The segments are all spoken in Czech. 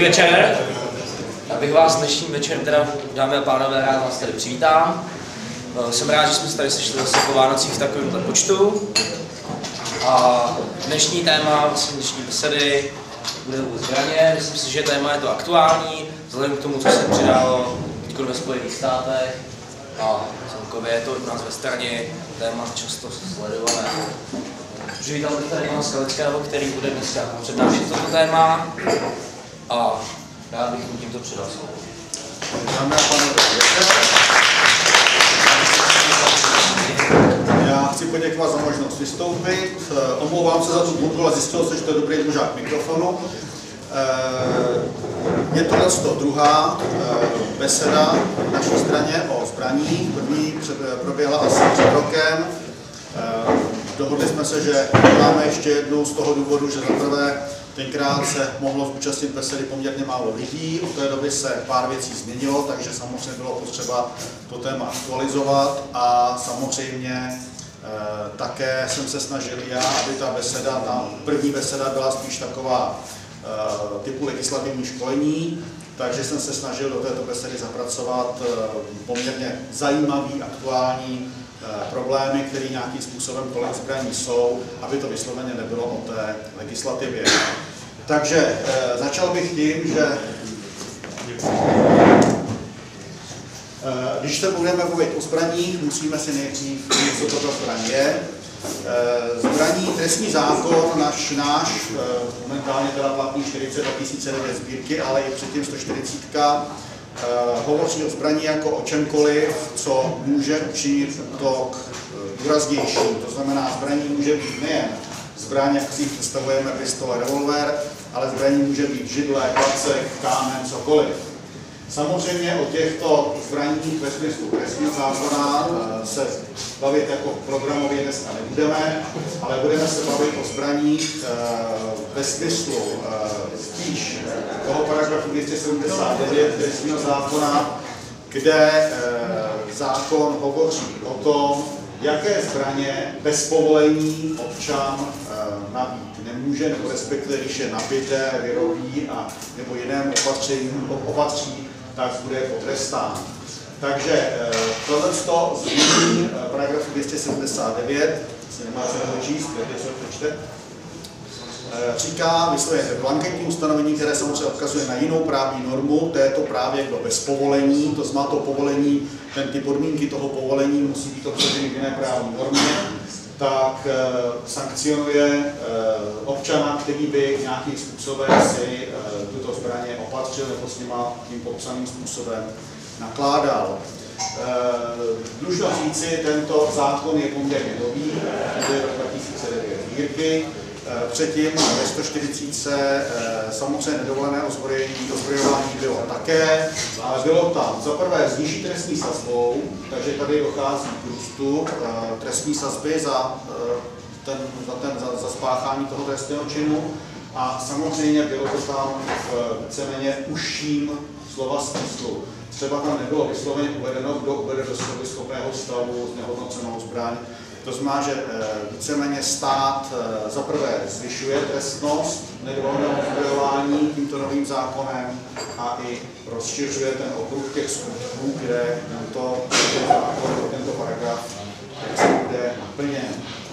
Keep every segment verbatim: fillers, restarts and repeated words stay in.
večer. Já bych vás dnešní večer, teda, dámy a pánové, rád vás tady přivítám. Jsem rád, že jsme se tady sešli zase po Vánocích v takovémhle počtu. A dnešní téma, vlastně dnešní besedy, bude o zbraně. Myslím si, že téma je to aktuální, vzhledem k tomu, co se přidálo teď ve Spojených státech. A celkově je to u nás ve straně téma často sledované. Takže vítám tady pana Skalického, který bude dneska přednášet toto téma. A rád bych mu tímto předal slovo. Dámy a pánové, já chci poděkovat za možnost vystoupit. Omlouvám se za tu bundu, ale zjistil se, že to je dobrý družák mikrofonu. Je to druhá beseda v naší straně o zbraní. První proběhla asi před rokem. Dohodli jsme se, že máme ještě jednu z toho důvodu, že zaprvé tenkrát se mohlo zúčastnit besedy poměrně málo lidí, od té doby se pár věcí změnilo, takže samozřejmě bylo potřeba to téma aktualizovat a samozřejmě e, také jsem se snažil já, aby ta beseda, ta první beseda byla spíš taková e, typu legislativní školení, takže jsem se snažil do této besedy zapracovat e, poměrně zajímavý, aktuální problémy, které nějakým způsobem kolem zbraní jsou, aby to vysloveně nebylo o té legislativě. Takže e, začal bych tím, že e, když se budeme mluvit o zbraních, musíme si nejdřív říct, co to zbraň je. E, zbraní trestní zákon, náš, náš e, momentálně teda platný čtyřicet dva tisíce devět sbírky, ale i předtím sto čtyřicet, Uh, hovoří o zbraní jako o čemkoliv, co může učinit útok důraznější. To znamená, zbraní může být nejen zbraň, jak si představujeme pistole, revolver, ale zbraní může být židle, klacek, kámen, cokoliv. Samozřejmě o těchto zbraních ve smyslu trestního zákona uh, se bavit jako programově dneska nebudeme, ale budeme se bavit o zbraních uh, ve smyslu uh, spíš toho paragrafu dvě stě sedmdesát devět trestního zákona, kde e, zákon hovoří o tom, jaké zbraně bez povolení občan e, nabít nemůže, nebo respektive, když je nabité, vyrobí a nebo jiném opatření opatří, tak bude potrestán. Takže e, tohleto změní e, paragrafu dvě stě sedmdesát devět, se nemá se toho číst, kde se to čte, říká, vyslovuje blanketní ustanovení, které samozřejmě odkazuje na jinou právní normu, to je to právě jako bez povolení, to znamená to povolení, ten, ty podmínky toho povolení musí být obsaženy v jiné právní normě, tak e, sankcionuje e, občana, který by nějakým způsobem si e, tuto zbraně opatřil nebo s nima tím popsaným způsobem nakládal. E, dlužno říci, tento zákon je poměrně nový, to je rok dva tisíce devět sbírky. Předtím ve sto čtyřicet samozřejmě nedovolené ozbrojení, ozbrojování bylo také, ale bylo tam za prvé s nižší trestní sazbou, takže tady dochází k růstu trestní sazby za, ten, za, ten, za, za spáchání toho trestného činu a samozřejmě bylo to tam v víceméně užším slova smyslu. Třeba tam nebylo vysloveně uvedeno, kdo uvede do schopného stavu znehodnocenou zbraň. To znamená, že víceméně stát zaprvé zvyšuje trestnost nedovoleného ozbrojování tímto novým zákonem a i rozšiřuje ten okruh těch skutků, kde tento, tento zákon, tento paragraf bude naplněn.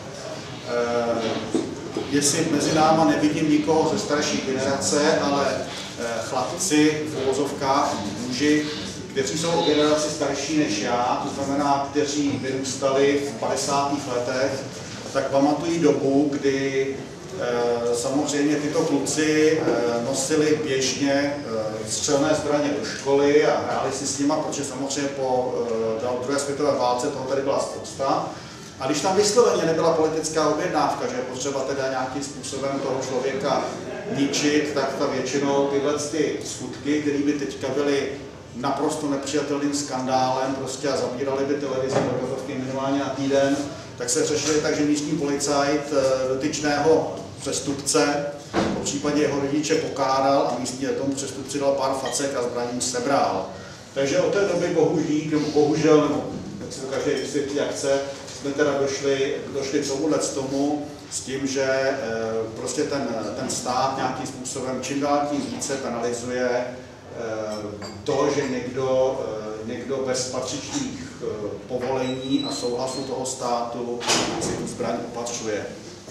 Jestli mezi náma nevidím nikoho ze starší generace, ale chlapci v uvozovkách, muži, kteří jsou o generaci starší než já, to znamená, kteří vyrůstali v padesátých letech, tak pamatují dobu, kdy e, samozřejmě tyto kluci e, nosili běžně e, střelné zbraně do školy a hráli si s nima, protože samozřejmě po e, druhé světové válce toho tady byla spousta. A když tam vysloveně nebyla politická objednávka, že je potřeba teda nějakým způsobem toho člověka ničit, tak ta většinou tyhle ty skutky, které by teďka byly naprosto nepřijatelným skandálem prostě a zabírali by televizi obrazovky minimálně na týden, tak se řešili tak, že místní policajt dotyčného přestupce, po případě jeho rodiče pokáral a místní tomu přestupci dal pár facek a zbraní sebral. Takže od té doby bohužel, nebo bohužel, nebo jak si to každý vysvětlí, jak chce, jsme teda došli, došli k tomuhle z tomu, s tím, že prostě ten, ten stát nějakým způsobem čím dál tím více penalizuje to, že někdo, někdo bez patřičných povolení a souhlasu toho státu si tu zbraň opatřuje.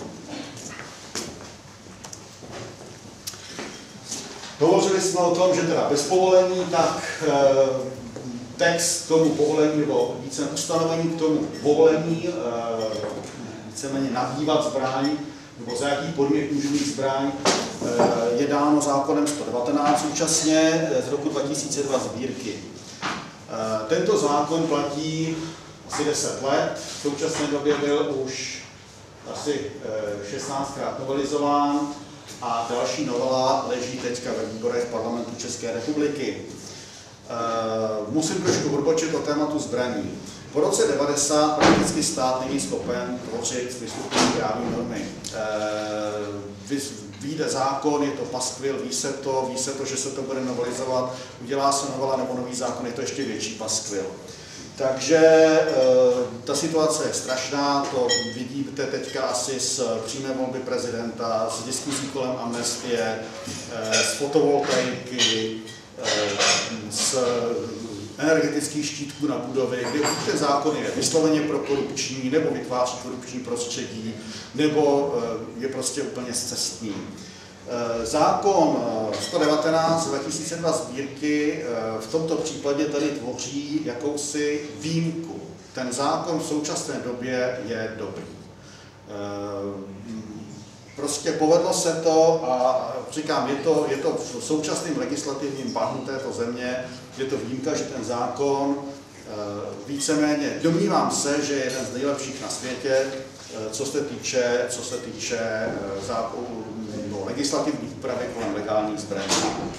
Hovořili jsme o tom, že teda bez povolení, tak text k tomu povolení, nebo více ustanovení k tomu povolení, víceméně nabývat zbraň, nebo za jakých podmínek můžu mít zbraň, je dáno zákonem sto devatenáct současně z roku dva tisíce dva sbírky. Tento zákon platí asi deset let, v současné době byl už asi šestnáctkrát novelizován a další novela leží teďka ve výborech parlamentu České republiky. Musím trošku odbočit o tématu zbraní. Po roce devadesát prakticky stát není schopen tvořit smysluplné právní normy. Vyjde zákon, je to paskvil, ví se to, ví se to, že se to bude novelizovat, udělá se novela nebo nový zákon, je to ještě větší paskvil. Takže ta situace je strašná, to vidíte teďka asi z přímé volby prezidenta, z diskuzí kolem amnestie, z fotovoltaiky, z energetických štítků na budovy, kde ten zákon je vysloveně prokorupční, nebo vytváří korupční prostředí, nebo je prostě úplně scestný. Zákon sto devatenáct dva tisíce dva sbírky v tomto případě tady tvoří jakousi výjimku. Ten zákon v současné době je dobrý. Prostě povedlo se to a říkám, je to, je to v současném legislativním bahnu této země, je to výjimka, že ten zákon víceméně, domnívám se, že je jeden z nejlepších na světě, co se týče, co se týče zákonu, no, legislativních úpravy kolem legálních zbraní.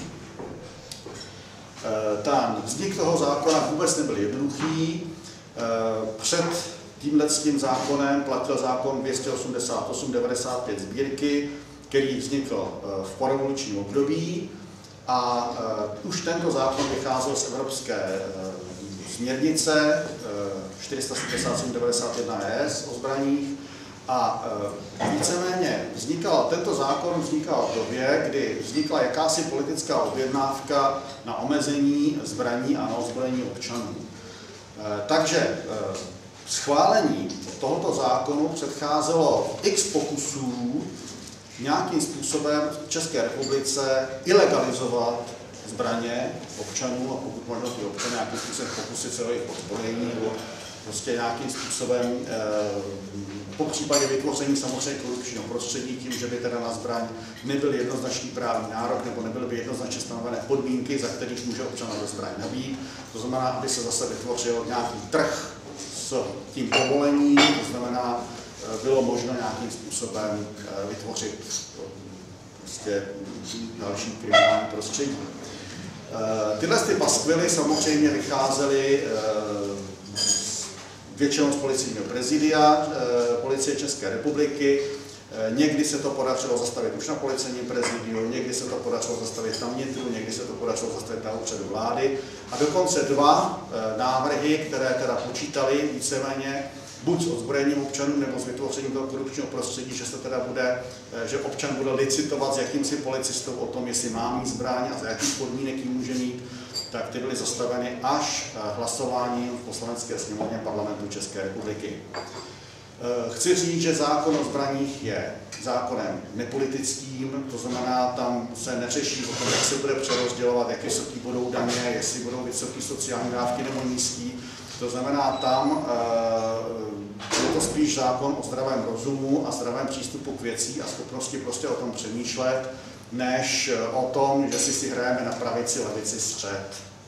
Ten vznik toho zákona vůbec nebyl jednoduchý. Před tímhletím zákonem platil zákon dvě stě osmdesát osm devadesát pět sbírky, který vznikl v porevolučním období a už tento zákon vycházel z evropské směrnice čtyři sta sedmdesát sedm devadesát jedna E S o zbraních a víceméně vznikal, tento zákon vznikal v době, kdy vznikla jakási politická objednávka na omezení zbraní a na ozbrojení občanů. Takže schválení tohoto zákonu předcházelo x pokusů nějakým způsobem v České republice ilegalizovat zbraně občanů a pokud možno ty občany nějakým způsobem pokusit se o jejich odzbrojení nebo prostě nějakým způsobem eh, po případě vytvoření samozřejmě korupčního prostředí tím, že by teda na zbraň nebyl jednoznačný právní nárok nebo nebyly by jednoznačně stanovené podmínky, za kterých může občan na zbraň nabít. To znamená, aby se zase vytvořil nějaký trh s tím povolením, to znamená, bylo možno nějakým způsobem vytvořit prostě další kriminální prostředí. Tyhle ty paskvily samozřejmě vycházely většinou z policejního prezidia Policie České republiky. Někdy se to podařilo zastavit už na policejním prezidiu, někdy se to podařilo zastavit na vnitru, někdy se to podařilo zastavit na úřadu vlády. A dokonce dva návrhy, které teda počítali víceméně buď s odzbrojením občanů nebo s vytvořením toho korupčního prostředí, že se teda bude, že občan bude licitovat s jakýmsi policistou o tom, jestli má mít zbraň a za jakých podmínek ji může mít, tak ty byly zastaveny až hlasováním v Poslanecké sněmovně Parlamentu České republiky. Chci říct, že zákon o zbraních je zákonem nepolitickým, to znamená, tam se neřeší o tom, jak se bude přerozdělovat, jak vysoké budou daně, jestli budou vysoké sociální dávky nebo nízké. To znamená, tam je to spíš zákon o zdravém rozumu a zdravém přístupu k věcí a schopnosti prostě o tom přemýšlet, než o tom, že si si hrajeme na pravici, levici, střed.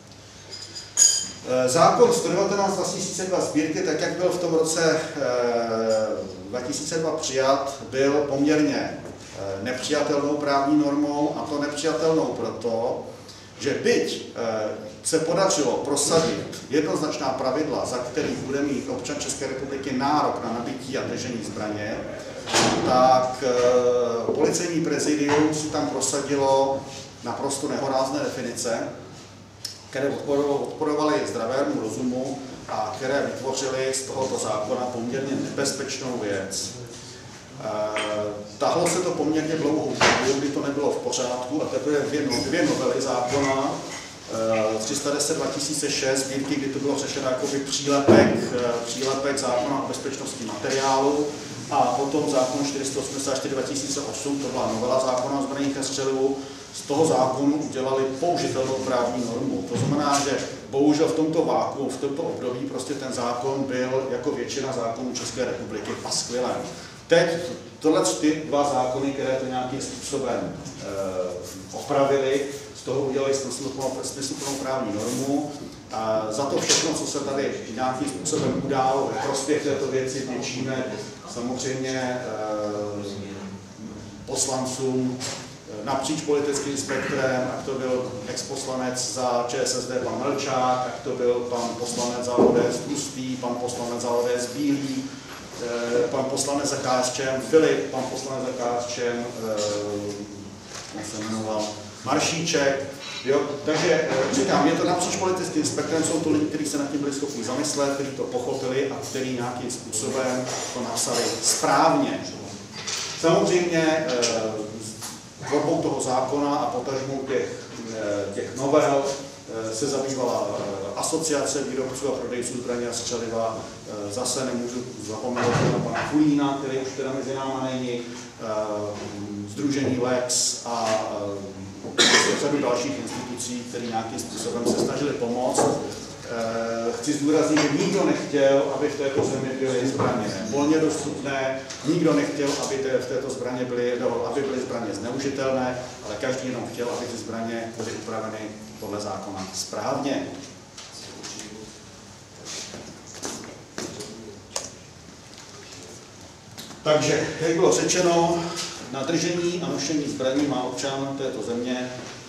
Zákon sto devatenáct dva tisíce dva sbírky, tak jak byl v tom roce dva tisíce dva přijat, byl poměrně nepřijatelnou právní normou, a to nepřijatelnou proto, že byť se podařilo prosadit jednoznačná pravidla, za kterých bude mít občan České republiky nárok na nabití a držení zbraně, tak policejní prezidium si tam prosadilo naprosto nehorázné definice, které odporovaly zdravému rozumu a které vytvořily z tohoto zákona poměrně nebezpečnou věc. Tahlo se to poměrně dlouhou dobu, kdy to nebylo v pořádku, a teprve dvě, no, dvě novely zákona, tři sta deset dva tisíce šest sbírky, kdy to bylo řešeno jakoby přílepek, přílepek zákona o bezpečnosti materiálu, a potom zákon čtyři sta osmdesát čtyři dva tisíce osm, to byla novela zákona o zbraních a střelivu, z toho zákonu udělali použitelnou právní normu. To znamená, že bohužel v tomto váku, v tomto období prostě ten zákon byl jako většina zákonů České republiky paskvilem. Teď tohle ty dva zákony, které to nějakým způsobem e, opravili, z toho udělali smysluplnou právní normu. A za to všechno, co se tady nějakým způsobem událo ve prospěch této věci, vděčíme samozřejmě e, poslancům napříč politickým spektrem, ať to byl ex-poslanec za ČSSD pan Melčák, ať to byl pan poslanec za O D S Tlustý, pan poslanec za O D S Bílý, pan poslanec za K S Č M Filip, pan poslanec za K S Č M, jak se jmenoval, Maršíček. Jo? Takže říkám, je to napříč politickým spektrem, jsou to lidi, kteří se nad tím byli schopni zamyslet, kteří to pochopili a kteří nějakým způsobem to napsali správně. Samozřejmě tvorbou toho zákona a potažmou těch, těch novel se zabývala asociace výrobců a prodejců zbraní a střeliva. Zase nemůžu zapomenout na pana Kulína, který už teda mezi náma není, sdružení Lex a řadu dalších institucí, které nějakým způsobem se snažili pomoct. Chci zdůraznit, že nikdo nechtěl, aby v této zemi byly zbraně volně dostupné, nikdo nechtěl, aby v této zbraně byly, aby byly zbraně zneužitelné, ale každý jenom chtěl, aby ty zbraně byly upraveny podle zákona správně. Takže, jak bylo řečeno, na držení a nošení zbraní má občan této země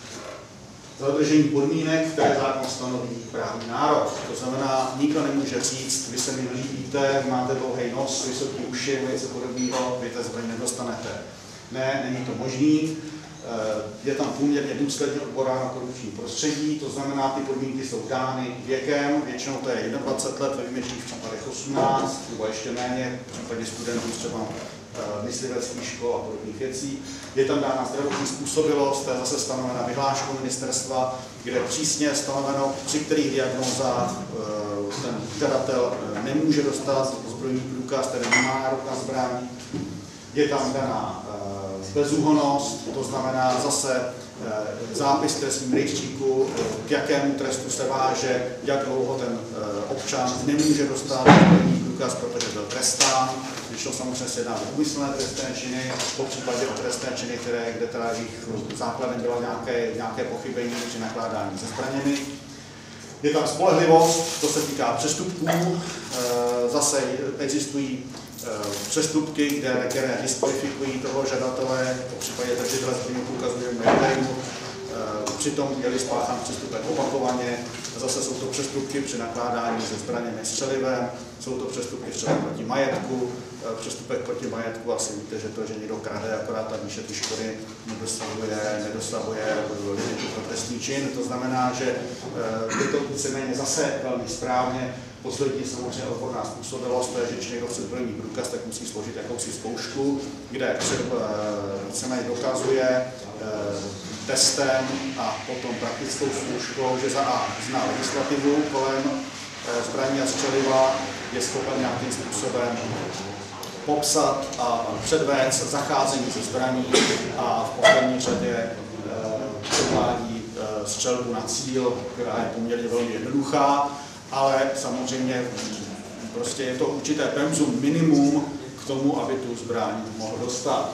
za dodržení podmínek, které zákon stanoví právní nárok. To znamená, nikdo nemůže říct, vy se mi nelíbíte, máte dlouhý nos, vysoký uši, něco podobného, vy té zbraň nedostanete. Ne, není to možný. Je tam poměrně důsledně odboráno korupční prostředí, to znamená, ty podmínky jsou dány věkem, většinou to je dvacet jedna let, ve výjimečných případech osmnáct, nebo ještě méně, v případě studentů třeba mysliveckých škol a podobných věcí. Je tam dána zdravotní způsobilost, to je zase stanovena vyhláškou ministerstva, kde je přísně stanoveno, při kterých diagnózách ten žadatel nemůže dostat zbrojní průkaz, tedy nemá nárok na zbraň. Je tam daná bezúhonnost, to znamená zase zápis v trestním rejstříku, k jakému trestu se váže, jak dlouho ten občan nemůže dostat zbrojní průkaz, protože byl trestán. Když to samozřejmě se jedná o úmyslné trestné činy, po případě o trestné činy, které, kde teda jejich základem bylo nějaké, nějaké pochybení při nakládání se zbraněmi. Je tam spolehlivost, to se týká přestupků. Zase existují přestupky, kde, které diskvalifikují toho žadatele, po případě držitele zbrojního průkazu nevědějí. Přitom měli spáchan přestupek opakovaně. Zase jsou to přestupky při nakládání se zbraněmi střelivem, jsou to přestupky třeba proti majetku, přestupek proti majetku, asi víte, že to, že někdo krade, akorát ta výše ty škody nedosahuje, nedosahuje limitu pro trestný čin. To znamená, že je to víceméně zase velmi správně. Poslední samozřejmě odborná způsobilost, to je, že když někdo chce zbrojní průkaz, tak musí složit jakousi zkoušku, kde víceméně dokazuje testem a potom praktickou zkouškou, že za A zná legislativu kolem zbraní a střeliva, je schopen nějakým způsobem popsat a předvést zacházení se zbraní a v poslední řadě předvádí střelbu na cíl, která je poměrně velmi jednoduchá, ale samozřejmě prostě je to určité penzum minimum k tomu, aby tu zbraň mohl dostat.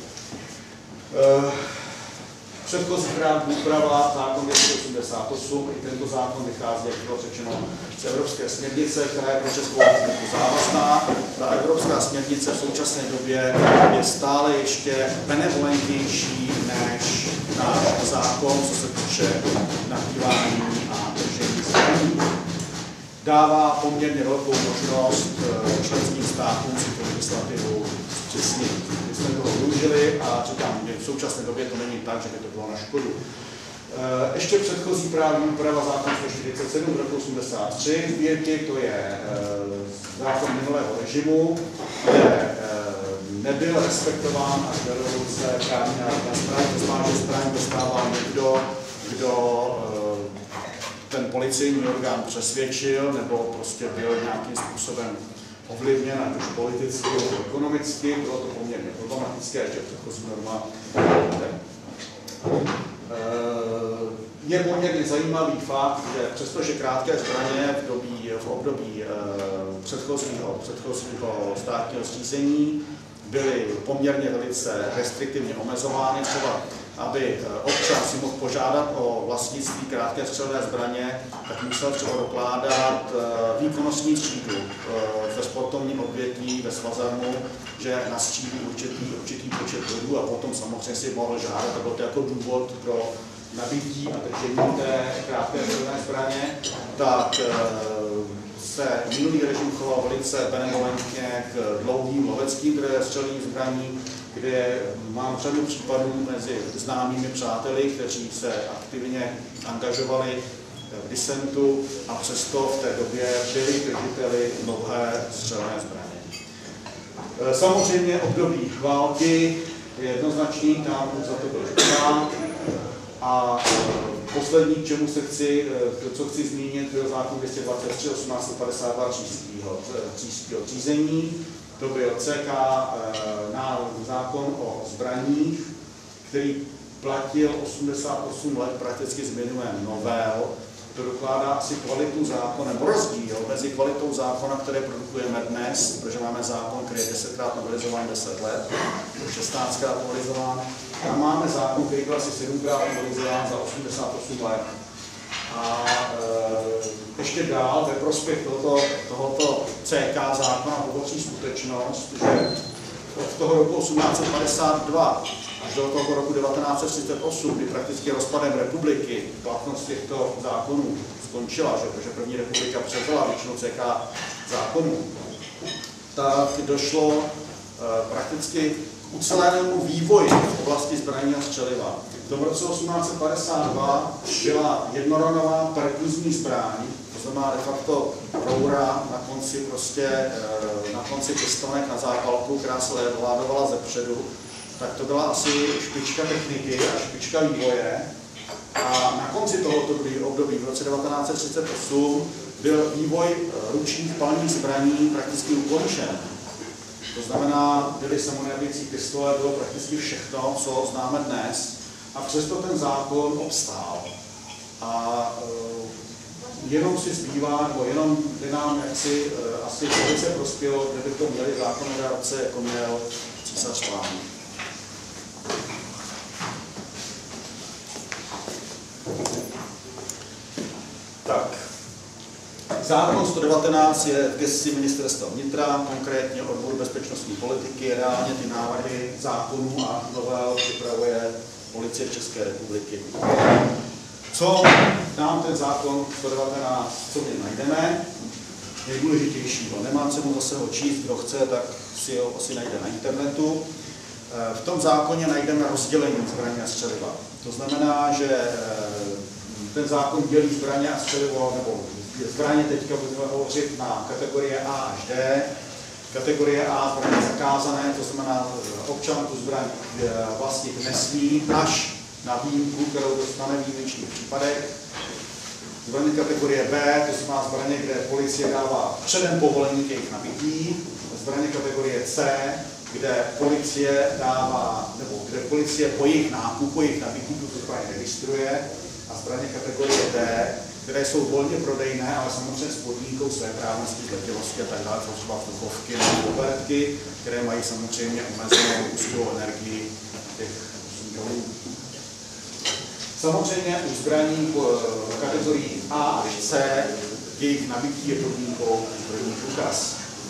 Předchozí právní úprava, zákon dvě osmdesát osm, i tento zákon vychází, jak bylo řečeno, z evropské směrnice, která je pro Českou republiku závazná. Ta evropská směrnice v současné době je stále ještě benevolentnější než náš zákon, co se týče nabývání a držení zbraní. Dává poměrně velkou možnost členským státům si tu legislativu zpřesnit. My jsme toho využili a říkám, že v současné době to není tak, že by to bylo na škodu. Ještě předchozí právní úprava zákon sto čtyřicet sedm roku osmdesát tři sbírky, to je zákon minulého režimu, kde nebyl respektován až do revoluce právní národná zbraň. To znamená, že zbraň dostává někdo, kdo ten policejní orgán přesvědčil nebo prostě byl nějakým způsobem ovlivněn, ať už politicky nebo ekonomicky. Bylo to poměrně problematické, že předchozí norma. Je poměrně zajímavý fakt, že přestože krátké zbraně v, dobí, v období předchozího, předchozího státního zřízení byly poměrně velice restriktivně omezovány, třeba aby občan si mohl požádat o vlastnictví krátké střelné zbraně, tak musel třeba dokládat výkonnostní střídu ve sportovním odvětví, ve svazarmu, že nastřílí určitý, určitý počet bodů a potom samozřejmě si mohl žádat, a byl to jako důvod pro nabití a držení té krátké střelné zbraně, tak se minulý režim choval velice benevolentně k dlouhým loveckým střelným zbraním, kde mám řadu případů mezi známými přáteli, kteří se aktivně angažovali v disentu a přesto v té době byli držiteli dlouhé střelné zbraně. Samozřejmě období války je jednoznačný, tam za to byl špatná. A poslední, k čemu se chci, co chci zmínit, byl zákon dvě stě dvacet tři osmnáct set padesát dva tříského řízení. To byl C K zákon o zbraních, který platil osmdesát osm let prakticky s minimem novel. To dokládá asi kvalitu zákona, nebo rozdíl mezi kvalitou zákona, které produkujeme dnes, protože máme zákon, který je desetkrát novelizován deset let, šestnáctkrát novelizován, a máme zákon, který byl asi sedmkrát novelizován za osmdesát osm let. A e, ještě dál ve prospěch tohoto, tohoto C K zákona hovoří skutečnost, že od toho roku osmnáct set padesát dva až do toho roku devatenáct set třicet osm, kdy prakticky rozpadem republiky platnost těchto zákonů skončila, že, protože první republika převzala většinu C K zákonů, tak došlo e, prakticky k ucelenému vývoji v oblasti zbraní a střeliva. V tom roce osmnáct set padesát dva byla jednoranová perkuzní zbraň, to znamená de facto roura na konci, prostě, na konci pistonek na zápalku, která se vládovala zepředu, tak to byla asi špička techniky a špička vývoje. A na konci tohoto období, v roce devatenáct set třicet osm, byl vývoj ručních palných zbraní prakticky ukončen. To znamená, byly samonabíjecí pistole, bylo prakticky všechno, co známe dnes. A přesto ten zákon obstál. A uh, jenom si zbývá, nebo jenom by nám jaksi uh, asi velice prospělo, kdyby to měli zákonodárce, jako měl císař Václav. Tak. Zákon sto devatenáct je v gesci ministerstva vnitra, konkrétně odbor bezpečnostní politiky, reálně ty návrhy zákonů a novel připravuje Policie České republiky. Co nám ten zákon sto devatenáct, co v něm najdeme? Nejdůležitějšího. Nemá cenu zase ho číst, kdo chce, tak si ho asi najde na internetu. V tom zákoně najdeme rozdělení zbraně a střeliva. To znamená, že ten zákon dělí zbraně a střelivo, nebo zbraně teďka budeme hovořit na kategorie A až D. Kategorie A zbraně zakázané, to znamená, občan tu zbraň vlastnit nesmí, až na výjimku, kterou dostane v výjimečných případech. Zbraně kategorie B, to znamená zbraně, kde policie dává předem povolení k jejich nabití. Zbraně kategorie C, kde policie dává, nebo kde policie po jejich nákupu, jejich nabití tuto zbraň registruje. A zbraně kategorie D, které jsou volně prodejné, ale samozřejmě s podmínkou své právnosti, zletilosti a tak dále, třeba vzduchovky nebo kobertky, které mají samozřejmě omezenou úzkou energii těch joulů. Samozřejmě u zbraní v kategorii A až C jejich nabití je podmínkou zbrojní průkaz.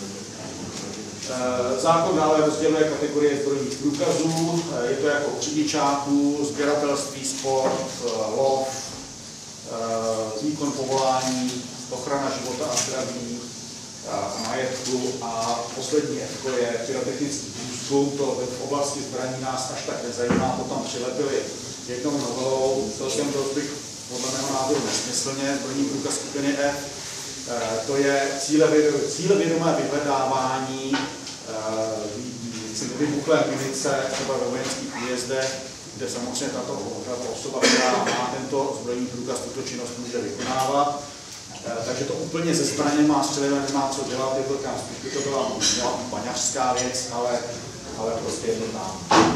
Zákon dále rozděluje kategorie zbrojních průkazů, je to jako u řidičáků, sběratelství, sport, lov, výkon povolání, ochrana života a zdraví a majetku a poslední F je pyrotechnický průzkum. To v oblasti zbraní nás až tak nezajímá, to tam přilepili jednou novelou, celkem dost bych podle mého názoru nesmyslně, zbrojní průkaz skupiny F. To je cílevědomé vyhledávání vybuchlé munice třeba ve vojenských újezdech, kde samozřejmě tato, tato osoba, která má tento zbrojní průkaz, tuto činnost může vykonávat. Takže to úplně se zbraněma a střelivem nemá co dělat, je to tam spíš, to byla paňařská věc, ale, ale prostě je to tam.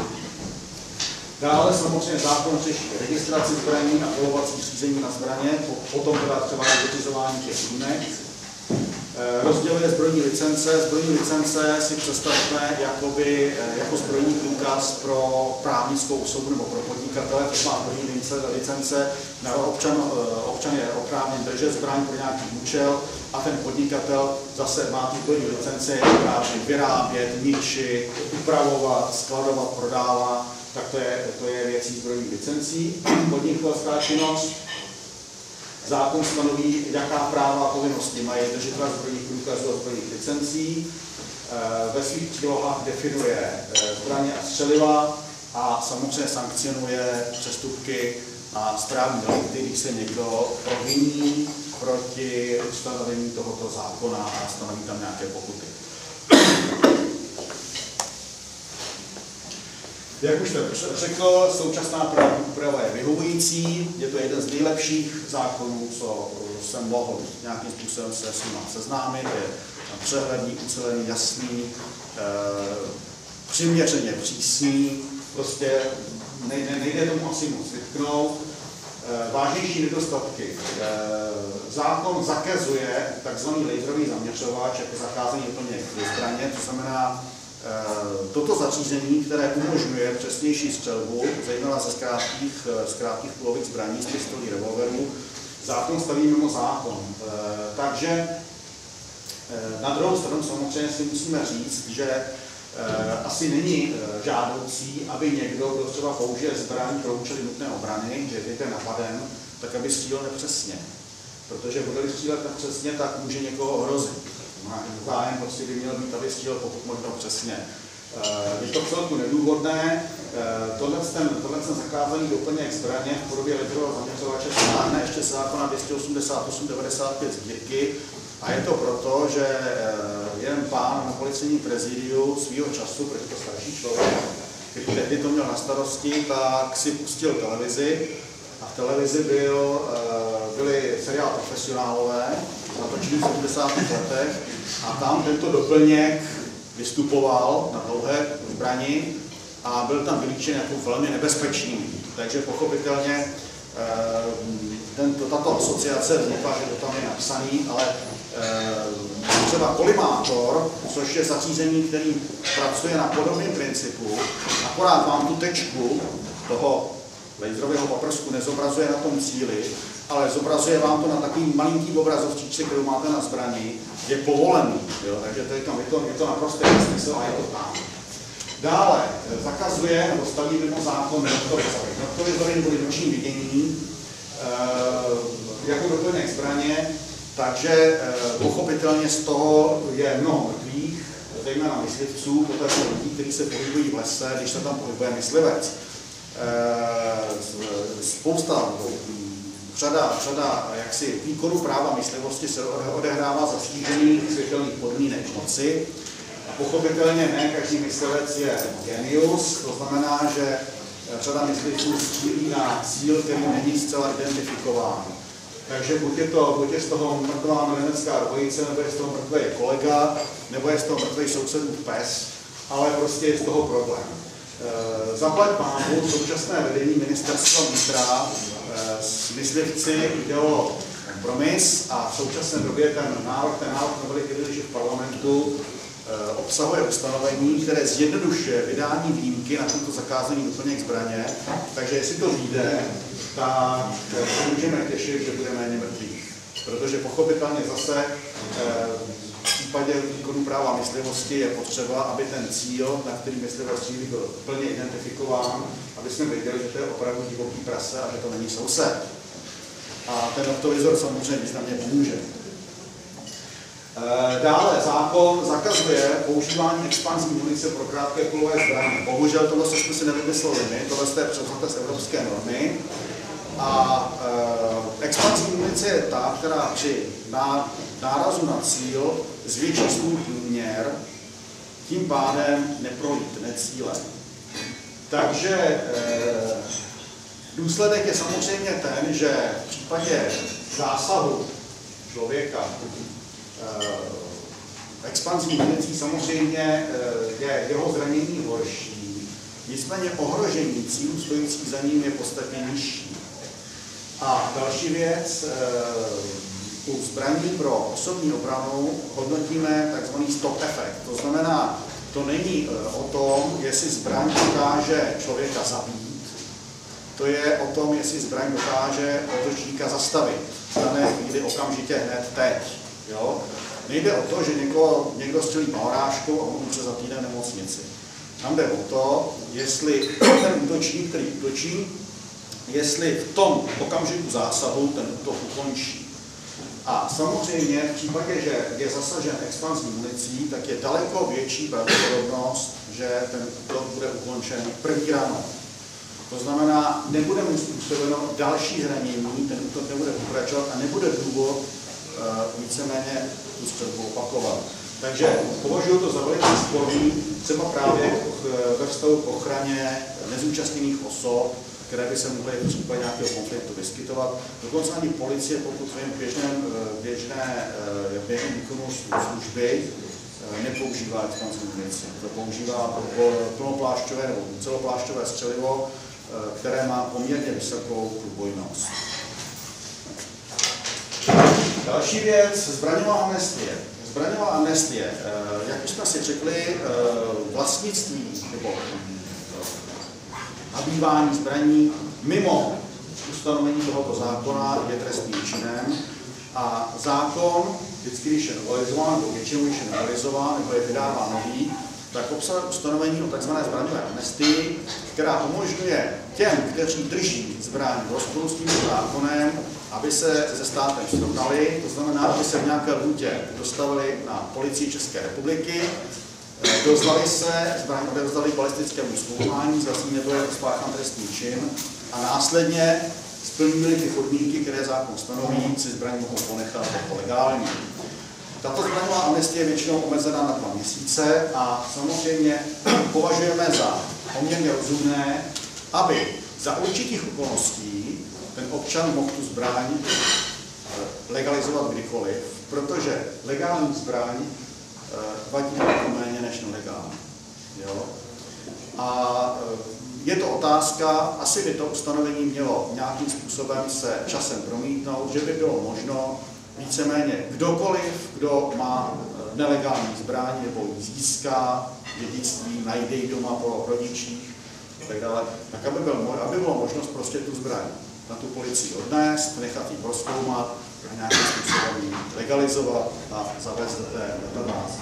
Dále samozřejmě zákon řeší registraci zbraní a polovací řízení na zbraně, potom teda třeba vyřizování těch výjimek. Rozděluje zbrojní licence. Zbrojní licence si představíme jakoby, jako zbrojní průkaz pro právnickou osobu nebo pro podnikatele, což má zbrojní licence. Občan, občan je oprávněn držet zbraň pro nějaký účel a ten podnikatel zase má tu zbrojní licence, je oprávněn vyrábět, ničit, upravovat, skladovat, prodávat. Tak to je, to je věcí zbrojních licencí. Podnikatelská činnost. Zákon stanoví, jaká práva a povinnosti mají držitelé zbrojních průkazů a zbrojních licencí. Ve svých přílohách definuje zbraně a střeliva a samozřejmě sankcionuje přestupky a správní delikty, když se někdo proviní proti ustanovení tohoto zákona a stanoví tam nějaké pokuty. Jak už jsem řekl, současná právní úprava je vyhovující, je to jeden z nejlepších zákonů, co jsem mohl nějakým způsobem se s ním seznámit, je přehledný, ucelený, jasný, e, přiměřeně přísný, prostě nejde, nejde tomu asi moc vytknout. E, vážnější nedostatky. E, zákon zakazuje takzvaný laserový zaměřovač, jako zakázání doplněk zbraně, to znamená, toto zařízení, které umožňuje přesnější střelbu, zejména ze krátkých, z krátkých kulových zbraní, z pistolí, revolverů, zákon staví mimo zákon. Takže na druhou stranu samozřejmě si musíme říct, že asi není žádoucí, aby někdo, kdo třeba použije zbraň pro účely nutné obrany, že je napaden, tak aby střílel nepřesně. Protože bude-li střílet nepřesně, tak může někoho ohrozit. Zájem prostě by měl být, aby střílel pokud možno přesně. Je to celku nedůvodné. Tohle ten, tohle ten zakázaný doplněk zbraně v podobě laserového zaměřovače stáhne ještě z zákona dvě stě osmdesát osm devadesát pět sbírky a je to proto, že jeden pán na policejním prezidiu svýho času, protože to starší člověk, který tehdy to měl na starosti, tak si pustil televizi a v televizi byl, byly seriál Profesionálové, natočili v sedmdesátých letech a tam tento doplněk vystupoval na dlouhé zbrani a byl tam vylíčen jako velmi nebezpečný. Takže pochopitelně tento, tato asociace vznikla, že to tam je napsaný, ale třeba kolimátor, což je zařízení, který pracuje na podobném principu, akorát vám tu tečku toho laserového paprsku nezobrazuje na tom cíli, ale zobrazuje vám to na takový malinký obrazovčičce, kterou máte na zbrani, je povolený. Jo? Takže to je, tam, je, to, je to naprosto nesmysl a je to tam. Dále zakazuje nebo staví mimo zákon noktovizový. Noktovizový kvůli nočním vidění e, jako doplněk zbraně, takže e, pochopitelně z toho je mnoho mrtvých, zejména myslivců, potažmo lidí, kteří se pohybují v lese, když se tam pohybuje myslivec. E, spousta Řada, řada jaksi výkonu práva myslivosti se odehrává za stížených světelných podmínek noci. A pochopitelně ne každý myslivec je genius, to znamená, že řada myslivců střílí na cíl, který není zcela identifikován. Takže buď je, to, buď je z toho mrtvá milenecká dvojice, nebo je z toho mrtvý kolega, nebo je z toho mrtvý sousedův pes, ale prostě je z toho problém. Zaplať pánu současné vedení ministerstva vnitra s myslivci udělalo kompromis a v současné době ten návrh, ten návrh novely, který je v parlamentu, obsahuje ustanovení, které zjednodušuje vydání výjimky na tento zakázaný doplněk zbraně. Takže jestli to vyjde, tak se můžeme těšit, že bude méně mrtvých. Protože pochopitelně zase v případě výkonu práva myslivosti je potřeba, aby ten cíl, na který myslivec střílí, byl plně identifikován, aby jsme věděli, že to je opravdu divoký prase a že to není soused. A ten noktovizor samozřejmě významně pomůže. Dále zákon zakazuje používání expanzní munice pro krátké kulové zbraně. Bohužel tohle jsme si nevymysleli my, tohle je převzaté z evropské normy. A e, expanzní munice je ta, která při nárazu na cíl zvětší svůj průměr tím pádem neprolítne cílem. Takže e, důsledek je samozřejmě ten, že v případě zásahu člověka e, expanzní municí samozřejmě je jeho zranění horší, nicméně ohrožení cílů stojících za ním je podstatně nižší. A další věc, u zbraní pro osobní obranu hodnotíme tzv. Stop efekt. To znamená, to není o tom, jestli zbraň dokáže člověka zabít, to je o tom, jestli zbraň dokáže útočníka zastavit. V dané chvíli okamžitě hned teď. Jo? Nejde o to, že někoho, někdo střelí pahorážkou a on umře za týden v nemocnici. Tam jde o to, jestli ten útočník, který útočí, jestli v tom okamžiku zásahu ten útok ukončí. A samozřejmě v případě, že je zasažen expanzní municí, tak je daleko větší pravděpodobnost, že ten útok bude ukončen první ranou. To znamená, nebude mu způsobeno další zranění, ten útok nebude pokračovat a nebude důvod uh, víceméně tu střelbu opakovat. Takže považuji to za velice sporný, třeba právě ve vztahu k ochraně nezúčastněných osob, které by se mohly v případě nějakého konfliktu vyskytovat. Dokonce ani policie, pokud v běžném, běžné, běžném výkonu služby nepoužívá expanzní munici. To používá plnoplášťové nebo celoplášťové střelivo, které má poměrně vysokou průbojnost. Další věc, zbraňová amnestie. Zbraňová amnestie, jak už jsme si řekli, vlastnictví nebo nabývání zbraní mimo ustanovení tohoto zákona je trestným činem a zákon, vždycky, když je novelizován, nebo většinou, když je novelizován, nebo je vydáván nový, tak obsahuje ustanovení o tzv. Zbraňové amnestii, která umožňuje těm, kteří drží zbraň v rozporu s tímto zákonem, aby se se státem srovnali, to znamená, aby se v nějaké lhůtě dostavili na policii České republiky, dozvali se, zbraň odevzdali balistickému zkoumání, zda si nebyl spáchán trestný čin a následně splnili ty podmínky, které zákon stanoví, si zbraň mohou ponechat jako legální. Tato zbraňová amnestie je většinou omezená na dva měsíce a samozřejmě považujeme za poměrně rozumné, aby za určitých okolností ten občan mohl tu zbraň legalizovat kdykoliv, protože legální zbraň vadí méně než nelegální. Jo? A je to otázka, asi by to ustanovení mělo nějakým způsobem se časem promítnout, že by bylo možno víceméně kdokoliv, kdo má nelegální zbraň nebo ji získá, dědictví, najde ji doma po rodičích a tak dále, tak aby, byl, aby bylo možnost prostě tu zbraň na tu policii odnést, nechat ji prozkoumat a nějakým způsobem ji legalizovat a zavést do té databáze.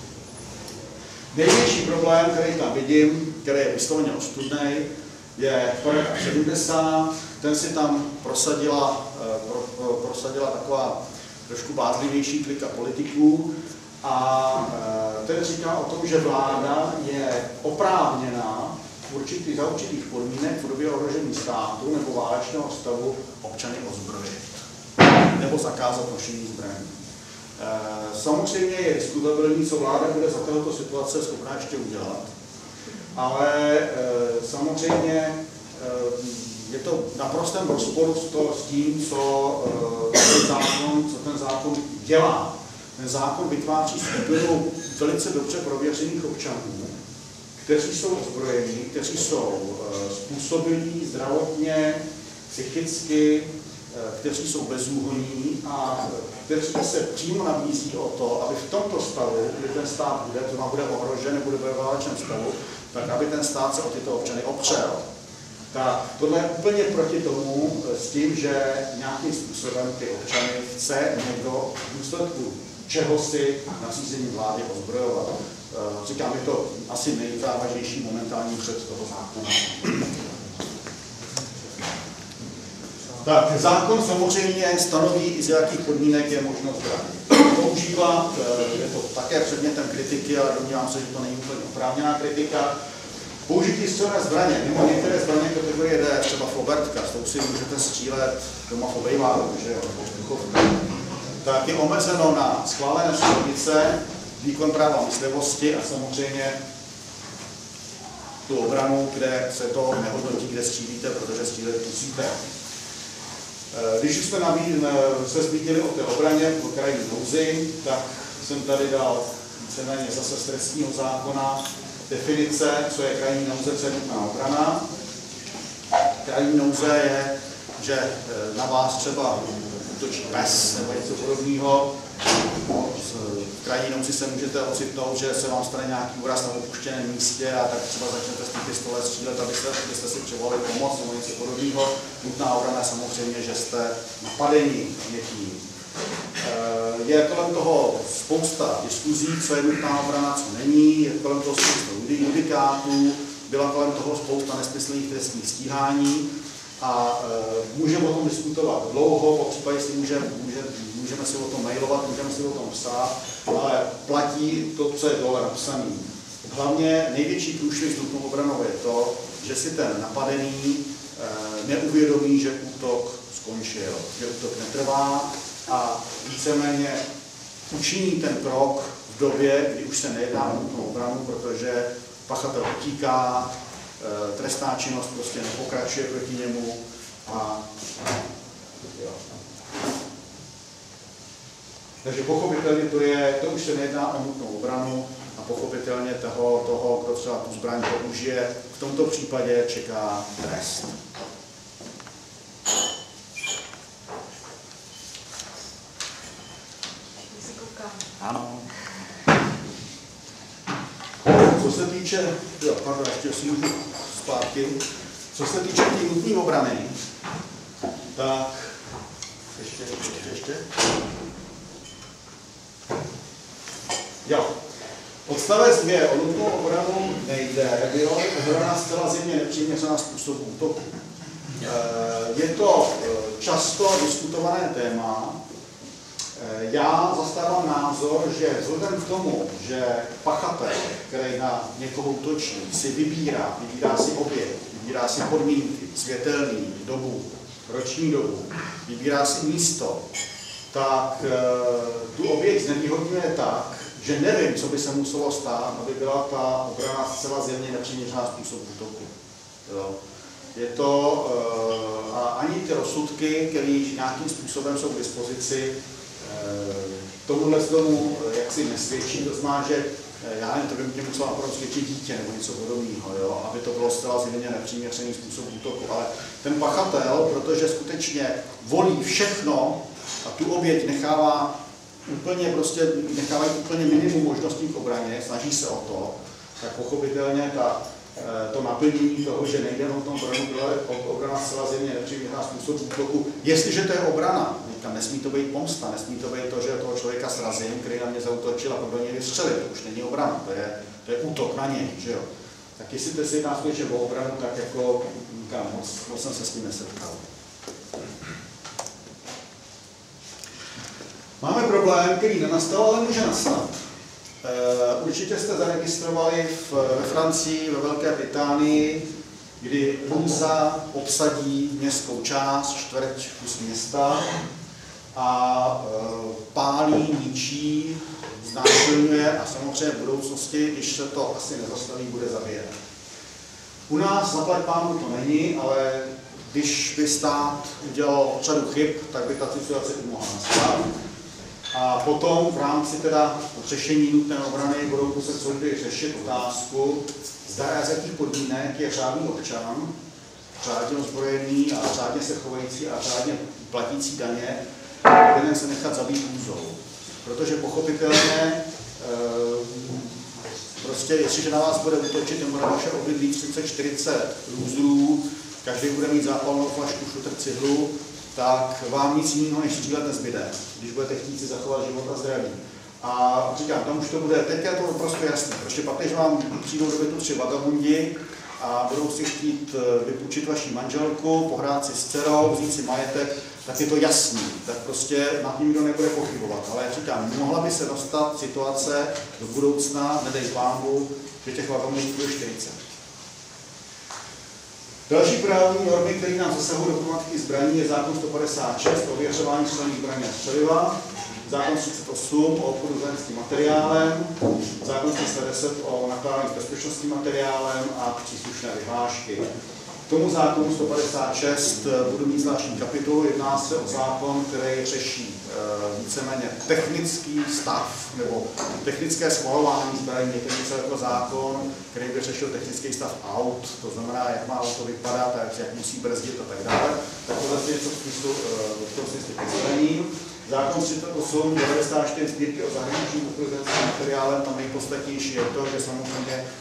Největší problém, který tam vidím, který je vysloveně ostudný, je paragraf sedmdesát. Ten si tam prosadila, pro, pro, prosadila taková trošku bázlivější klika politiků a ten říká o tom, že vláda je oprávněná určitý, za určitých podmínek v době ohrožení státu nebo válečného stavu občany ozbrojit nebo zakázat nošení zbraní. Samozřejmě je diskutabilní, co vláda bude za této situace schopná ještě udělat, ale samozřejmě je to v naprostém rozporu s tím, co ten zákon, co ten zákon dělá. Ten zákon vytváří skupinu velice dobře prověřených občanů, kteří jsou ozbrojení, kteří jsou způsobilí zdravotně, psychicky, kteří jsou bezúhonní a kteří se přímo nabízí o to, aby v tomto stavu, kdy ten stát bude, to bude ohrožen, nebude ve válečném stavu, tak aby ten stát se o tyto občany opřel. Tak tohle je úplně proti tomu s tím, že nějakým způsobem ty občany chce někdo v důsledku čeho si nařízení vlády ozbrojovat. Říkám, je to asi nejzávažnější momentální před toho zákona. Tak, zákon samozřejmě stanoví, i z jakých podmínek je možno zbraň používat. Je to také předmětem kritiky, ale domnívám se, že to není úplně oprávněná kritika. Použití střelné zbraně, mimo některé zbraně kategorie D, třeba flobertka, s tou si můžete střílet doma v obejváku, že jo, tak je omezeno na schválené střelnice výkon práva myslivosti a samozřejmě tu obranu, kde se to nehodnotí, kde střílíte, protože střílet musíte. Když už jsme nabíd, se zmínili o té obraně v krajní nouzi, tak jsem tady dal víceméně zase z trestního zákona definice, co je krajní nouze, co je nutná obrana. Krajní nouze je, že na vás třeba útočí pes nebo něco podobného. V krajní nouzi se můžete ocitnout, že se vám stane nějaký úraz na opuštěném místě a tak třeba začnete z té pistole střílet, abyste, abyste si přivolali pomoc nebo něco podobného. Nutná obrana samozřejmě, že jste napadeni někým. Je kolem toho spousta diskuzí, co je nutná obrana, co není, je kolem toho spousta judikátů, byla kolem toho spousta nesmyslných trestních stíhání a e, můžeme o tom diskutovat dlouho, po případě si můžeme, můžeme, můžeme si o tom mailovat, můžeme si o tom psát, ale platí to, co je dole napsané. Hlavně největší průšvih s nutnou obranou je to, že si ten napadený e, neuvědomí, že útok skončil, že útok netrvá a víceméně učiní ten krok v době, kdy už se nejedná o nutnou obranu, protože pachatel utíká, trestná činnost prostě nepokračuje proti němu a jo. Takže pochopitelně to je, to už se nejedná o nutnou obranu a pochopitelně toho, toho, kdo třeba tu zbraň použije, v tomto případě čeká trest. Ano. Co se týče, jo, pardon, ještě si můžu zpátky. Co se týče té nutné obrany, tak ještě, ještě, ještě. Jo. Odstavec dvě o nutnou obranu nejde, byla obrana zcela zjevně nepřiměřená způsobu útoku. Je to často diskutované téma. Já zastávám názor, že vzhledem k tomu, že pachatel, který na někoho útočí, si vybírá, vybírá si oběť, vybírá si podmínky, světelný, dobu, roční dobu, vybírá si místo, tak tu oběť znevýhodňuje tak, že nevím, co by se muselo stát, aby byla ta obrana zcela zjevně nepřiměřená způsob útoku. Jo. Je to, a ani ty rozsudky, které nějakým způsobem jsou k dispozici, tomuhle z tomu jaksi nesvědčí, to znamená, že já nevím, to by mě musela napadnout svědčit dítě nebo něco podobného, jo, aby to bylo zcela zjevně nepřiměřený způsob útoku, ale ten pachatel, protože skutečně volí všechno a tu oběť nechává úplně prostě, nechávají úplně minimum možností k obraně, snaží se o to, tak pochopitelně ta, to naplnění toho, že nejde o tom obranu, byla obrana zcela zjevně nepřiměřená způsob útoku, jestliže to je obrana. Tam nesmí to být pomsta, nesmí to být to, že toho člověka srazím, který na mě zaútočil a pak do něj vystřelil. To už není obrana, to je, to je útok na něj, že jo. Tak jestli se jedná skutečně o obranu, tak jako kam, moc, moc jsem se s tím nesetkal. Máme problém, který nenastal, ale může nastat. E, určitě jste zaregistrovali v, ve Francii, ve Velké Británii, kdy Lunza obsadí městskou část, čtvrť kus města a e, pálí, ničí, znásilňuje a samozřejmě v budoucnosti, když se to asi nezastaví, bude zabíjet. U nás zaplať pánu to není, ale když by stát udělal řadu chyb, tak by ta situace i mohla nastat. A potom v rámci teda řešení nutné obrany budou muset soudy řešit otázku, zda a z jakých podmínek je řádný občan, řádně ozbrojený a řádně se chovající a řádně platící daně, povinen se nechat zabít úzou. Protože pochopitelně, prostě jestliže na vás bude útočit nebo na vaše obydlí třicet čtyřicet lůzrů, každý bude mít zápalnou flašku, šutr, cihlu, tak vám nic jiného než střílet nezbyde, když budete chtít si zachovat život a zdraví. A říkám, tam už to bude, teď je to prostě jasné. Prostě pak, když vám přijdou do bytu tři vagabundi a budou si chtít vypůjčit vaši manželku, pohrát si s dcerou, vzít si majetek, tak je to jasný. Tak prostě nad tím nikdo nebude pochybovat. Ale říkám, mohla by se dostat situace do budoucna, nedej pánu, že těch vagabundů bude čtyřicet. Další právní normy, které nám zasahují do problematiky zbraní, je zákon sto padesát šest, ověřování střelných zbraní a střeliva, zákon třicet osm o obchodu s vojenským materiálem, zákon tři sta deset o nakládání s bezpečnostním materiálem a příslušné vyhlášky. K tomu zákonu sto padesát šest budu mít zvláštní kapitolu, jedná se o zákon, který řeší e, víceméně technický stav nebo technické schvalování zbraní. Je to něco jako zákon, který by řešil technický stav aut, to znamená, jak má auto vypadat, jak, jak musí brzdit a tak dále. Tak to je něco v smyslu, e, v tom smyslu ke zbraním. Zákon třicet osm devadesát čtyři sbírky o zahraničním obchodu s materiálem, tam nejpodstatnější je to, že samozřejmě e,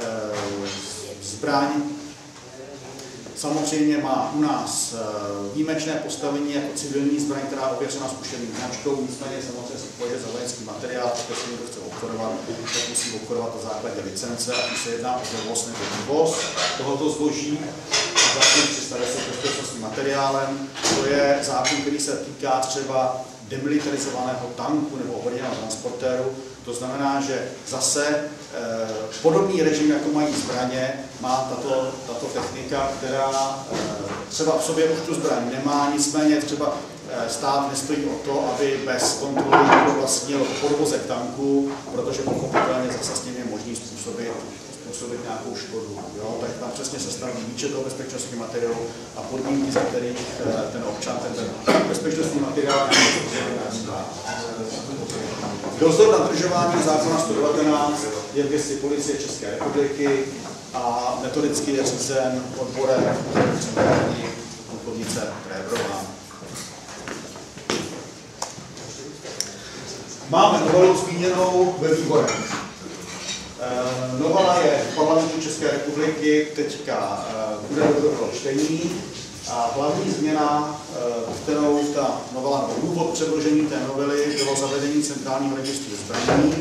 zbraň samozřejmě má u nás výjimečné postavení jako civilní zbraň, která je ověřena zkušeným značkou, nicméně samozřejmě se považuje za vojenský materiál, pokud se někdo chce obchodovat, tak musí obchodovat na základě licence, ať už se jedná o dovoz nebo vývoz tohoto zboží. Zákon tři sta deset bezpečnostním materiálem, to je zákon, který se týká třeba demilitarizovaného tanku nebo obrněného transportéru. To znamená, že zase e, podobný režim, jako mají zbraně, má tato, tato technika, která e, třeba v sobě už tu zbraň nemá, nicméně třeba e, stát nestojí o to, aby bez kontroly vlastnil podvozek tanku, protože pochopitelně zase s ním je možný způsobit, způsobit nějakou škodu. Jo? Tak tam přesně se staví výčet toho bezpečnostního materiálu a podmínky, za kterých e, ten občan ten bezpečnostní materiál nemá. Dozor nad dodržováním zákona sto devatenáct je v gesci Policie České republiky a metodicky je řízen odborem centrální plukovnice Révrová. Máme novelu zmíněnou ve výborech. E, novela je v parlamentu České republiky, teďka e, bude do druhého čtení. A hlavní změna, kterou ta novela, nebo důvod předložení té novely, bylo zavedení centrálního registru zbraní.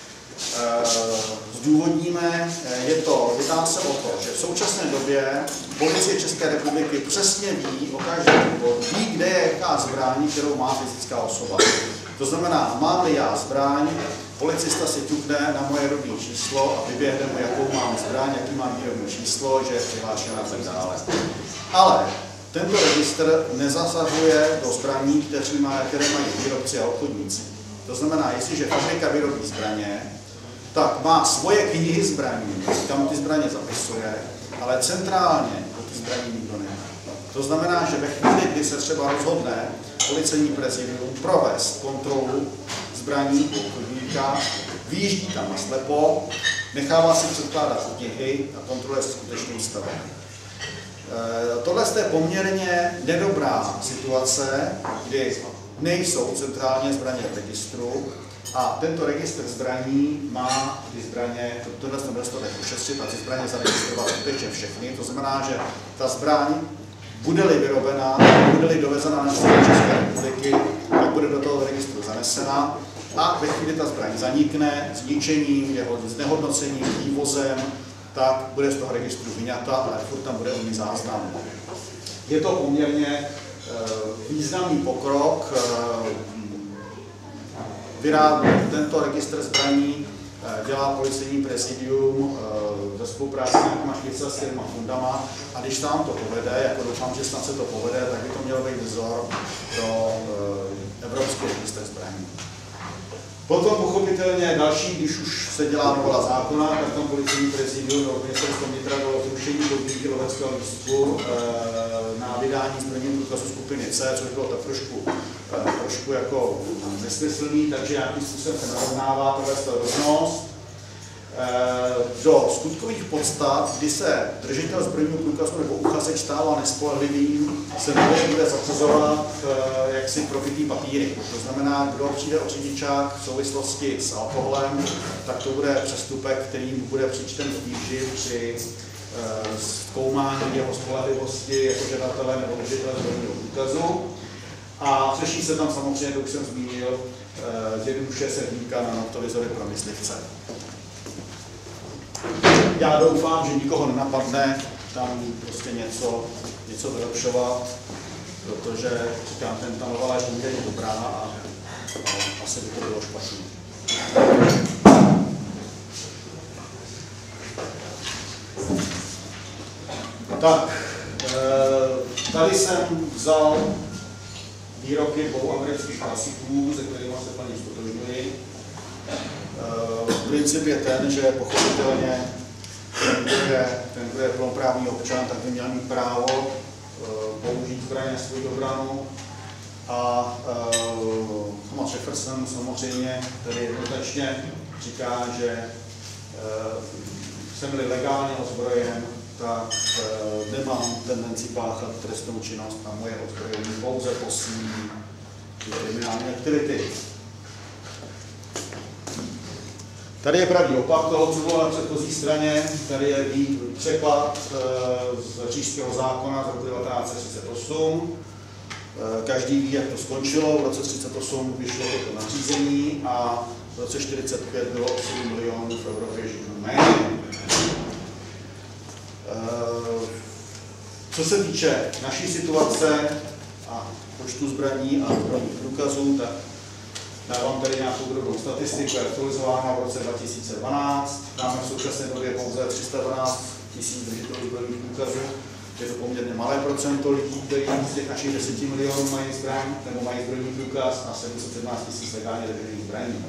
Zdůvodníme, je to, jedná se o to, že v současné době Policie České republiky přesně ví o každém důvodu, ví, kde je jaká zbraň, kterou má fyzická osoba. To znamená, mám-li já zbraň, policista si ťukne na moje rodné číslo a vyběhne mu, jakou mám zbraň, jaký mám výrobní číslo, že je přihlášená a tak dále. Ale tento registr nezasahuje do zbraní, které mají výrobci a obchodníci. To znamená, jestliže fabrika vyrobí zbraně, tak má svoje knihy zbraní, kam ty zbraně zapisuje, ale centrálně do ty zbraní nikdo nemá. To znamená, že ve chvíli, kdy se třeba rozhodne policejní prezidium provést kontrolu zbraní obchodníka, vyjíždí tam na slepo, nechává si předkládat knihy a kontroluje se skutečným stavem. Tohle je poměrně nedobrá situace, kdy nejsou centrálně zbraně v registru a tento registr zbraní má ty zbraně, tohle jsme dostatečně ušetřit a ty zbraně zaregistrovat skutečně všechny. To znamená, že ta zbraň, bude-li vyrobena, bude-li dovezena na České republiky, tak bude do toho registru zanesena a ve chvíli ta zbraň zanikne zničením, jeho znehodnocením, vývozem, tak bude z toho registru vyňata, ale furt tam bude oný záznam. Je to poměrně e, významný pokrok. E, tento registr zbraní e, dělá policejní prezidium e, ve spolupráci s nějakýma švýcarskými fundama a když tam to povede, jako doufám, že snad se to povede, tak by to měl být vzor pro e, evropský registr zbraní. Potom pochopitelně další, když už se dělá novela zákona, tak tam policejní prezidium nebo ministerstvo vnitra dalo zrušení podmínky loveckého lístku e, na vydání zbraní průkazu skupiny C, což bylo tak trošku, e, trošku jako nesmyslný, takže nějakým způsobem se narovnává tato rovnost. E, do skutkových podstat, kdy se držitel zbrojního průkazu nebo uchazeč stává nespolehlivým, se nově bude zařazovat e, jaksi profitní papíry. To znamená, kdo přijde o řidičák v souvislosti s alkoholem, tak to bude přestupek, který bude přičten do tíži při e, zkoumání jeho spolehlivosti jako žadatele nebo držitele zbrojního průkazu. A řeší se tam samozřejmě, jak jsem zmínil, e, zjednodušuje se výjimka na noktovizory pro myslivce. Já doufám, že nikoho nenapadne tam prostě něco, něco vylepšovat, protože říkám, ten ta novela je poměrně dobrá a, a asi by to bylo špatné. Tak, tady jsem vzal výroky dvou amerických klasiků, se kterými se plně ztotožňuji. Princip je ten, že pochopitelně ten, kdo je, ten, kdo je plnoprávný občan, tak by měl mít právo použít zbraně na svou obranu. A uh, Thomas Jefferson samozřejmě tedy jednoznačně říká, že uh, jsem-li legálně ozbrojen, tak uh, nemám tendenci páchat trestnou činnost a moje ozbrojení pouze posílí kriminální aktivity. Tady je pravý opak toho, co bylo na předchozí straně. Tady je překlad uh, z říšského zákona z roku devatenáct set třicet osm. Každý ví, jak to skončilo. V roce třicet osm vyšlo toto nařízení a v roce čtyřicet pět bylo osm milionů v Evropě židů méně. Co se týče naší situace a počtu zbraní a zbrojních průkazů, tak dávám tady nějakou drobnou statistiku, aktualizována v roce dva tisíce dvanáct. Máme v současné době pouze tři sta dvanáct tisíc držitelů zbrojních průkazů. Je to poměrně malé procento lidí, kteří z těch našich deseti milionů mají zbraň, nebo mají zbrojní průkaz a sedm set sedmnáct tisíc legálně držených zbraní.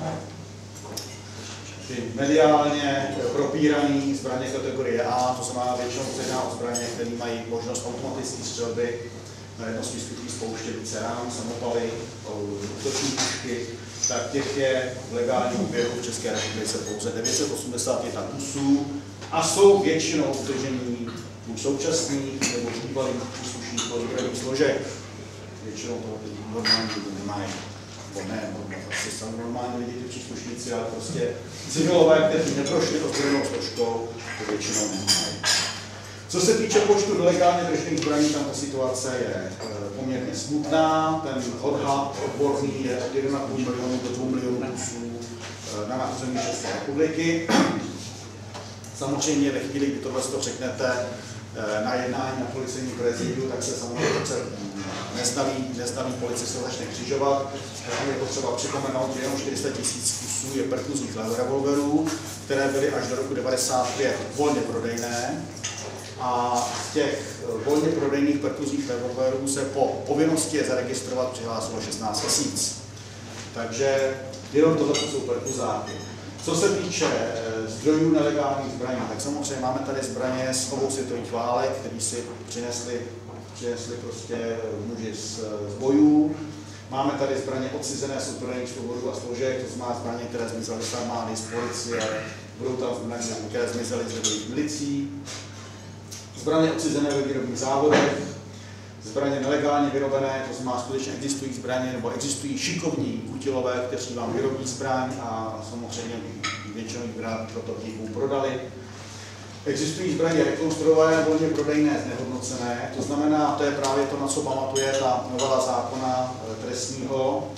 Ty mediálně propírané zbraně kategorie A, to znamená většinou se jedná o zbraně, které mají možnost automatické střelby, na jednoství schopí spouštět více rán, samopaly, útoční pušky, tak těch je v legálním oběhu v České republice pouze devět set osmdesát jedna kusů a jsou většinou držení buď současných nebo bývalých příslušníků ozbrojených složek. Většinou toho normální lidi nemají. Nebo ne, asi jsou normální lidi, ty příslušníci, ale prostě civilové, kteří neprošli ozbrojenou složkou, to většinou nemají. Co se týče počtu nelegálně držených zbraní, tam ta situace je poměrně smutná. Ten odhad odborný je od jednoho a půl milionu do dvou milionů kusů na území České republiky. Samozřejmě ve chvíli, kdy tohle to řeknete na jednání na policejním prezidiu, tak se samozřejmě neznalý, neznalý policista začne křižovat. Je potřeba připomenout, že jenom čtyři sta tisíc kusů je perkuzních revolverů, které byly až do roku devadesát pět volně prodejné. A z těch volně prodejných perkuzních revolverů se po povinnosti je zaregistrovat přihlásilo šestnáct tisíc. Takže jenom tohle jsou perkuzáky. Co se týče zdrojů nelegálních zbraní, tak samozřejmě máme tady zbraně z obou světových válek, které si přinesli, přinesli prostě muži z, z bojů. Máme tady zbraně odcizené z ozbrojených souborů a složek, to znamená zbraně, které zmizely z armády, z policie, budou tam zbraně, které zmizely z lidových milicí. Zbraně odcizené ve výrobních závodech, zbraně nelegálně vyrobené, to znamená skutečně existují zbraně, nebo existují šikovní útilové, kteří vám vyrobí zbraň a samozřejmě většinou prototypů prodali. Existují zbraně rekonstruované, volně prodejné, znehodnocené, to znamená, to je právě to, na co pamatuje ta novela zákona trestního.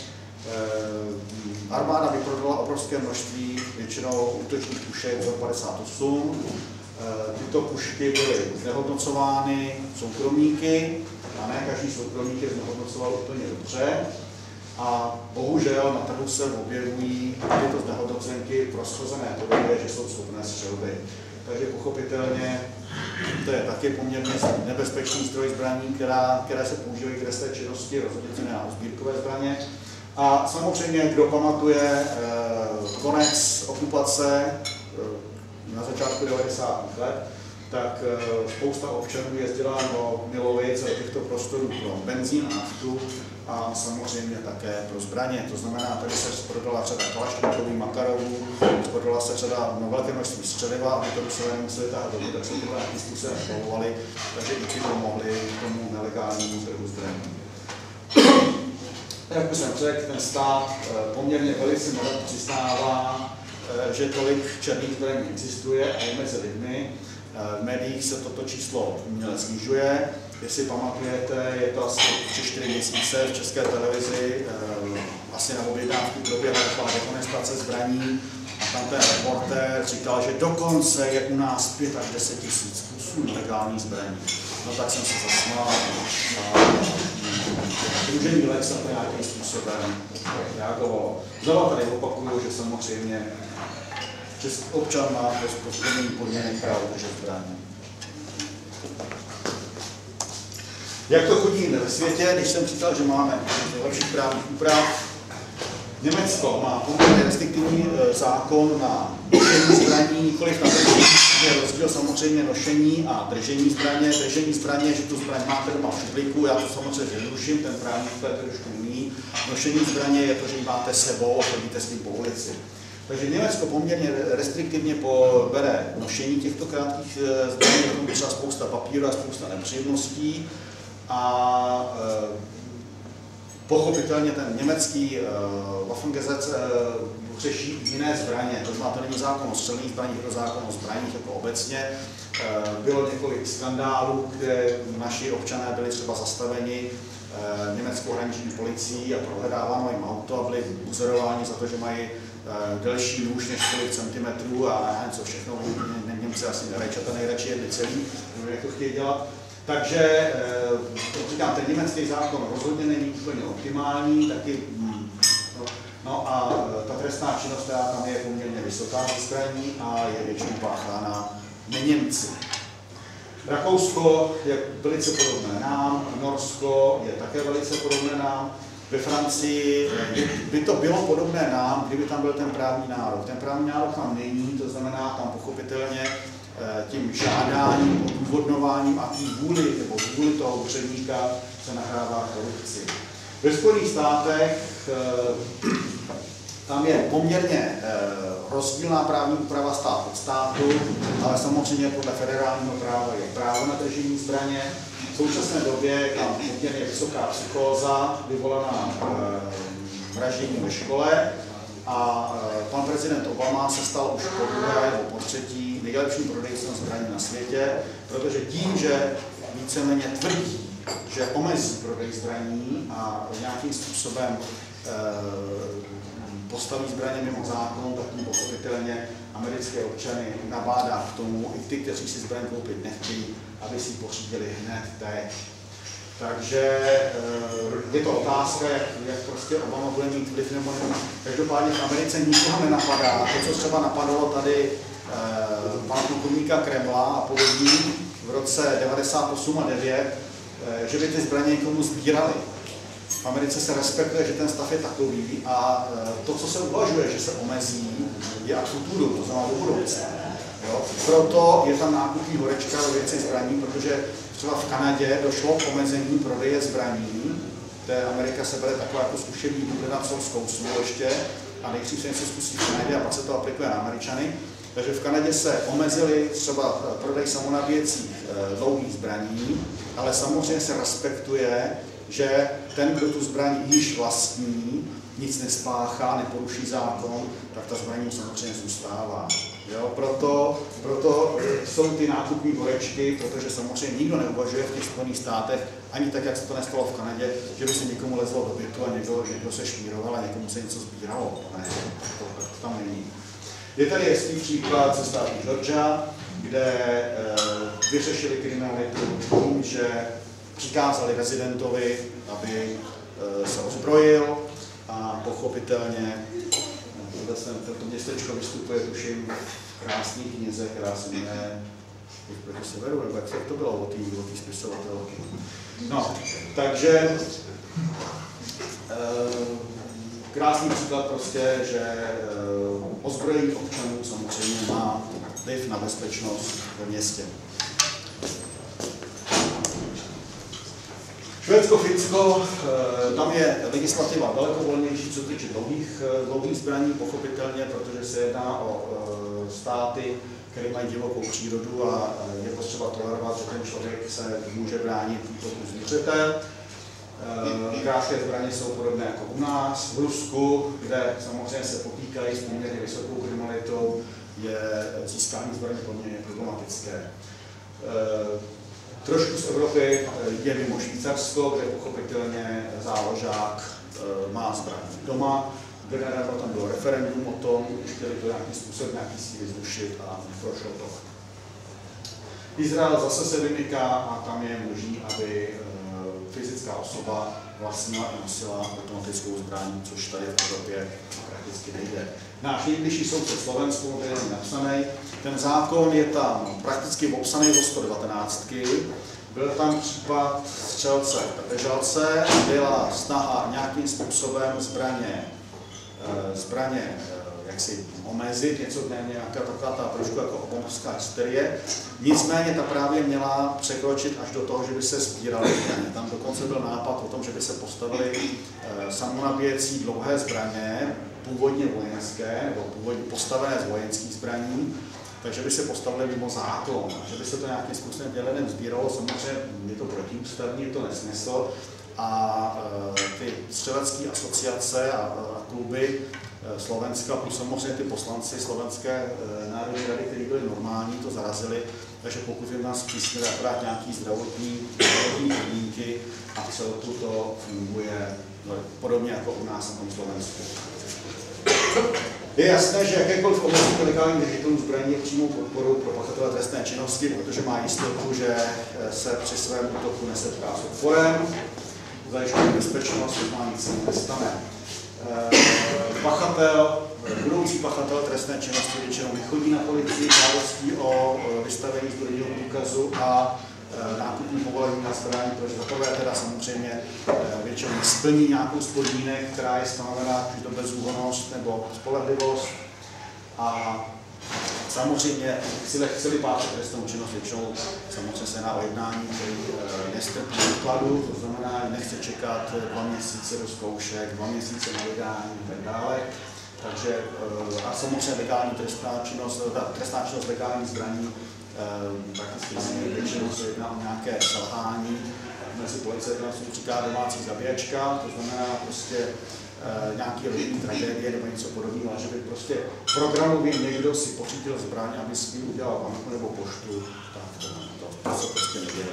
Armáda vyprodala obrovské množství většinou útočných pušek vzor padesát osm. Tyto pušky byly znehodnocovány soukromníky a ne každý soukromník je znehodnocoval úplně dobře. A bohužel na trhu se objevují tyto znehodnocenky v rozchozené podobě, že jsou schopné střelby. Takže pochopitelně to je taky poměrně nebezpečný zdroj zbraní, která, které se používají k trestné činnosti, rozhodně se na sbírkové zbraně. A samozřejmě, kdo pamatuje eh, konec okupace eh, na začátku devadesátých let, tak eh, spousta občanů jezdila do Milovic a do těchto prostorů pro benzín a naftu a samozřejmě také pro zbraně. To znamená, tady se prodala řada kalašníkových makaronů, prodala se řada no, velké množství střeliva, aby to Rusové nemuseli tahat domů, tak se tyhle nějakým způsobem spojovali, takže i ti pomohli tomu nelegálnímu trhu zbraní. Jak už jsem řekl, ten stát poměrně velice nerad přiznává, že tolik černých zbraní existuje a je mezi lidmi. V médiích se toto číslo uměle snižuje. Jestli pamatujete, je to asi tři čtyři měsíce v České televizi, asi na objednávku proběhla taková dehonestace zbraní a tam ten reportér říkal, že dokonce je u nás pět až deset tisíc kusů nelegálních zbraní. No tak jsem se zasmál a Sdružení Lex na to nějakým způsobem reagovalo. Znova tady opakuju, že samozřejmě český občan má bez splnění podmínek právo držet zbraní. Jak to chodí ve světě, když jsem říkal, že máme lepší právních úprav. Německo má poměrně restriktivní zákon na nošení zbraní, nikoliv na držení. Je rozdíl samozřejmě nošení a držení zbraně. Držení zbraně, že tu zbraň máte doma v šuplíku, já to samozřejmě zjednoduším, ten právník to je trošku jiný. Nošení zbraně je to, že ji máte sebou a chodíte s tím po ulici. Takže Německo poměrně restriktivně bere nošení těchto krátkých zbraní, je to třeba spousta papíru a spousta nepříjemností. A pochopitelně ten německý uh, Waffengesetz uh, řeší jiné zbraně, to znamená, to není zákon o střelných zbraních, je to zákon o zbraních jako obecně. Uh, bylo několik skandálů, kde naši občané byli třeba zastaveni uh, německou hraniční policií a prohledáváno jim auto a byli buzorováni za to, že mají uh, delší nůž než kolik centimetrů a nevím co všechno, Němci asi nerajčata nejradši jedli celý, jak to chtějí dělat. Takže, to říkám, ten německý zákon rozhodně není úplně optimální, taky, no, no a ta trestná činnost, která tam je poměrně vysoká na zbraní a je většinou páchána neněmci. Rakousko je velice podobné nám, Norsko je také velice podobné nám. Ve Francii by to bylo podobné nám, kdyby tam byl ten právní nárok. Ten právní nárok tam není, to znamená tam pochopitelně tím žádáním, odůvodňováním a tím vůli, nebo vůli toho úředníka se nahrává korupci. Ve Spojených státech tam je poměrně rozdílná právní úprava stát od státu, ale samozřejmě podle federálního práva je právo na držení zbraně. V současné době je tam poměrně vysoká psychóza vyvolaná vražděním ve škole a pan prezident Obama se stal už po druhé nebo po třetí nejlepším prodejcem zbraní na světě, protože tím, že víceméně tvrdí, že omezí prodej zbraní a nějakým způsobem e, postaví zbraně mimo zákon, tak tím pochopitelně americké občany nabádá k tomu, i ty, kteří si zbraň koupit nechtějí, aby si ji pořídili hned teď. Takže je to otázka, jak, jak prostě Obama bude mít vliv nebo nevím. Každopádně v Americe nikoho nenapadá. To, co třeba napadalo tady eh, pana plukovníka Kremla a podobný v roce devadesát osm a devět, eh, že by ty zbraně někomu sbírali. V Americe se respektuje, že ten stav je takový a eh, to, co se uvažuje, že se omezí, je a futuru, to znamená do budoucna. Jo? Proto je tam nákupní horečka do věci zbraní, protože třeba v Kanadě došlo k omezení prodeje zbraní, kde Amerika se bere taková jako zkušební bublina, co zkousnu ještě, a nejdřív se něco zkusí v Kanadě a pak se to aplikuje na Američany. Takže v Kanadě se omezili třeba prodej samonabíjecích dlouhých zbraní, ale samozřejmě se respektuje, že ten, kdo tu zbraň již vlastní, nic nespáchá, neporuší zákon, tak ta zbraní samozřejmě zůstává. Jo, proto, proto jsou ty nákupní horečky, protože samozřejmě nikdo neuvažuje v těch Spojených státech, ani tak, jak se to nestalo v Kanadě, že by se někomu lezlo do bytu a někdo, někdo se šmíroval a někomu se něco sbíralo. Ne, to, to, to tam není. Je tady hezký příklad ze státu Georgia, kde e, vyřešili kriminalitu tím, že přikázali rezidentovi, aby e, se ozbrojil a pochopitelně to městečko vystupuje, tuším, v krásné knize, která se jmenuje proti severu, nebo jak to bylo o té spisovatelky. No, takže e, krásný příklad prostě, že e, ozbrojení občanů samozřejmě má vliv na bezpečnost ve městě. Švédsko, Finsko, tam je legislativa daleko volnější, co týče dlouhých, dlouhých zbraní, pochopitelně, protože se jedná o státy, které mají divokou přírodu a je potřeba tolerovat, že ten člověk se může bránit útoku zvířete. Krátké zbraně jsou podobné jako u nás. V Rusku, kde samozřejmě se potýkají s poměrně vysokou kriminalitou, je získání zbraní poměrně problematické. Trošku z Evropy je mimo Švýcarsko, kde pochopitelně záložák má zbraň doma. Nedávno tam bylo referendum o tom, chtěli to nějakým způsobem nějaký síly zrušit a neprošlo to. Izrael zase se vymyká a tam je možné, aby fyzická osoba vlastnila i nosila automatickou zbraň, což tady v Evropě prakticky nejde. Náš nejbližší soused Slovensku, který je napsaný, ten zákon je tam prakticky obsaný do sto devatenáct Byl tam případ střelce v Petržalce, byla snaha nějakým způsobem zbraně, zbraně jak si omezit, něco nějaká taková ta trošku jako obrovská hysterie. Nicméně ta právě měla překročit až do toho, že by se sbíraly zbraně. Tam dokonce byl nápad o tom, že by se postavily samonabíjecí dlouhé zbraně, původně vojenské, nebo původně postavené z vojenských zbraní, takže by se postavili mimo zákon, že by se to nějakým způsobem dělenem sbíralo. Samozřejmě je to protiústavní, je to nesmysl. A ty střelecké asociace a, a kluby Slovenska, plus samozřejmě ty poslanci Slovenské národní rady, kteří byli normální, to zarazili, takže pokud jim nás zpřísnili akorát nějaký zdravotní, zdravotní podmínky a v celku to funguje podobně jako u nás na tom Slovensku. Je jasné, že jakékoliv omezení legálních držitelů zbraní je přímou podporou pro pachatele trestné činnosti, protože má jistotu, že se při svém útoku nesetká s odporem, zajišťuje bezpečnost, má nic se nestane. Pachatel, budoucí pachatel trestné činnosti většinou nechodí na policii žádostí o vystavení zbrojního průkazu a nákupní povolení na zbraní, protože za prvé teda samozřejmě většinou nesplní nějakou z podmínek, která je stanovená, či to bezúhonnost nebo spolehlivost. A samozřejmě chceli páchat trestnou činnost, většinou samozřejmě se jedná o jednání, který nestrpí odkladu, to znamená, nechce čekat dva měsíce do zkoušek, dva měsíce na vydání a tak dále. Takže a samozřejmě legální trestná činnost, trestná činnost legální zbraní, prakticky většinou se jedná o nějaké selhání, mezi policie se říká domácí zabíjačka, to znamená prostě e, nějaký rodinný tragédie nebo něco podobného, že by prostě programově někdo si pořídil zbraň, aby s tím udělal banku nebo poštu, tak to, to, to se prostě neděje.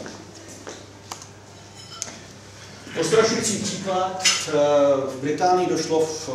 Postrašující příklad, v Británii došlo v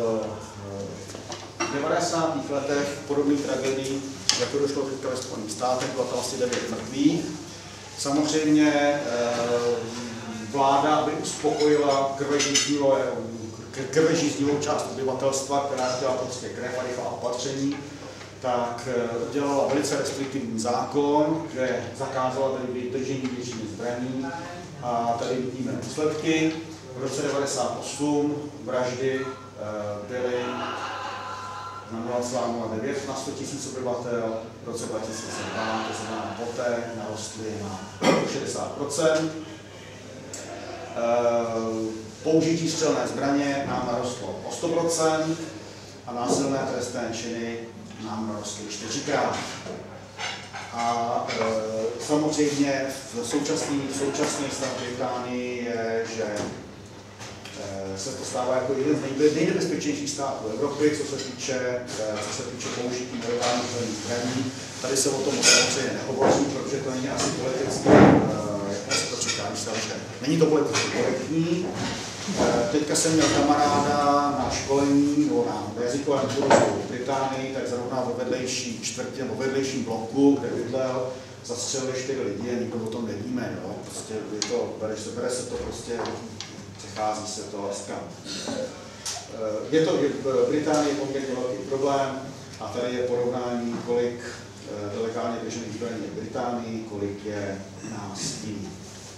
devadesátých letech k podobných tragédií, jako došlo teďka ve Spojených státech, bylo to asi devět mrtvých. Samozřejmě vláda by uspokojila krvežíznivou část obyvatelstva, která chtěla prostě krev a rychlá opatření, tak udělala velice restriktivní zákon, kde zakázala tady držení většiny zbraní. A tady vidíme důsledky. V roce devadesát osm vraždy byly na nula celá nula devět na sto tisíc obyvatel, v roce dva tisíce dva, to znamená poté, narostly na šedesát procent. Použití střelné zbraně nám narostlo o sto procent a násilné trestné činy nám narostly čtyřikrát. A e, samozřejmě v současný, současný stav Británii je, že e, se to stává jako jeden z nejnebezpečnějších států Evropy, co se týče, e, co se týče použití nelegálních střelných zbraní. Tady se o tom samozřejmě nehovoří, protože to není asi politicky, e, jak se to říká, že není to politicky korektní. E, teďka jsem měl kamaráda na školení nebo na jazykovém kurzu v Británii, tak zrovna ve vedlejší čtvrtě nebo vedlejším bloku, kde bydlel, zastřelili čtyři lidi a nikdo o tom nevíme. Jo? Prostě je to, bere, se, bere se to prostě, přechází se to laska. E, je to v Británii poměrně velký problém a tady je porovnání, kolik e, legálně držených zbraní je v Británii, kolik je nás jiných.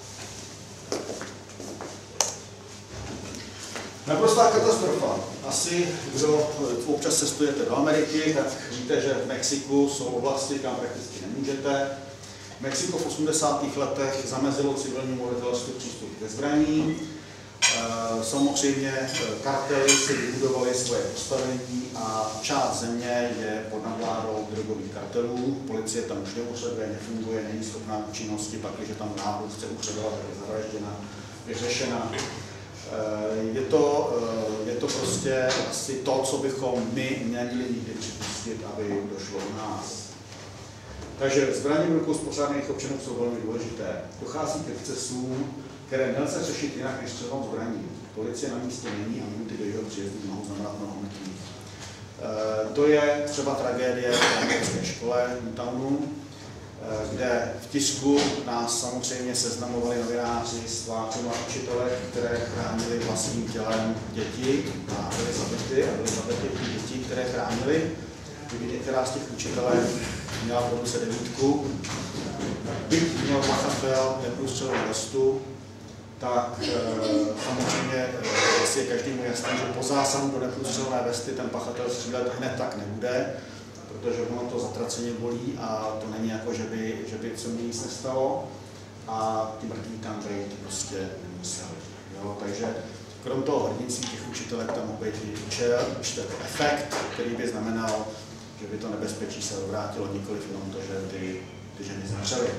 Naprostá katastrofa. Asi, kdo občas cestujete do Ameriky, tak víte, že v Mexiku jsou oblasti, kam prakticky nemůžete. Mexiko v osmdesátých letech zamezilo civilnímu obyvatelstvu přístup ke zbraní. Samozřejmě kartely si vybudovaly svoje postavení a část země je pod nadvládou drogových kartelů. Policie tam už neúřaduje, nefunguje, není schopná činnosti, pak, když tam náhodou chce úřadovat, tak je zavražděna, vyřešena. Je to, je to prostě asi to, co bychom my neměli nikdy připustit, aby došlo u nás. Takže zbraně v rukou spořádaných občanů jsou velmi důležité. Dochází k excesům, které nelze řešit jinak než střelnou zbraní. Policie na místě není a minuty do jeho příjezdu mohou znamenat mnoho mrtvých. To je třeba tragédie v americké škole v Newtownu, kde v tisku nás samozřejmě seznamovali novináři s tvářima učitelek, které chránili vlastním tělem děti a byly zabity a byly zabity děti, které chránili. Kdyby některá z těch učitelek měla v roce devítku, byť měl pachatel neprůstřelnou vestu, tak e, samozřejmě e, je každému jasné, že po zásahu do neprůstřelné vesty ten pachatel střílet hned tak nebude, protože ono to zatraceně bolí a to není jako, že by, že by se mi nic nestalo a ty mrtví tam být prostě nemuseli. Jo? Takže krom toho hrdinství těch učitelek tam mohl být i účel, určitý efekt, který by znamenal, že by to nebezpečí se odvrátilo, nikoliv jenom to, že ty, ty ženy zemřely.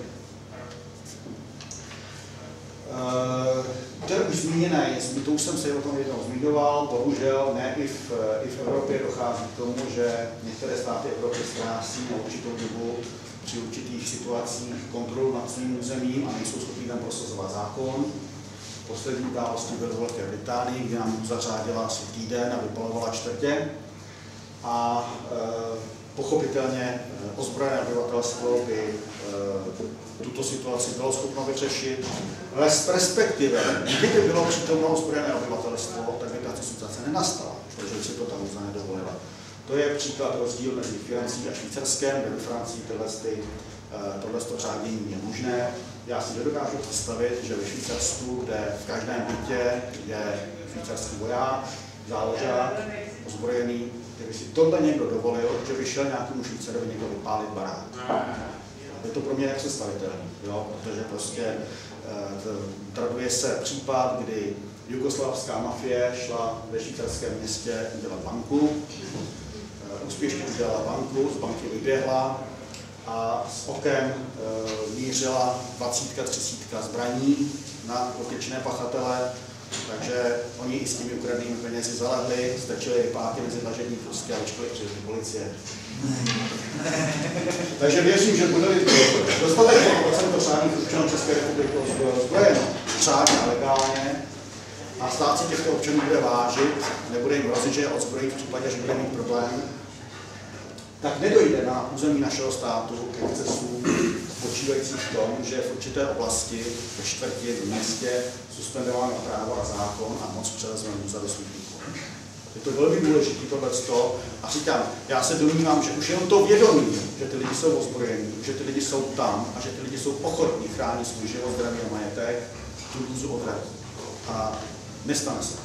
Uh, to je už zmíněné, to už jsem se o tom jednou zmiňoval, bohužel ne i v, i v Evropě dochází k tomu, že některé státy Evropy ztrácí na určitou dobu při určitých situacích kontrolu nad svým územím a nejsou schopni tam prosazovat zákon. Poslední událostí byl v Velké Británii, kde nám zařádila asi týden a vypalovala čtvrtě. A e, pochopitelně ozbrojené obyvatelstvo by e, tuto situaci bylo schopno vyřešit. Ale z perspektivy, kdyby bylo přítomno ozbrojené obyvatelstvo, tak by tato situace nenastala, protože si to tam už nedovolila. To je příklad rozdíl mezi Francií a Švýcarskem, kde ve Francii tohle řádění je možné. Já si nedokážu představit, že ve Švýcarsku, kde v každém bytě je švýcarský voják, záložák, ozbrojený, kdyby si tohle někdo dovolil, že by šel nějakému Švýcarovi někdo vypálit barák. Je to pro mě nepředstavitelné, protože prostě traduje se případ, kdy jugoslávská mafie šla ve švýcarském městě udělat banku, úspěšně udělala banku, z banky vyběhla a s okem e, mířila dvacítka, třicítka zbraní na dotyčné pachatele, takže oni i s těmi ukradenými penězi zalehli, strčili páky mezi dlažební kostky a vyčkali přijeli policie. Takže věřím, že bude-li dostatečně procento řádných občanů České republiky ozbrojeno řádně a legálně a stát si těchto občanů bude vážit, nebude jim hrozit, že je odzbrojí v případě, že bude mít problém, tak nedojde na území našeho státu k excesům spočívajících v tom, že v určité oblasti, ve čtvrti, v městě, suspendováno právo a zákon a moc převezme úřady svých výkonů. Je to velmi důležité tohleto a říkám, já se domnívám, že už jenom to vědomí, že ty lidi jsou ozbrojení, že ty lidi jsou tam a že ty lidi jsou ochotní chránit svůj život, zdraví a majetek, tu hrůzu odradí. A nestane se.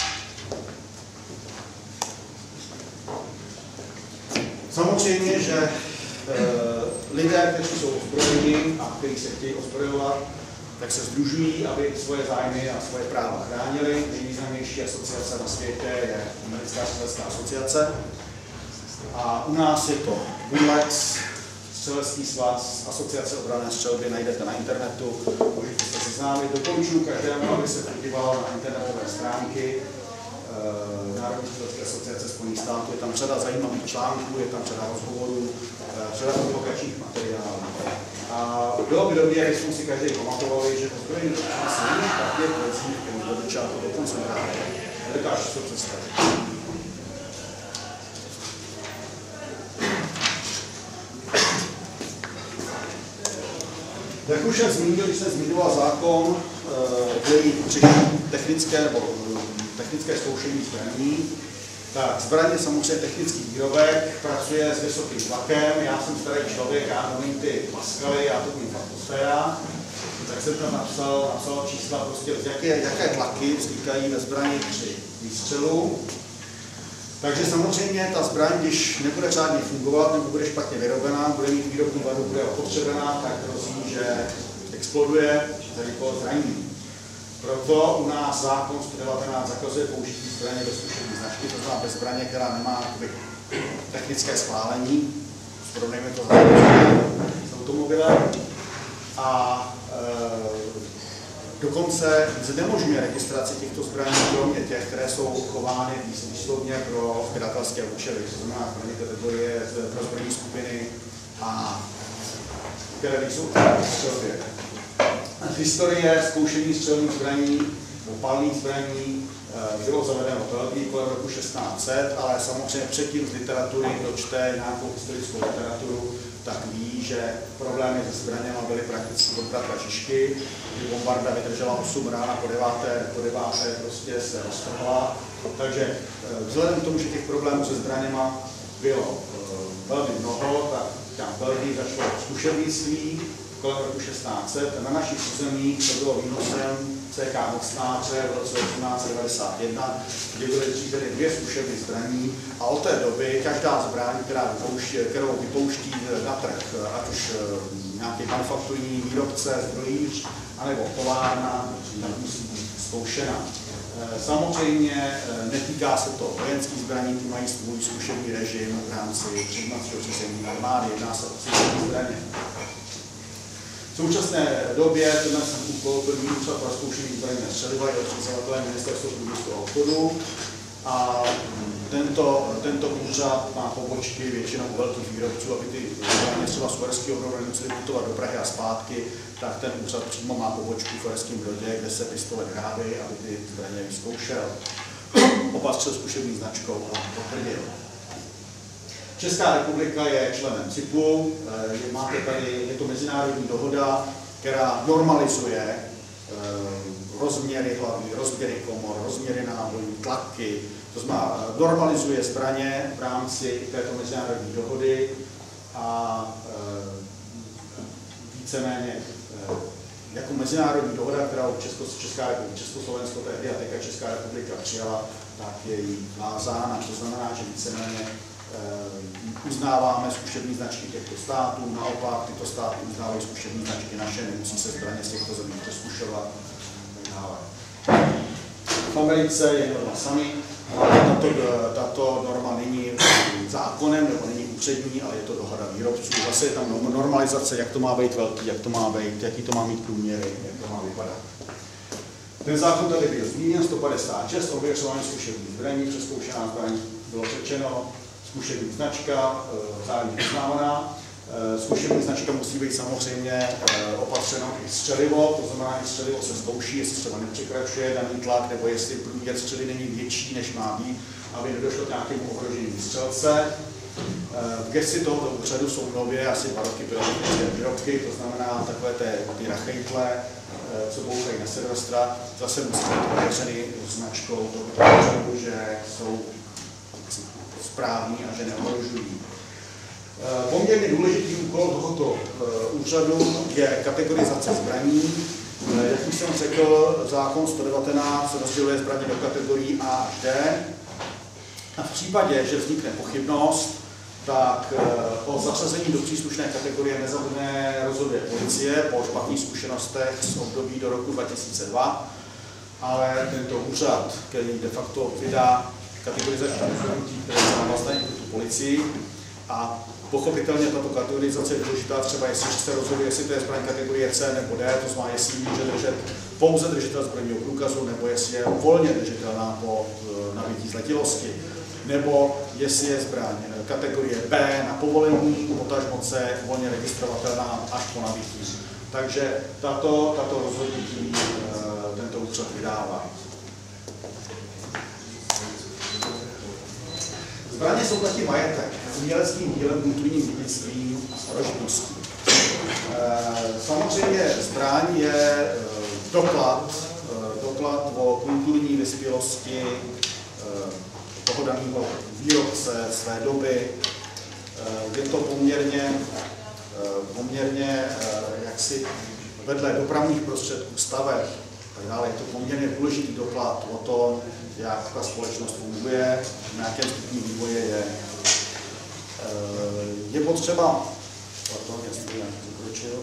Samozřejmě, že e, lidé, kteří jsou ozbrojeni a kteří se chtějí ozbrojovat, tak se sdružují, aby svoje zájmy a svoje práva chránili. Nejvýznamnější asociace na světě je Americká střelecká asociace. A u nás je to Bulex, Střelecký svaz, Asociace obranné střelby, najdete na internetu, můžete se seznámit. Doporučuji každému, aby se podíval na internetové stránky Národní střelecké asociace Spojených států. Je tam řada zajímavých článků, je tam řada rozhovorů, řada publikačních materiálů. A bylo by dobré, když jsme si každý pamatovali, že ozbrojení se není tak pět věcí, které do začátku do konce hráli. Nedokážu si to představit. Jak už jsem zmínil, když jsem zmiňoval zákon, který řeší technické nebo technické zkoušení zbraní, tak zbraně samozřejmě technický výrobek, pracuje s vysokým tlakem, já jsem starý člověk, já nevím ty Pascaly, já to vím atmosféra, tak jsem tam napsal, napsal čísla, prostě jaké, jaké tlaky vznikají ve zbraní při výstřelu. Takže samozřejmě ta zbraň, když nebude řádně fungovat nebo bude špatně vyrobená, bude mít výrobní vadu, bude opotřebená, tak hrozí, že exploduje, za někoho zraní. Proto u nás zákon sto devatenáct zakazuje použití zbraně bez zkušební značky, to znamená bez zbraně, která nemá technické schválení. Porovnejme to s automobilem. A e, dokonce znemožňuje registraci těchto zbraní, kromě těch, které jsou chovány výslovně pro sběratelské účely, to znamená zbraně kategorie pro zbrojní skupiny a které nejsou v střelbě. Historie zkoušení střelných zbraní, palných zbraní bylo zavedeno v Belgii kolem roku šestnáct set, ale samozřejmě předtím z literatury, kdo čte nějakou historickou literaturu, tak ví, že problémy se zbraněma byly prakticky od bratra Žižky, kdy bombarda vydržela osm rána po deváté, po deváté prostě se roztrhla. Takže vzhledem k tomu, že těch problémů se zbraněma bylo velmi mnoho, tak tam v Belgii začalo zkušebnictví, kolem roku šestnáct set. Na našich územích to bylo výnosem C K Mocnáře v roce osmnáct set devadesát jedna, kdy byly zřízeny dvě zkušebny zbraní a od té doby každá zbraň, která vypouští, kterou vypouští na trh, ať už nějaký manufakturní výrobce, zbrojíř, anebo továrna, tak musí být zkoušena. Samozřejmě netýká se to vojenských zbraní, ty mají svůj zkušební režim v rámci přijímacího řízení armády, jedná se o civilní zbraně. V současné době tenhle jsem úkol první úřad pro zkoušení zbraní a střeliva je odřizovatelem Ministerstva průmyslu a obchodu a tento, tento úřad má pobočky většinou u velkých výrobců, aby ty zbraně třeba z Uherského Brodu nemuseli putovat do Prahy a zpátky, tak ten úřad přímo má pobočku v Uherském Brodě, kde se pistole vyrábí, aby ty zbraně vyzkoušel, opatřil zkušební značkou a potvrdil. Česká republika je členem C I P U, máte tady, je to mezinárodní dohoda, která normalizuje rozměry hlavy, rozměry komor, rozměry nábojů, tlaky, to znamená normalizuje zbraně v rámci této mezinárodní dohody a víceméně jako mezinárodní dohoda, kterou Česko, Česká republika, Československo tehdy a teďka Česká republika přijala, tak je jí vázána, to znamená, že víceméně uznáváme zkušební značky těchto států, naopak tyto státy uznávají zkušební značky naše, nemusí se zbraně z těchto zemí přezkušovat. V Americe je norma sami, ale tato, tato norma není zákonem nebo není úřední, ale je to dohoda výrobců. Zase je tam normalizace, jak to má být velký, jak to má být, jaký to má mít průměry, jak to má vypadat. Ten zákon tady byl zmíněn, sto padesát šest, ověřování zkušebních zbraní, přezkoušená zbraň, bylo řečeno, zkušební značka, vzájemně uznávaná. Zkušební značka musí být samozřejmě opatřeno i střelivo, to znamená, že střelivo se zkouší, jestli třeba nepřekračuje daný tlak, nebo jestli průměr střely není větší, než má být, aby nedošlo k nějakému ohrožení střelce. V gesci tohoto úřadu jsou nově asi dva roky biometrické výrobky, to znamená takové té, ty rachejtle, co bouchají na Silvestra, zase musí být ověřeny značkou tohoto úřadu, že jsou správní a že neohrožují. Poměrně důležitý úkol tohoto úřadu je kategorizace zbraní. Jak už jsem řekl, zákon sto devatenáct rozděluje zbraně do kategorií A až D. A v případě, že vznikne pochybnost, tak o zařazení do příslušné kategorie nezavodné rozhoduje policie po špatných zkušenostech z období do roku dva tisíce dva, ale tento úřad, který de facto vydá kategorizační rozhodnutí, které je závazné pro tu policii, a pochopitelně tato kategorizace je důležitá, třeba jestli se rozhoduje, jestli to je zbraň kategorie C nebo D, to znamená, jestli může držet pouze držitel zbrojního průkazu, nebo jestli je volně držitelná po nabytí zletilosti, nebo jestli je zbraň kategorie B na povolení, potažmo C volně registrovatelná až po nabytí. Takže tato, tato rozhodnutí tento úřad vydává. Zbraně jsou taky majetek, uměleckým dílem, kulturním dědictvím a starožitností. Samozřejmě zbraň je doklad, doklad o kulturní vyspělosti toho daného výrobce své doby. Je to poměrně, poměrně jaksi vedle dopravních prostředků, staveb, tak dále. Je to poměrně důležitý doklad o tom, jak ta společnost funguje, na jakém stupni vývoje je. Je potřeba, pardon, jestli já zakročil.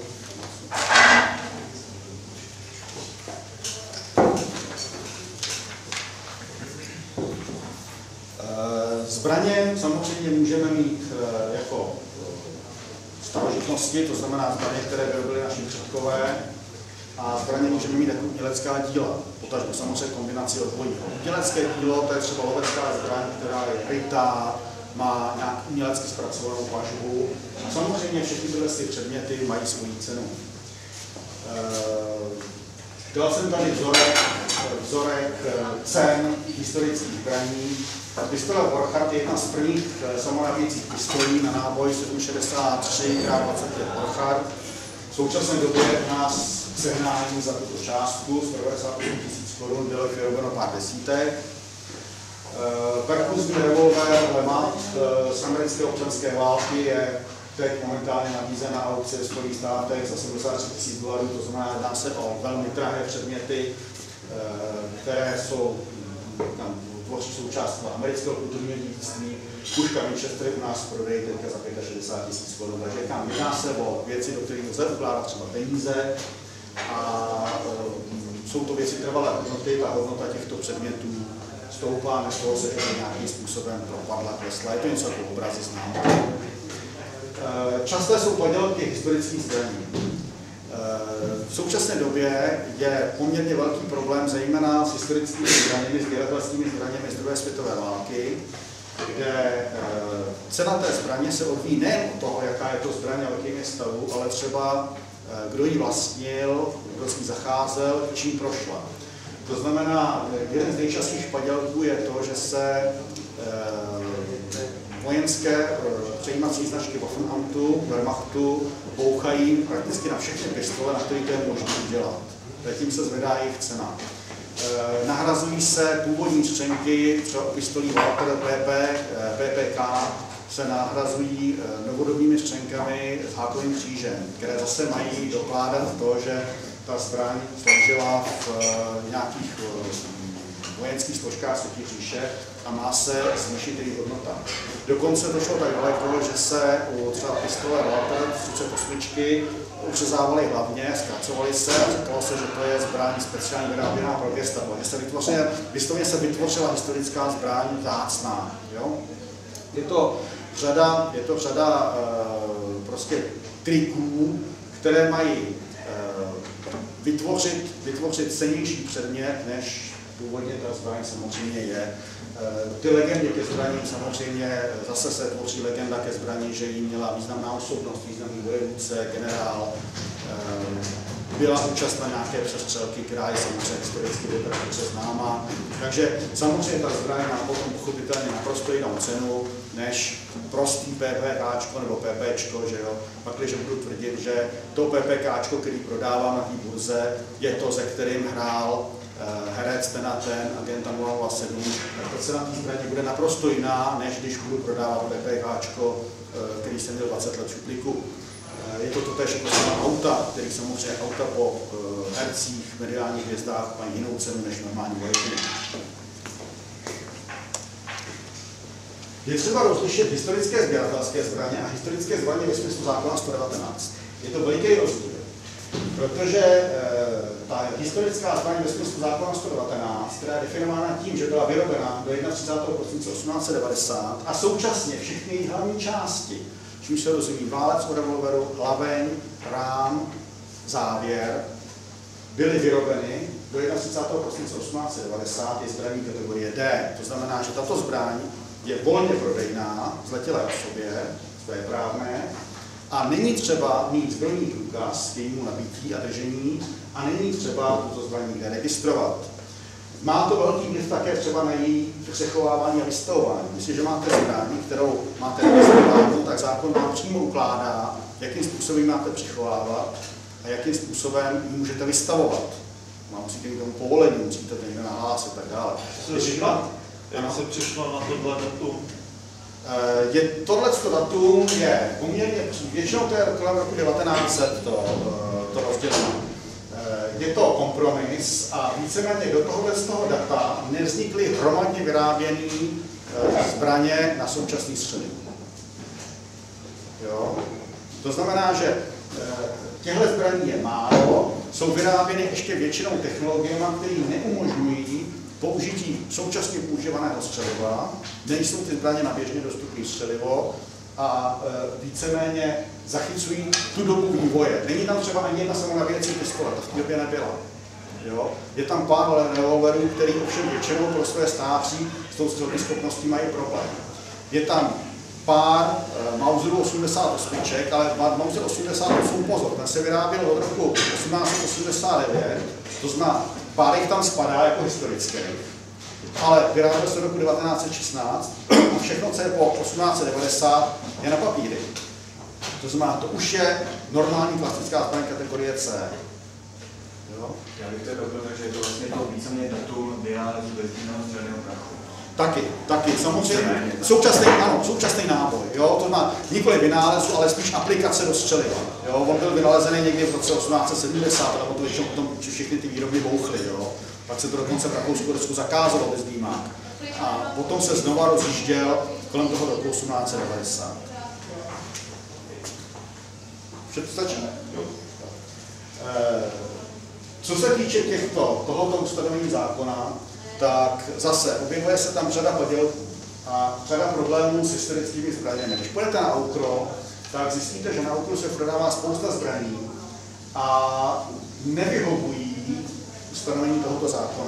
Zbraně samozřejmě můžeme mít jako starožitnosti, to znamená zbraně, které byly naši předkové, a zbraně můžeme mít jako umělecká díla, potažmo samozřejmě kombinaci obojího. Umělecké dílo, to je třeba lovecká zbraň, která je rytá, má nějak umělecky zpracovanou pažbu. A samozřejmě všechny tyhle ty předměty mají svoji cenu. Dal jsem tady vzorek, vzorek cen historických zbraní. Pistola Borchardt je jedna z prvních samonabíjecích pistolí na náboj sedm šedesát tři krát dvacet pět Borchardt. V současné době nás sehnání za tuto částku sto devadesát osm tisíc korun bylo vyrobeno pár desítek. Perkusní revolver Lemat z americké občanské války je teď momentálně nabízená na aukci ve Spojených státech za sedmdesát tři tisíc dolarů, to znamená, jedná se o velmi drahé předměty, které jsou tam tvoří součást amerického kulturního dědictví. Puška Winchester u nás prodejí teďka za šedesát pět tisíc korun, takže tam jedná se o věci, do kterých lze ukládat třeba peníze a e, jsou to věci trvalé hodnoty, ta hodnota těchto předmětů stoupá, než toho se nějakým způsobem propadla, klesla. Je to něco jako obrazy znám. E, časté jsou padělky historických zbraní. V současné době je poměrně velký problém, zejména s historickými zbraněmi, s dělatelskými zbraněmi z druhé světové války, kde cena té zbraně se odvíjí nejen od toho, jaká je to zbraň a v jakém je stavu, ale třeba kdo ji vlastnil, kdo s ní zacházel, čím prošla. To znamená, jeden z nejčastějších padělků je to, že se vojenské přejímací značky Waffenamtu, Wehrmachtu bouchají prakticky na všechny pistole, na které to je možné udělat. Tím se zvedá jejich cena. E, nahrazují se původní střenky, třeba pistolí Walter P P K, se nahrazují novodobými střenkami s hákovým křížem, které zase mají dokládat to, že ta zbraň sloužila v nějakých vojenských složkách Světí říše a má se zvýšit její hodnota. Dokonce došlo tak daleko, že se u třeba pistole Walter třicet osm upřezávaly hlavně, zkracovaly se a říkalo se, že to je zbraň speciálně vyráběná pro gestapo. Že se vytvořila, vyslovně se vytvořila historická zbraň vzácná. Jo? Je to řada, je to řada e, prostě triků, které mají e, vytvořit, vytvořit cennější předmět, než původně ta zbraň samozřejmě je. Ty legendy ke zbraní samozřejmě zase se tvoří legenda ke zbraní, že jí měla významná osobnost, významný vojevůdce, generál, byla účast na nějaké přestřelky, která je samozřejmě historicky dobře známá. Takže samozřejmě ta zbraň má potom pochopitelně naprosto jinou cenu než prostý PPKčko nebo PPčko, že jo. Pak, když budu tvrdit, že to PPKčko, který prodávám na té burze, je to, ze kterým hrál herec ten a ten, agenta nula nula sedm, tak ta cena té zbraně bude naprosto jiná, než když budu prodávat PPKčko, který jsem měl dvacet let v šuplíku. Je to totéž jako cena auta, který samozřejmě auta po hercích, mediálních hvězdách mají jinou cenu než normální vojenky. Je třeba rozlišit historické sběratelské zbraně a historické zbraně ve smyslu zákona sto devatenáct. Je to veliký rozdíl, protože e, ta historická zbraň ve smyslu zákona sto devatenáct, která je definována tím, že byla vyrobena do třicátého prvního prosince osmnáct set devadesát a současně všechny její hlavní části, čímž se rozumí válec od revolveru, hlaveň, rám, závěr, byly vyrobeny do třicátého prvního prosince osmnáct set devadesát, je zbraní kategorie D. To znamená, že tato zbraň je volně prodejná, zletilé osobě, to je právné, a není třeba mít zbrojní průkaz k jejímu nabití a držení a není třeba tuto zbraň někde registrovat. Má to velký vliv také třeba na její přechovávání a vystavování. Myslím, že máte zbraň, kterou máte registrovanou, tak zákon vám přímo ukládá, jakým způsobem máte přechovávat a jakým způsobem ji můžete vystavovat. Mám přijít k tomu povolení, musíte to někde nahlásit a tak dále. Jak se přišlo na tohle datum? Je, tohleto datum je poměrně, většinou to je kolem roku devatenáct set to, to rozděleno. Je to kompromis a víceméně do tohohle z toho data nevznikly hromadně vyráběné zbraně na současný střelivo. Jo? To znamená, že těchto zbraní je málo, jsou vyráběny ještě většinou technologiemi, které neumožňují použití současně používaného střeliva, nejsou ty zbraně na běžně dostupné střelivo a e, víceméně zachycují tu dobu vývoje. Není tam třeba ani jedna samonabíjecí pistole, ta v té době nebyla. Jo? Je tam pár revolverů, který ovšem většinou pro své stáří s tou střelnou schopností mají problém. Je tam pár e, Mauserů osmdesát osm, ale Mauser osmdesát osm, pozor, ten se vyráběl od roku osmnáct set osmdesát devět, to znamená, pár jich tam spadá jako historické, ale vyráběl se do roku devatenáct set šestnáct a všechno, co je po osmnáct set devadesát, je na papíry. To znamená, to už je normální klasická zbraň kategorie C. Jo? Já bych to doplnil, že je to vlastně to víceméně datum vynálezu bezdílného střelného prachu. Taky, taky, samozřejmě. Současný, ano, současný náboj, jo, to má nikoli vynálezu, ale spíš aplikace do střeliva. Jo, on byl vynalezený někdy v roce osmnáct set sedmdesát, ale to většinou potom všechny ty výroby bouchly, jo. Pak se to dokonce v Rakousku zakázalo bez výjimák. A potom se znova rozjížděl kolem toho roku osmnáct set devadesát. Vše to stačí? E, co se týče těchto, tohoto ustanovení zákona, tak zase objevuje se tam řada padělků a řada problémů s historickými zbraněmi. Když půjdete na Aukro, tak zjistíte, že na Aukru se prodává spousta zbraní a nevyhovují ustanovení tohoto zákona.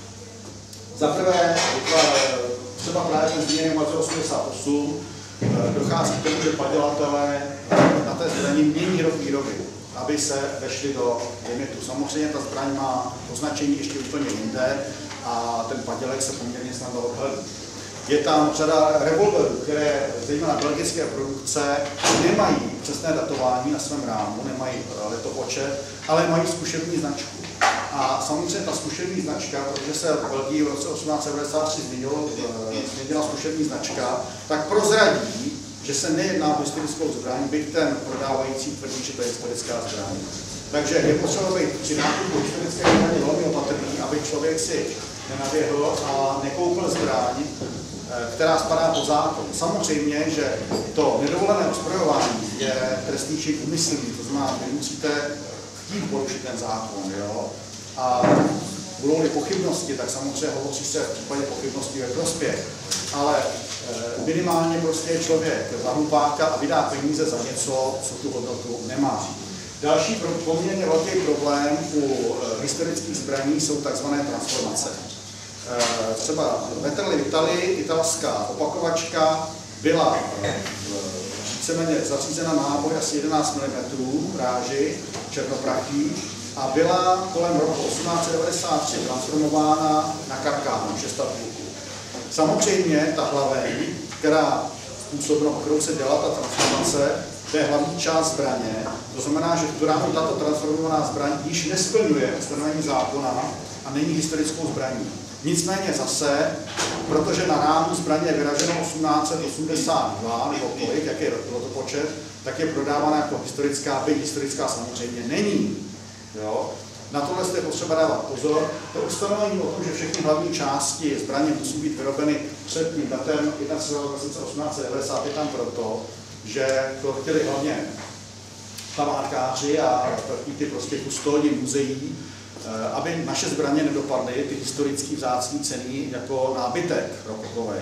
Za prvé, třeba právě ten zmíněný Mazda osmdesát osm, dochází k tomu, že padělatelé na té zbraní mění rok výroby, aby se vešli do limitu. Samozřejmě ta zbraň má označení ještě úplně jinde a ten padělek se poměrně snadno odhalí. Je tam řada revolverů, které zejména belgické produkce nemají přesné datování na svém rámu, nemají letopočet, ale mají zkušební značku. A samozřejmě ta zkušební značka, protože se v Belgii v roce osmnáct set devadesát tři změnila zkušební značka, tak prozradí, že se nejedná o historickou zbraň, byť ten prodávající tvrdí, že to je historická zbraň. Takže je potřeba být při nákupu historické zbraně velmi opatrný, aby člověk si nenaběhl a nekoupil zbraň, která spadá pod zákon. Samozřejmě, že to nedovolené ozbrojování je trestný čin úmyslný, to znamená, že musíte chtít porušit ten zákon. Jo? A budou-li pochybnosti, tak samozřejmě hovoří se v případě pochybností ve prospěch. Ale minimálně prostě je člověk za hlupáka a vydá peníze za něco, co tu hodnotu nemá. Další poměrně velký problém u historických zbraní jsou tzv. Transformace. Třeba Vetrli Vitali, italská opakovačka, byla víceméně zařízena náboj asi jedenáct milimetrů ráži, černoprachý, a byla kolem roku osmnáct set devadesát tři transformována na karkánu šest a půl. Samozřejmě ta hlaveň, která způsobila, kterou se dělala ta transformace, to je hlavní část zbraně. To znamená, že v tu ránu tato transformovaná zbraň již nesplňuje ustanovení zákona a není historickou zbraní. Nicméně zase, protože na rámu zbraně je vyraženo osmnáct set osmdesát dva, nebo kolik, jaký je to počet, tak je prodávána jako historická, byť historická samozřejmě není. Jo? Na tohle je potřeba dávat pozor. To ustanovení o tom, že všechny hlavní části zbraně musí být vyrobeny před tím datem třináctého prosince osmnáct set devadesát je tam proto, že to chtěli hlavně památkáři a ty prostě kustodi muzeí, aby naše zbraně nedopadly, ty historicky vzácné ceny, jako nábytek rokokovej.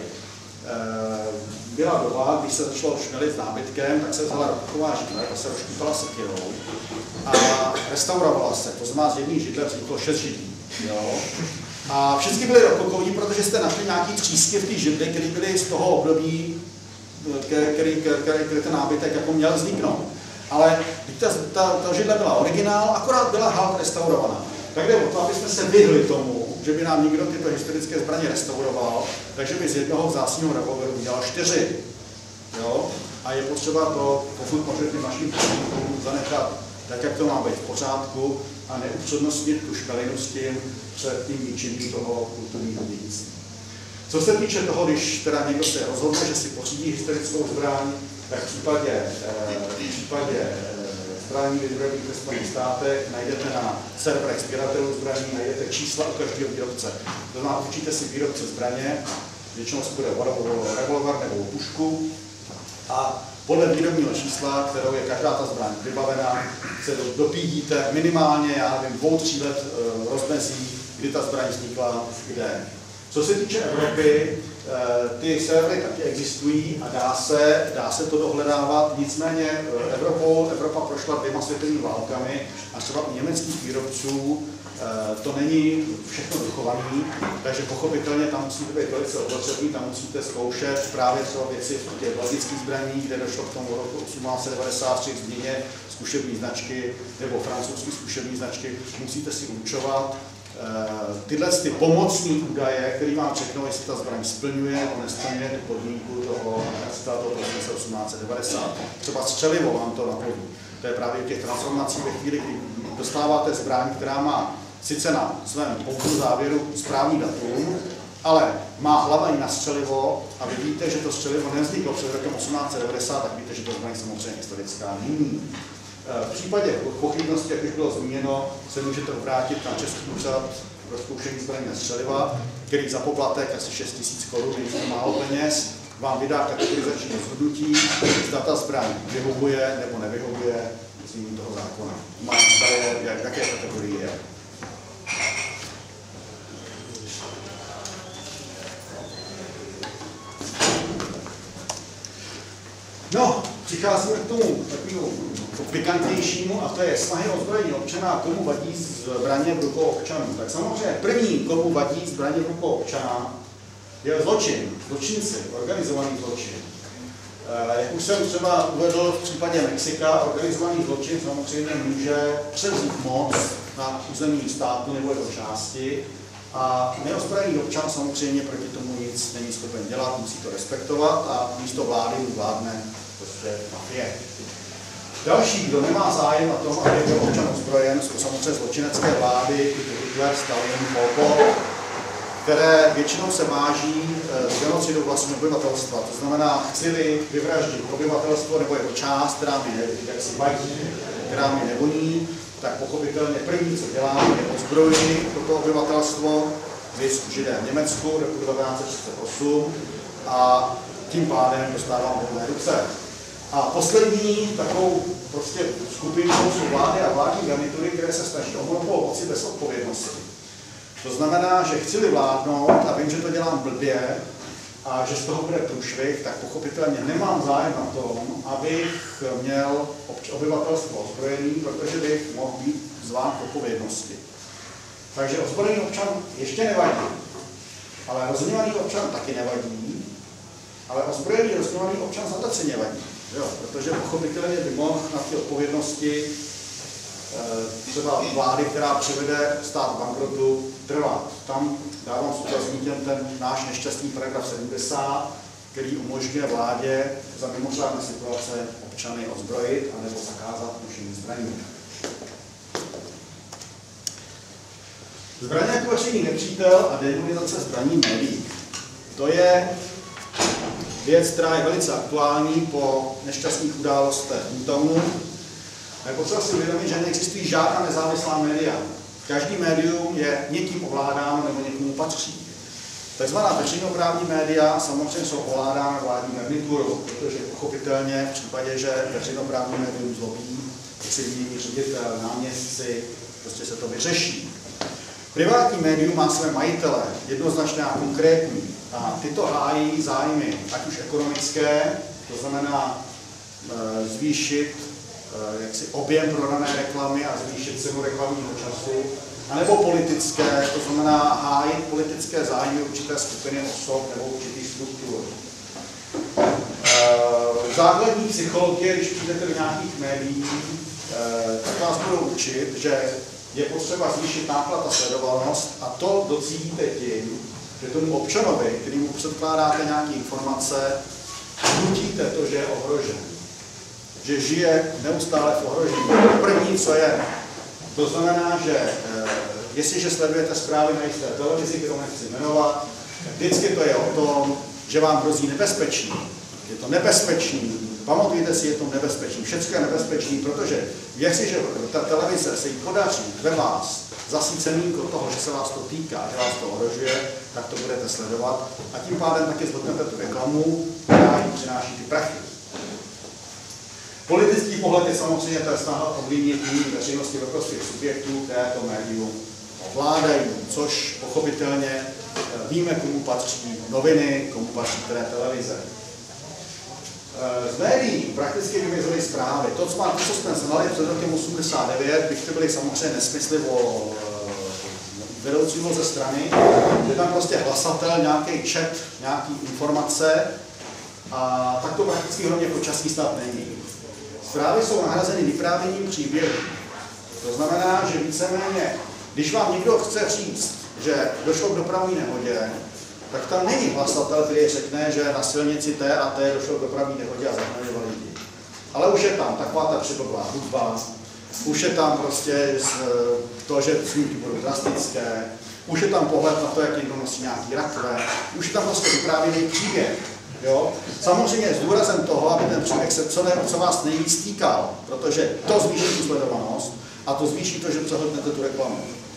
Byla doba, když se začalo šmelit s nábytkem, tak se vzala rokoková židle, ta se rozštípala sekirou a restaurovala se. To znamená, z jedné židle vzniklo šest židlí. Jo? A všichni byly rokokoví, protože jste našli nějaký třísky v té židli, které byly z toho období, který, který, který ten nábytek jako měl vzniknout. Ale ta, ta, ta židle byla originál, akorát byla halt restaurovaná. Tak jde o to, aby jsme se vyhli tomu, že by nám někdo tyto historické zbraně restauroval, takže by z jednoho vzácného revolveru udělal čtyři. Jo? A je potřeba to, pokud možná tím našim podnikům zanechat tak, jak to má být v pořádku a neupřednostnit tu šmelinu s tím před tím ničením toho kulturního dědictví. Co se týče toho, když teda někdo se rozhodne, že si pořídí historickou zbraň, tak v případě, v případě zbraní vyrobených ve Spojených státech najdete na serverech sběratelů zbraní, najdete čísla u každého výrobce. To znamená, určíte si výrobce zbraně, většinou se bude revolver nebo pušku a podle výrobního čísla, kterou je každá ta zbraň vybavena, se dopídíte minimálně, já nevím, dvou, tří let rozmezí, kdy ta zbraň vznikla, kde. Co se týče Evropy, ty servery taky existují a dá se, dá se to dohledávat, nicméně Evropou, Evropa prošla dvěma světovými válkami a třeba u německých výrobců to není všechno dochované, takže pochopitelně tam musíte být velice obotřební, tam musíte zkoušet právě třeba věci v těch belgických zbraní, kde došlo k tomu roku osmnáct set devadesát tři k změně zkušební značky nebo francouzské zkušební značky, musíte si určovat tyhle ty pomocné údaje, které vám řeknou, jestli ta zbraň splňuje nebo nesplňuje tu podmínku toho prosince osmnáct set devadesát. Třeba střelivo vám to napoví. To je právě v těch transformacích ve chvíli, kdy dostáváte zbraň, která má sice na svém poutu závěru správný datum, ale má hlava i na střelivo a vy víte, že to střelivo nevzniklo před rokem osmnáct set devadesát, tak víte, že to zbraň samozřejmě historická není. V případě pochybnosti, jak už bylo zmíněno, se můžete obrátit na Český úřad pro zkoušení zbraní a střeliva, který za poplatek asi šest tisíc korun, není to málo peněz, vám vydá kategorizační rozhodnutí, zda ta zbraň vyhovuje nebo nevyhovuje znění toho zákona. Má zdaje, jak, jaké kategorie je. No, přicházíme k tomu takovému pikantnějšímu, a to je snahy o zbrojení občana, komu vadí zbraně v rukou občanů. Tak samozřejmě první, komu vadí zbraně v rukou občana, je zločin, zločinci, organizovaný zločin. Jak už jsem třeba uvedl v případě Mexika, organizovaný zločin samozřejmě může převzít moc na území státu nebo jeho části a neozbrojený občan samozřejmě proti tomu nic není schopen dělat, musí to respektovat a místo vlády vládne prostě mafie. Další, kdo nemá zájem na tom, aby byl občan ozbrojen, jsou samozřejmě zločinecké vlády, typu Hitler, Stalin, Pol Pot, které většinou se váží s genocidou vlastního obyvatelstva. To znamená, chci-li vyvraždit obyvatelstvo nebo jeho část, která mi jaksi vadí, která mi nevoní, tak pochopitelně první, co dělám, je ozbrojuji toto obyvatelstvo, viz Židé v Německu, roku devatenáct set třicet osm, a tím pádem dostávám volné ruce. A poslední takovou prostě skupinou jsou vlády a vládní garnitury, které se snaží o monopol moci bez odpovědnosti. To znamená, že chci-li vládnout a vím, že to dělám blbě a že z toho bude průšvih, tak pochopitelně nemám zájem na tom, abych měl obyvatelstvo ozbrojený, protože bych mohl být zván k odpovědnosti. Takže ozbrojený občan ještě nevadí, ale rozhněvaný občan taky nevadí, ale ozbrojený rozhněvaný občan za to ceně vadí. Jo, protože pochopitelně by mohl na ty odpovědnosti třeba vlády, která přivede stát bankrotu, trvat. Tam dávám současníkem ten náš nešťastný paragraf sedmdesát, který umožňuje vládě za mimořádné situace občany ozbrojit anebo zakázat nošení zbraní. Zbraně jako veřejný nepřítel a demonizace zbraní médií. To je věc, která je velice aktuální po nešťastných událostech v Newtownu. Je potřeba si uvědomit, že neexistují žádná nezávislá média. Každý médium je někým ovládáno nebo někomu patří. Takzvaná veřejnoprávní média samozřejmě jsou ovládána vládní garniturou, protože pochopitelně v případě, že veřejnoprávní médium zlobí, si vymění ředitel, náměstci, prostě se to vyřeší. Privátní médium má své majitele, jednoznačné a konkrétní, a tyto hájí zájmy, ať už ekonomické, to znamená e, zvýšit e, jaksi objem prodané reklamy a zvýšit cenu reklamního času, anebo politické, to znamená hájit politické zájmy určité skupiny osob nebo určitých struktur. E, základní psychologie, když přijdete do nějakých médií, e, tak vás budou učit, že je potřeba zvýšit náklad a sledovanost, a to docílíte tím, že tomu občanovi, který mu předkládáte nějaké informace, nutíte to, že je ohrožen. Že žije neustále v ohrožení. První, co je. To znamená, že e, jestliže sledujete zprávy na jisté televizi, kterou nechci jmenovat, vždycky to je o tom, že vám hrozí nebezpečí. Je to nebezpečný. Pamatujte si, je to nebezpečný. Všechno je nebezpečný, protože jestliže ta televize se jí podaří ve vás zasít semínko toho, že se vás to týká, že vás to ohrožuje, tak to budete sledovat a tím pádem taky zhodnete tu reklamu, která jim přináší ty prachy. Politický pohled je samozřejmě ta snaha ovlivnit veřejnosti ve prospěch subjektů, které to médium ovládají, což pochopitelně víme, komu patří noviny, komu patří které televize. Z médií prakticky vymizely zprávy. To, co, má, co jsme znali před rokem osmdesát devět, bych to byly samozřejmě nesmysly o vedoucího ze strany, že tam prostě hlasatel, nějaký chat, nějaký informace, a tak to prakticky hlavně počasí snad není. Zprávy jsou nahrazeny vyprávěním příběhů. To znamená, že víceméně, když vám někdo chce říct, že došlo k dopravní nehodě, tak tam není hlasatel, který řekne, že na silnici T a T došlo k dopravní nehodě a zahynuli dva lidi. Ale už je tam taková ta přiblblá hudba, už je tam prostě to, že snímky budou drastické, už je tam pohled na to, jak někdo nosí nějaký rakve, už je tam prostě vyprávěný příběh. Jo? Samozřejmě s důrazem toho, aby ten příběh se co, ne, co vás nejvíc týkal, protože to zvýší tu sledovanost a to zvýší to, že přehlednete tu reklamu.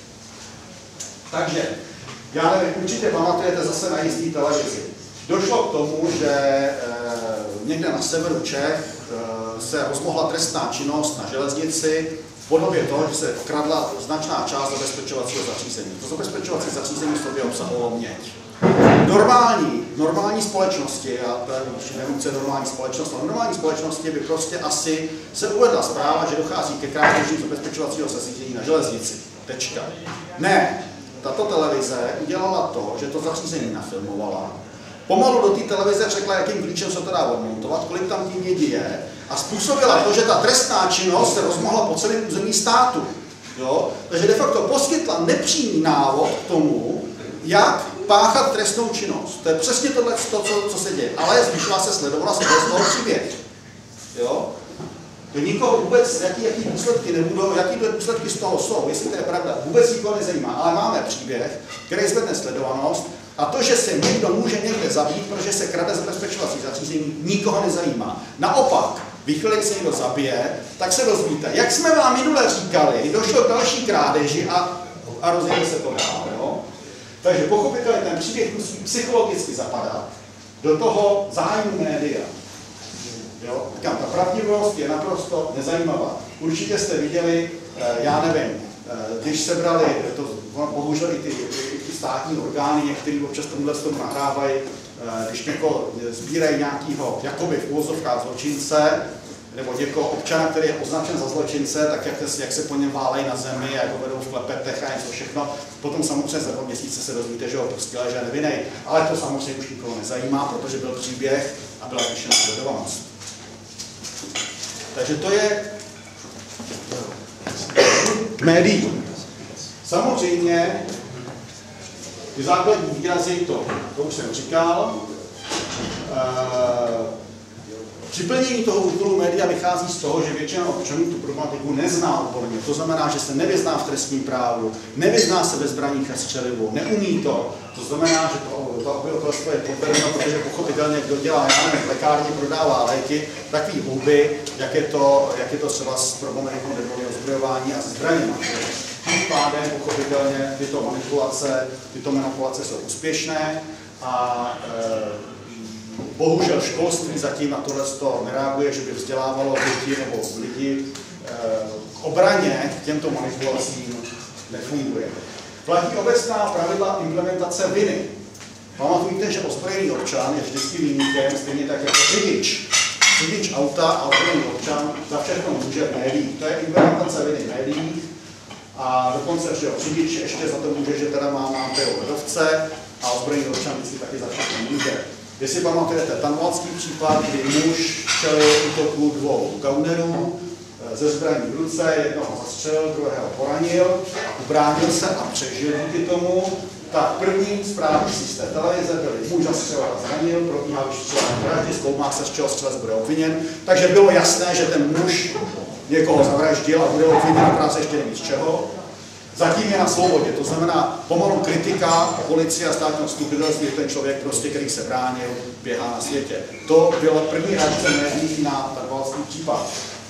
Takže, já nevím, určitě pamatujete zase na jistý televizi. Došlo k tomu, že e, někde na severu Čech e, se rozmohla trestná činnost na železnici v podobě toho, že se vkradla značná část zabezpečovacího zařízení. To zabezpečovací zařízení v sobě obsahovalo měď. Normální, normální společnosti, a to nevím, co je normální společnost, ale normální společnosti by prostě asi se uvedla zpráva, že dochází ke krádeži zabezpečovacího zařízení na železnici. Tečka. Ne, tato televize udělala to, že to zařízení nafilmovala, pomalu do té televize řekla, jakým klíčem se to dá odmontovat, kolik tam tím mědi je, a způsobila to, že ta trestná činnost se rozmohla po celém území státu. Jo? Takže de facto poskytla nepřímý návod k tomu, jak páchat trestnou činnost. To je přesně tohle, to, co, co se děje. Ale zvýšila se sledovanost a z toho příběh. Jo? To nikoho vůbec, jaký, jaký důsledky nebudou, jaký důsledky z toho jsou, jestli to je pravda, vůbec nikoho nezajímá. Ale máme příběh, který zvedne sledovanost, a to, že se někdo může někde zabít, protože se krade zabezpečovací zařízení, nikoho nezajímá. Naopak, vy chvíli, se někdo zabije, tak se dozvíte, jak jsme vám minule říkali, došlo k další krádeži a, a rozjede se to dál. Jo? Takže pochopitelně ten příběh musí psychologicky zapadat do toho zájmu média. Jo? Říkám, ta pravdivost je naprosto nezajímavá. Určitě jste viděli, já nevím, když se brali, to, bohužel i ty, ty státní orgány, některý občas tomuhle tomu nahrávají, když někoho sbírají nějakého, jakoby v úvozovkách zločince, nebo někoho občana, který je označen za zločince, tak jak, jak se po něm válejí na zemi, jak ho vedou v klepetech a něco všechno. Potom samozřejmě za dva měsíce se dozvíte, že ho prostě leže nevinnej. Ale to samozřejmě už nikoho nezajímá, protože byl příběh a byla zvýšená sledovanost. Takže to je médií. Samozřejmě ty základní výrazy, to, to už jsem říkal. Připlnění toho úkolu média vychází z toho, že většina občanů tu problematiku nezná odborně. To znamená, že se nevyzná v trestním právu, nevyzná se ve zbraních a střelivu, neumí to. To znamená, že to, to obyvatelstvo je podvedeno, protože pochopitelně, kdo dělá, já nevím, v lékárně prodává léky, takový houby, jak je to, jak je to třeba s problematikou nedovolného ozbrojování a se zbraněmi. Tím pádem pochopitelně tyto manipulace, tyto manipulace jsou úspěšné a e, bohužel školství zatím na tohle nereaguje, že by vzdělávalo děti nebo lidi k obraně k těmto manipulacím nefunguje. Platí obecná pravidla implementace viny. Pamatujte, že ozbrojený občan je vždycky viníkem, stejně tak jako řidič. Řidič auta a ozbrojený občan za všechno může v médiích. To je implementace viny v médiích. A dokonce, že řidič ještě za to může, že teda má nápil ledovce a ozbrojený občan vždycky taky za všechno může. Jestli pamatujete tanvalský případ, kdy muž čelil útoku dvou gaunerů ze zbraní v ruce, jednoho zastřelil, druhého poranil, ubránil se a přežil díky tomu, tak první zprávy z té televize byly muž zastřelil a zranil, probíhá vyšetřování vraždy, zkoumá se, z čeho střelec bude obviněn, takže bylo jasné, že ten muž někoho zavraždil a bude obviněn, akorát se ještě neví z čeho. Zatím je na svobodě, to znamená pomalu kritika policie a státního zastupitelství, ten člověk, prostě, který se bránil, běhá na světě. To byla první reakce médií na tanvalský případ.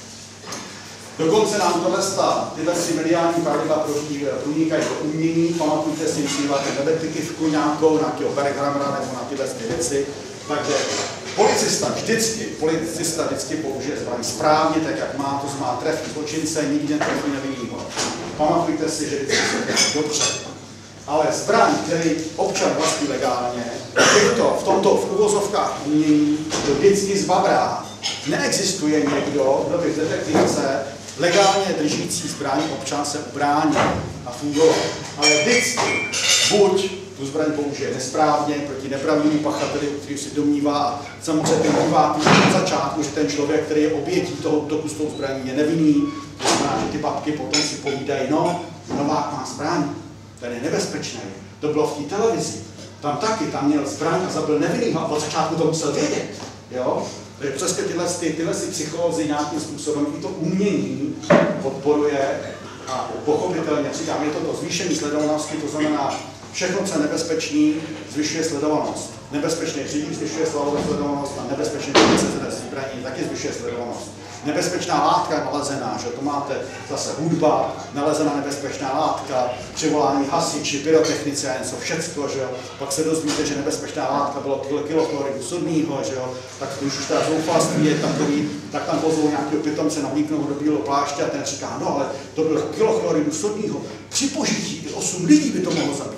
Dokonce nám tohle tyhle mediální pravidla pronikají do umění, pamatujte si, když máte na detektivku nějakou, nějakého Berghamera nebo na tyhle věci. Takže policista vždycky, policista vždycky použije zbraň správně, tak jak má, to znamená trefí zločince, nikdy netrefí nevinnýho. Pamatujte si, že vždycky se dobře. Ale zbraň, který občan vlastní legálně, to, v tomto v uvozovkách umění to vždycky zbabrá. Neexistuje někdo, kdo by v detektivce legálně držící zbraň občan se ubrání a fungovat. Ale vždycky buď tu zbraň použije nesprávně proti nepravnému pachateli, který si domnívá, a samozřejmě ten divák na začátku, že ten člověk, který je obětí toho útoku s tou zbraní, je nevinný. To znamená, že ty babky potom si povídají, no, Novák má zbraň, ten je nebezpečný. To bylo v té televizi. Tam taky, tam měl zbraň a zabil nevinný, a od začátku to musel vědět. Jo? Takže přesně tyhle, ty, tyhle si psycholozi nějakým způsobem i to umění podporuje A pochopitelně říkám, je to to zvýšení sledovanosti, to znamená, všechno, co je nebezpečný, zvyšuje sledovanost. Nebezpečný řidič zvyšuje sledovanost a nebezpečný zbraní taky zvyšuje sledovanost. Nebezpečná látka je nalezená, že to máte zase hudba, nalezená nebezpečná látka, přivolání hasiči, pyrotechnice a něco všecko, že jo. Pak se dozvíte, že nebezpečná látka bylo kilochloridu sodného, že jo. Tak když už ta zoufalství je takový, tak tam pozvou nějakého pitomce, navlíknou ho do bílého pláště a ten říká, no ale to bylo kilochloridu sodného. Při požití osm lidí by to mohlo zabít.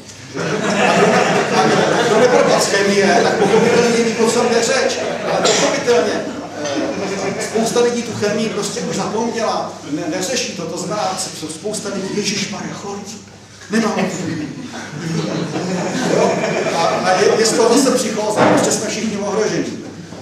To nepropadl z chemie, tak pochopitelně ví, o čem jde řeč, ale pochopitelně spousta lidí tu chemii prostě už zapomněla, ne, neřeší to, to znamená, spousta lidí, ježišmarja, chlorid, nemáme to. A, a je, je z toho zase psychóza, prostě jsme všichni ohrožení.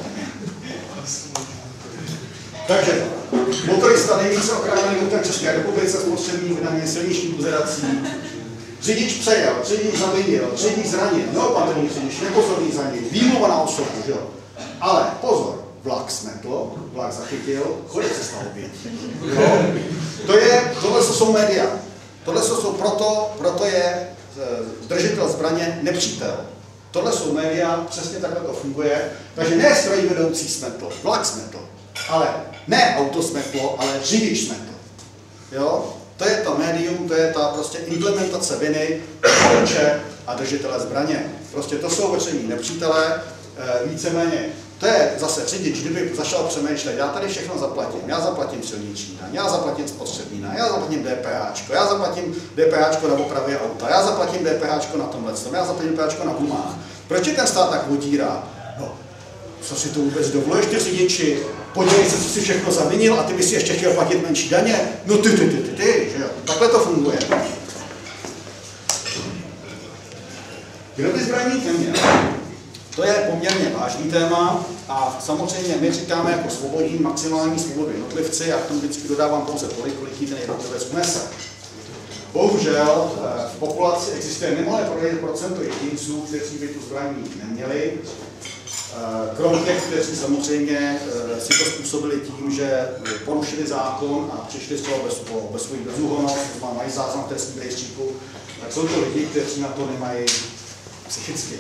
Takže motorista nejvíce okrádaný autem v České republice spotřební daně silniční buzerací. Řidič přejel, řidič zavinil, řidič zranil, neopatrný řidič, nepozorný zranil, výmluva na osobu, že jo. Ale pozor, vlak smetl, vlak zachytil, chodí se stalo obětí. To je, tohle jsou média. Tohle jsou proto, proto je držitel zbraně nepřítel. Tohle jsou média, přesně takhle to funguje. Takže ne strojvedoucí smetl, vlak smetl, ale ne auto smetlo, ale řidič smetl. Jo? To je to médium, to je ta prostě implementace viny, voliče a držitele zbraně. Prostě to jsou veřejní nepřítelé, víceméně. To je zase řidič, kdyby začal přemýšlet, já tady všechno zaplatím, já zaplatím silniční daň, já zaplatím spotřební daň, já zaplatím DPHčko, já zaplatím DPHčko na opravě auta, já zaplatím DPHčko na tomhle, já zaplatím DPHčko na gumách. Proč je ten stát tak vodírá? No, co si to vůbec dovoluješ, ty řidiči? Podívej se, co si všechno zavinil a ty bys si ještě chtěl platit menší daně? No ty, ty, ty, ty, ty, že jo? Takhle to funguje. Kdo by zbraní neměl? To je poměrně vážný téma a samozřejmě my říkáme jako svobodní maximální svobody jednotlivci, já k tomu vždycky dodávám pouze tolik, kolik ten jednotlivec unese. Bohužel v populaci existuje nemalé procento jedinců, kteří by tu zbraní neměli. Krom těch, kteří samozřejmě si to způsobili tím, že porušili zákon a přišli z toho bez, bez svůj bezúhonnost, mají záznam v trestním rejstříku, tak jsou to lidi, kteří na to nemají psychicky.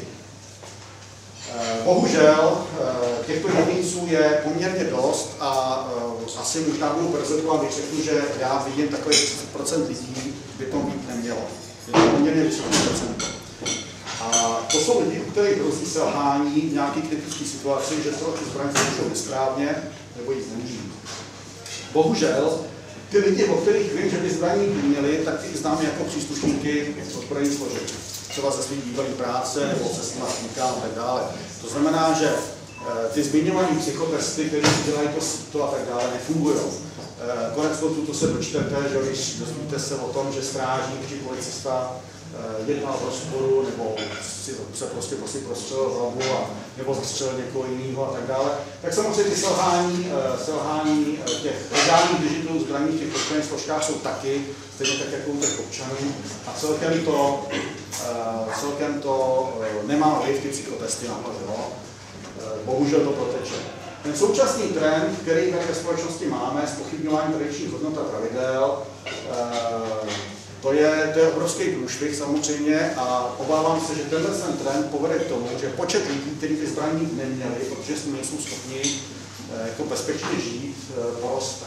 Bohužel těchto jedinců je poměrně dost a asi možná budu prezentovat, když řeknu, že já vidím takových třicet procent lidí, by to být nemělo. Je to poměrně vysoké procento. A to jsou lidi, u kterých hrozí selhání v nějaké kritické situaci, že se tu zbraň použijou nesprávně nebo ji zneužijí. Bohužel, ty lidi, o kterých vím, že by zbraní měli, tak ty znám jako příslušníky ozbrojených složek. Třeba ze svých bývalý práce nebo se svýma smíkám a tak dále. To znamená, že ty zmiňované psychotesty, které dělají to, to a tak dále, nefungují. Konec konců to se dočtete, že když dozvíte se o tom, že strážník či policista jednal v rozporu, nebo si, se prostě prostě prostřelil hlavu, a, nebo zastřelil někoho jiného a tak dále, tak samozřejmě ty selhání, selhání těch legálních držitelů zbraní v těch poškozených složkách jsou taky, stejně tak jako u těch občanů, a celkem to, celkem to nemá vliv ty psychotesty na to, jo? Bohužel to proteče. Ten současný trend, který tady ve společnosti máme, zpochybňování tradičních hodnot a pravidel, To je, to je obrovský průšvih samozřejmě a obávám se, že tenhle ten trend povede k tomu, že počet lidí, kteří by zbraní neměli, protože jsme nejsou schopni jako bezpečně žít, poroste.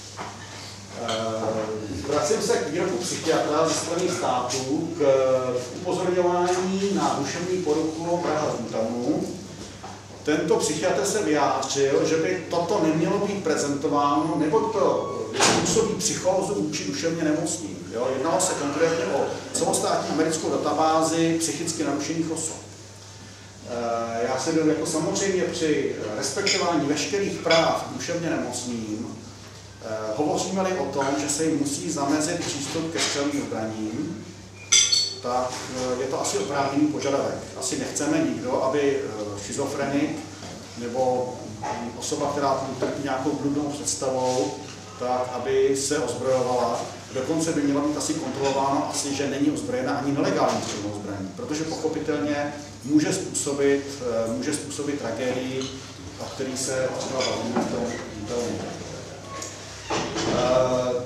Vracím se k výroku psychiatra ze Spojených států k upozorňování na duševní poruchu Praha Zutamu. Tento psychiatr se vyjádřil, že by toto nemělo být prezentováno, nebo to způsobí psychózu vůči duševně nemocným. Jo? Jednalo se konkrétně o celostátní americkou databázi psychicky narušených osob. E, já se jako samozřejmě při respektování veškerých práv duševně nemocným e, hovoříme-li o tom, že se jim musí zamezit přístup ke střelným zbraním, tak je to asi oprávněný požadavek. Asi nechceme nikdo, aby schizofrenik nebo osoba, která trpí nějakou bludnou představou, tak aby se ozbrojovala. Dokonce by měla být asi kontrolováno, asi, že není ozbrojená ani nelegální střelnou zbraní, protože pochopitelně může způsobit, může způsobit tragédii, o který se třeba bavíme v tom.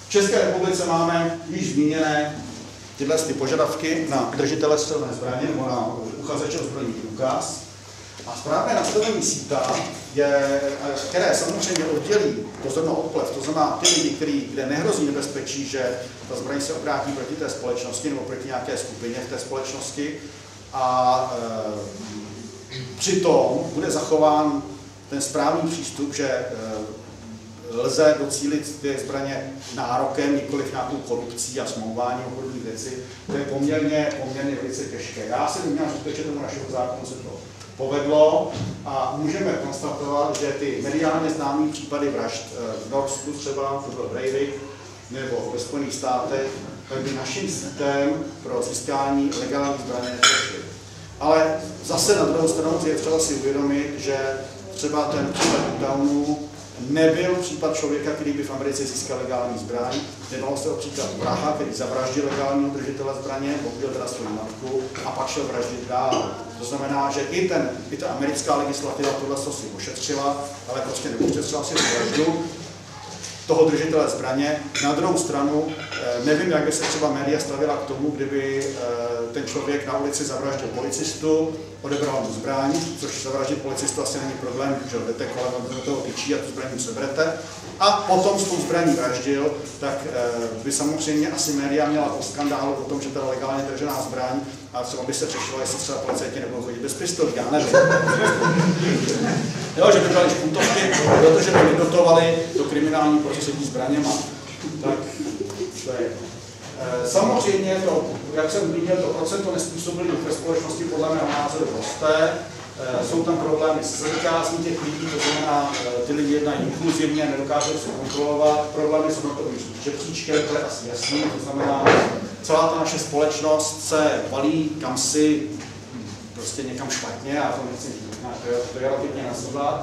V České republice máme již zmíněné tyhle ty požadavky na držitele střelné zbraně nebo na uchazeče o zbrojní průkaz. A správné nastavení síta, je, které samozřejmě oddělí pozornou odplev, to znamená ty lidi, který, kde nehrozí nebezpečí, že ta zbraň se obrátí proti té společnosti nebo proti nějaké skupině v té společnosti. A e, přitom bude zachován ten správný přístup, že e, lze docílit ty zbraně nárokem, nikoliv nějakou korupcí a smlouvání o podobných věcí. To je poměrně, poměrně velice těžké. Já se domnívám, že tomu našeho zákonu se to povedlo a můžeme konstatovat, že ty mediálně známé případy vražd v Norsku třeba, to byl Breivik, nebo ve Spojených státech, tak by naším sítem pro získání legální zbraně neprošly. Ale zase na druhou stranu je třeba si uvědomit, že třeba ten případ Utahnu nebyl případ člověka, který by v Americe získal legální zbraň. Jednalo se o příklad Praha, který zavraždil legálního držitele zbraně, pobil teda svou matku a pak šel vraždit dál. To znamená, že i, ten, i ta americká legislativa tohle si ošetřila, ale prostě neošetřila si vraždu toho držitele zbraně. Na druhou stranu nevím, jak by se třeba média stavila k tomu, kdyby ten člověk na ulici zavraždil policistu, odebral mu zbraň, což zavraždit policistu asi není problém, že jdete kolem do toho tyčí a tu zbraň mu seberete. A potom s tou zbraní vraždil, tak by samozřejmě asi média měla po skandálu o tom, že teda legálně držená zbraň, a třeba by se řešilo, jestli třeba policajti nebudou chodit bez pistolí, já nevím. Jo, že by brali špuntovky, protože by nedotovali do kriminální prostředí zbraněma. Tak to je. Samozřejmě, to, jak jsem zmínil, to procento nezpůsobilých ve společnosti podle mého názoru roste. Jsou tam problémy s zakázní těch lidí, to znamená, ty lidi jednají inkluzivně, nedokážou se kontrolovat. Problémy s hodnotovým žebříčkem, to je asi jasný, to znamená, celá ta naše společnost se valí kamsi prostě někam špatně, já to nechci relativně nazvat.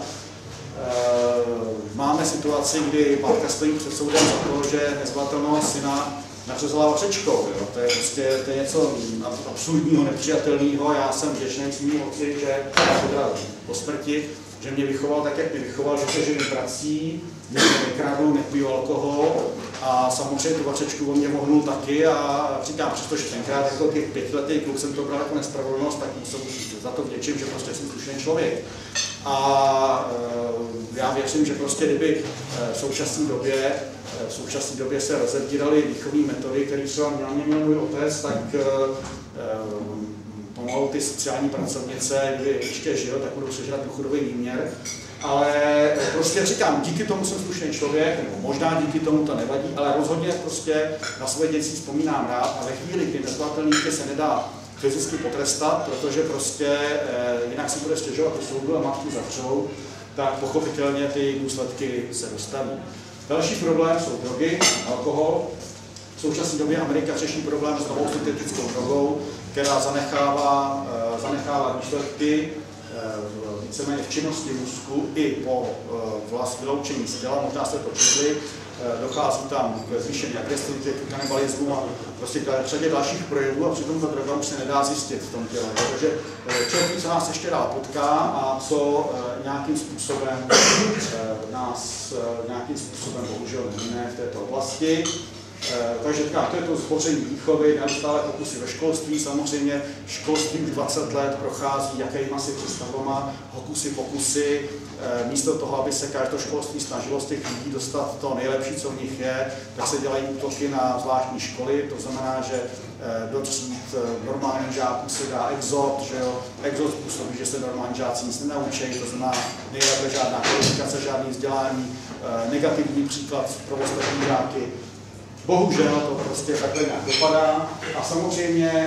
Máme situaci, kdy matka stojí před soudem za to, že nezvládatelného syna nařezala vařečkou. To je prostě to je něco absurdního, nepřijatelného. Já jsem vděčný svým otci, že teda po smrti, že mě vychoval tak, jak mě vychoval, že se živím prací, nekradu, nepiju alkohol a samozřejmě tu vařečku o mě mohnul taky a říkám, přestože tenkrát jako těch pětiletý kluk jsem to bral jako nespravedlnost, tak jsem za to vděčím, že prostě jsem slušný člověk. A e, já věřím, že prostě kdyby v současné době, v současné době se rozebíraly výchovné metody, které třeba na mě měl můj otec, tak e, pomalu ty sociální pracovnice, kdy ještě žil, tak budou sežrat důchodový výměr. Ale prostě říkám, díky tomu jsem slušný člověk, nebo možná díky tomu to nevadí, ale rozhodně prostě na svoje děti vzpomínám rád a ve chvíli, kdy nezvládatelný se nedá fyzicky potrestat, protože prostě eh, jinak si bude stěžovat do soudu a matku zavřou, tak pochopitelně ty důsledky se dostaví. Další problém jsou drogy, alkohol. V současné době Amerika řeší problém s novou syntetickou drogou, která zanechává, eh, zanechává výsledky eh, víceméně v činnosti mozku i po eh, vlast vyloučení z těla, možná jste to četli. Dochází tam k zvýšení agresivity, k kanibalismu a prostě k řadě dalších projevů a přitom ta droga už se nedá zjistit v tom těle. Takže člověk, co nás ještě dál potká a co nějakým způsobem nás nějakým způsobem bohužel nevíme v této oblasti. Takže říkám, to je to zboření výchovy, neustále pokusy ve školství. Samozřejmě školství už dvacet let prochází jakýma si představama, hokusy pokusy. Místo toho, aby se každé školství snažilo z těch lidí dostat to nejlepší, co v nich je, tak se dělají útoky na zvláštní školy. To znamená, že do tříd normálním žáků se dá exot, že jo. Exot způsobí, že se normální žáci nic nenaučí, to znamená nejlépe žádná kvalifikace, žádný vzdělání, negativní příklad pro ostatní žáky. Bohužel to prostě takhle nějak dopadá a samozřejmě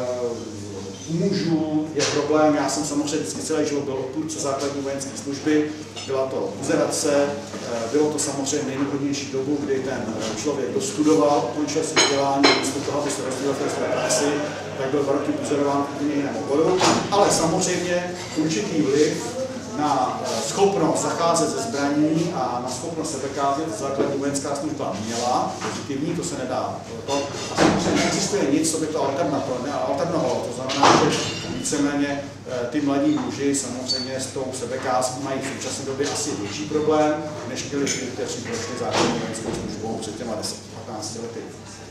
u mužů je problém, já jsem samozřejmě vždycky celý život byl odpůrce základní vojenské služby, byla to buzerace, bylo to samozřejmě nejnevhodnější dobu, kdy ten člověk dostudoval, ukončil si vzdělání, místo toho, aby se rozdílel v své praxi, tak byl dva roky buzerován v úplně jiném oboru, ale samozřejmě určitý vliv na schopnost zacházet ze zbraní a na schopnost sebekázet základní vojenská služba měla, pozitivní, to se nedá. To, a samozřejmě neexistuje nic, co by to alternativně alternovalo. To znamená, že víceméně ty mladí muži samozřejmě s tou sebekází mají v současné době asi větší problém, než byli ty, kteří prošli základní vojenskou službou před těma deseti patnácti lety.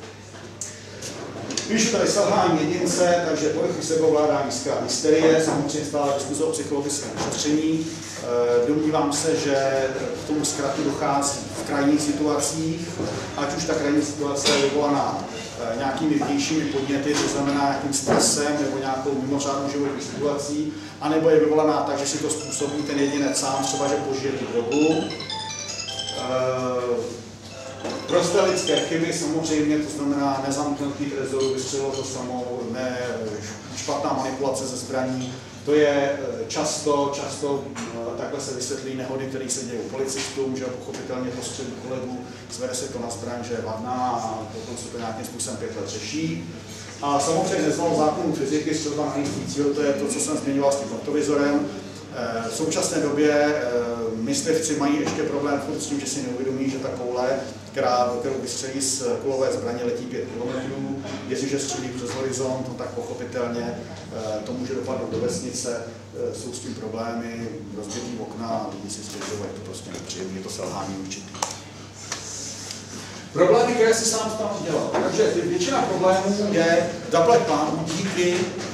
Píšu tady selhání jedince, takže poruchy sebovládání, nízká hysterie, samozřejmě stále diskuze o psychologickém ošetření. Domnívám se, že k tomu zkratu dochází v krajních situacích, ať už ta krajní situace je vyvolaná nějakými vnějšími podněty, to znamená nějakým stresem nebo nějakou mimořádnou životní situací, anebo je vyvolaná tak, že si to způsobí ten jedinec sám, třeba že požije tu drogu. Prosté lidské chyby samozřejmě, to znamená nezamknutý trezoru, vystřelilo to samo, ne, špatná manipulace ze zbraní. To je často, často takhle se vysvětlí nehody, které se dějí policistům, že pochopitelně postřelí kolegu, zvede se to na zbraň, že je vadná a potom se to nějakým způsobem pět let řeší. A samozřejmě neznal zákonu fyziky, střelba na nízký cíl, to je to, co jsem zmiňoval s tím notovizorem. V současné době myslivci mají ještě problém s tím, že si neuvědomí, že ta koule, která, kterou vystřelí z kulové zbraně, letí pět kilometrů. Jestliže střelí přes horizont, no, tak pochopitelně to může dopadnout do vesnice, jsou s tím problémy, rozbitý okna a lidi si stěžují, to prostě nepříjemné, je to selhání určitý. Problémy, které si sám tam dělal. Takže většina problémů je zaplať pánu díky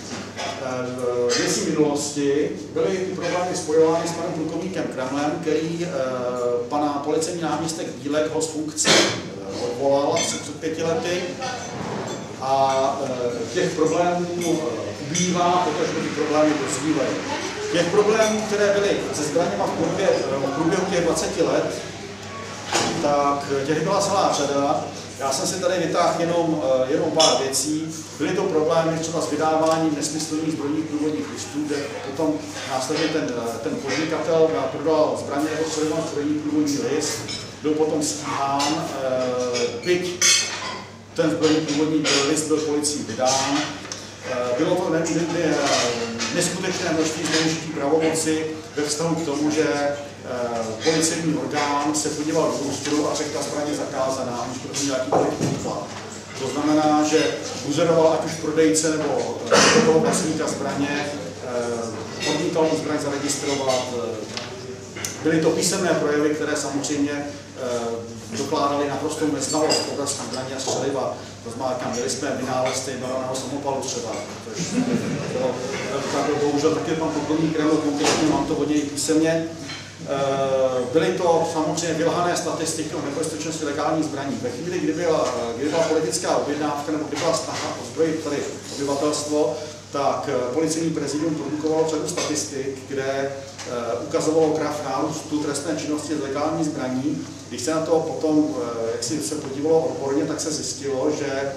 věcí minulosti. Byly ty problémy spojovány s panem plukovníkem Kremlem, který pana policejní náměstek Dílek ho z funkce odvolal asi před pěti lety. A těch problémů ubývá, protože ty problémy dozvívají. Těch problémů, které byly se zbraněma v průběhu těch dvaceti let, tak těch byla celá řada. Já jsem si tady vytáhl jenom, jenom pár věcí. Byly to problémy třeba s vydáváním nesmyslných zbrojních průvodních listů, kde potom následně ten, ten podnikatel prodal zbraně nebo předeval zbrojní průvodní list, byl potom stíhán, byť ten zbrojní průvodní list byl policií vydán. Bylo to neskutečné množství zneužití pravomoci ve vztahu k tomu, že policejní orgán se podíval do průstoru a řekl, ta zbraň je zakázaná, aniž pro to nějaký podklad. To znamená, že buzeroval ať už prodejce nebo toho vlastníka zbraně, odmítal tu zbraň zaregistrovat. Byly to písemné projevy, které samozřejmě dokládaly naprostou neznalost v oblasti zbraní a střeliva. To znamená, měli jsme vynálezce barevného samopalu třeba. Bohužel taky pan plukovník Kreml, konkrétně mám to od něj písemně. Byly to samozřejmě vylhané statistiky o nebezpečnosti legálních zbraní. Ve chvíli, kdy byla, kdy byla politická objednávka nebo kdy byla snaha ozbrojit tady obyvatelstvo, tak policejní prezidium produkovalo řadu statistik, kde ukazovalo graf nárůstu trestné činnosti z legálních zbraní. Když se na to potom, jak si se podívalo odborně, tak se zjistilo, že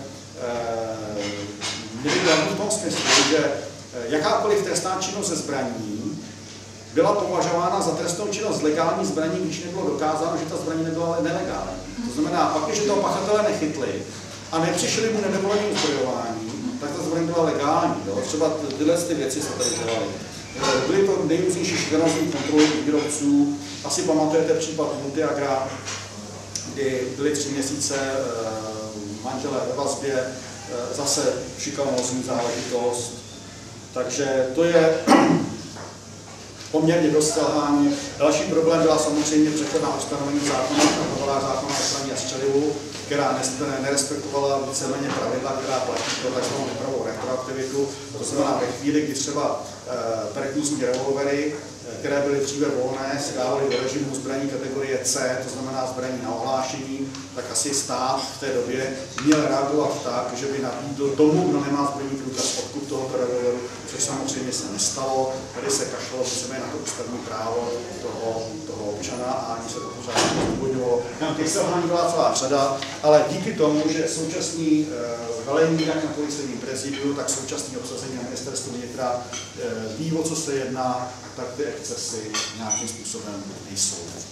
měli v tom smyslu, že jakákoliv trestná činnost ze zbraní byla považována za trestnou činnost z legální zbraní, když nebylo dokázáno, že ta zbraň nebyla nelegální. To znamená, pak, když toho pachatele nechytli a nepřišli mu nedovoleným zbrojování, tak ta zbraň byla legální. Jo? Třeba tyhle ty věci se tady dělaly. Byly to nejrůznější šikanózní kontroly výrobců. Asi pamatujete případ Multiagra, kdy byly tři měsíce manželé ve vazbě, zase šikanózní záležitost. Takže to je poměrně dost selhání. Další problém byla samozřejmě přechodná ustanovení zákona, novela zákona o zbraní a střelivu, která nerespektovala víceméně pravidla, která platí pro takzvanou nepravou retroaktivitu. To znamená, ve chvíli, kdy třeba perkusní revolvery, které byly dříve volné, se dávaly do režimu zbraní kategorie C, to znamená zbraní na ohlášení, tak asi stát v té době měl reagovat tak, že by nabídl tomu, kdo nemá zbrojní průkaz, odkup tohoto revolveru, což samozřejmě se nestalo. Tady se kašlo víceméně na to ústavní právo toho, toho občana a ani se to pořád nezdůvodňovalo. Těch selhání byla celá řada, ale díky tomu, že současní velení jak na policejním prezidiu, tak současný obsazení na ministerstvu vnitra ví, o co se jedná, tak ty excesy nějakým způsobem nejsou.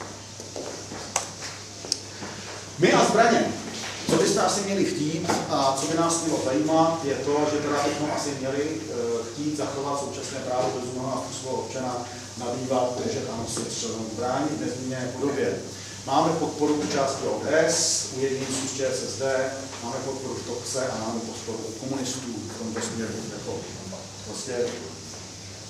My a zbraně. Co byste asi měli chtít a co by nás mělo zajímat, je to, že teda bychom asi měli chtít zachovat současné právo bezúhonného svého občana nabývat, držet a nosit střelnou zbraň v nezměněné podobě. Máme podporu u části O S, u jedinců z Č S S D, máme podporu v Topce a máme podporu komunistů v tomto směru. Jako prostě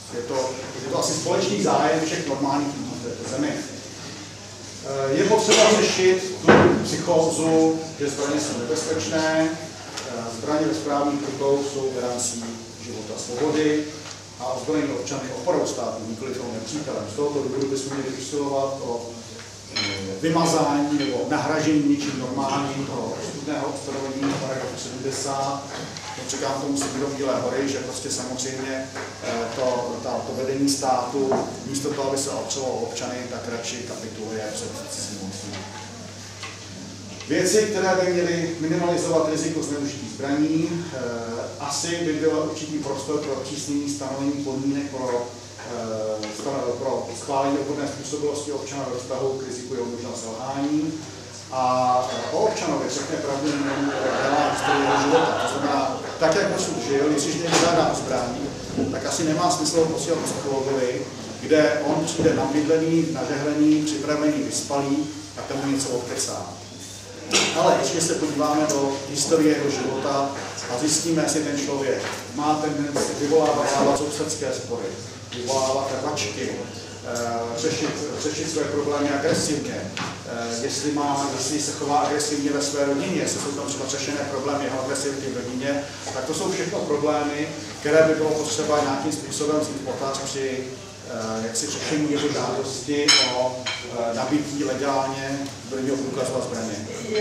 Je to, je to asi společný zájem všech normálních lidí v této zemi. Je potřeba řešit tu psychózu, že zbraně jsou nebezpečné, zbraně ve správných rukou jsou garancí života a svobody a ozbrojení občany oporou státu, nikoliv toho nepřítelem. Z tohoto důvodu bychom měli usilovat o vymazání nebo nahražení něčím normálním toho studného ustanovení paragrafu sedmdesát. Čekám, to musí být do Bílé hory, že prostě samozřejmě to, ta, to vedení státu místo toho, aby se opřelo občany, tak radši kapituluje před cizí mocí. Věci, které by měly minimalizovat riziko zneužití zbraní, eh, asi by byl určitý prostor pro přísnění stanovení podmínek pro, eh, pro schválení odborné způsobilosti občana ve vztahu k riziku jeho možného selhání. A o občanovi řekne pravdu reálná historie jeho života. To znamená, tak jak dosud žil, jestliže někdo žádá o zbraní, tak asi nemá smysl ho posílat psychologovi, kde on přijde nabydlený, nažehlený, připravený, vyspalý a tomu něco odkecá. Ale ještě se podíváme do historie jeho života a zjistíme, jestli ten člověk má tendenci vyvolávat sousedské spory, vyvolávat rvačky, řešit, řešit své problémy agresivně, jestli, má, jestli se chová agresivně ve své rodině, jestli jsou tam třeba řešené problémy jeho agresivity v rodině, tak to jsou všechno problémy, které by bylo potřeba nějakým způsobem vzít potaz při jaksi řešení jeho žádosti o nabití legálně zbrojního průkazu a zbraně.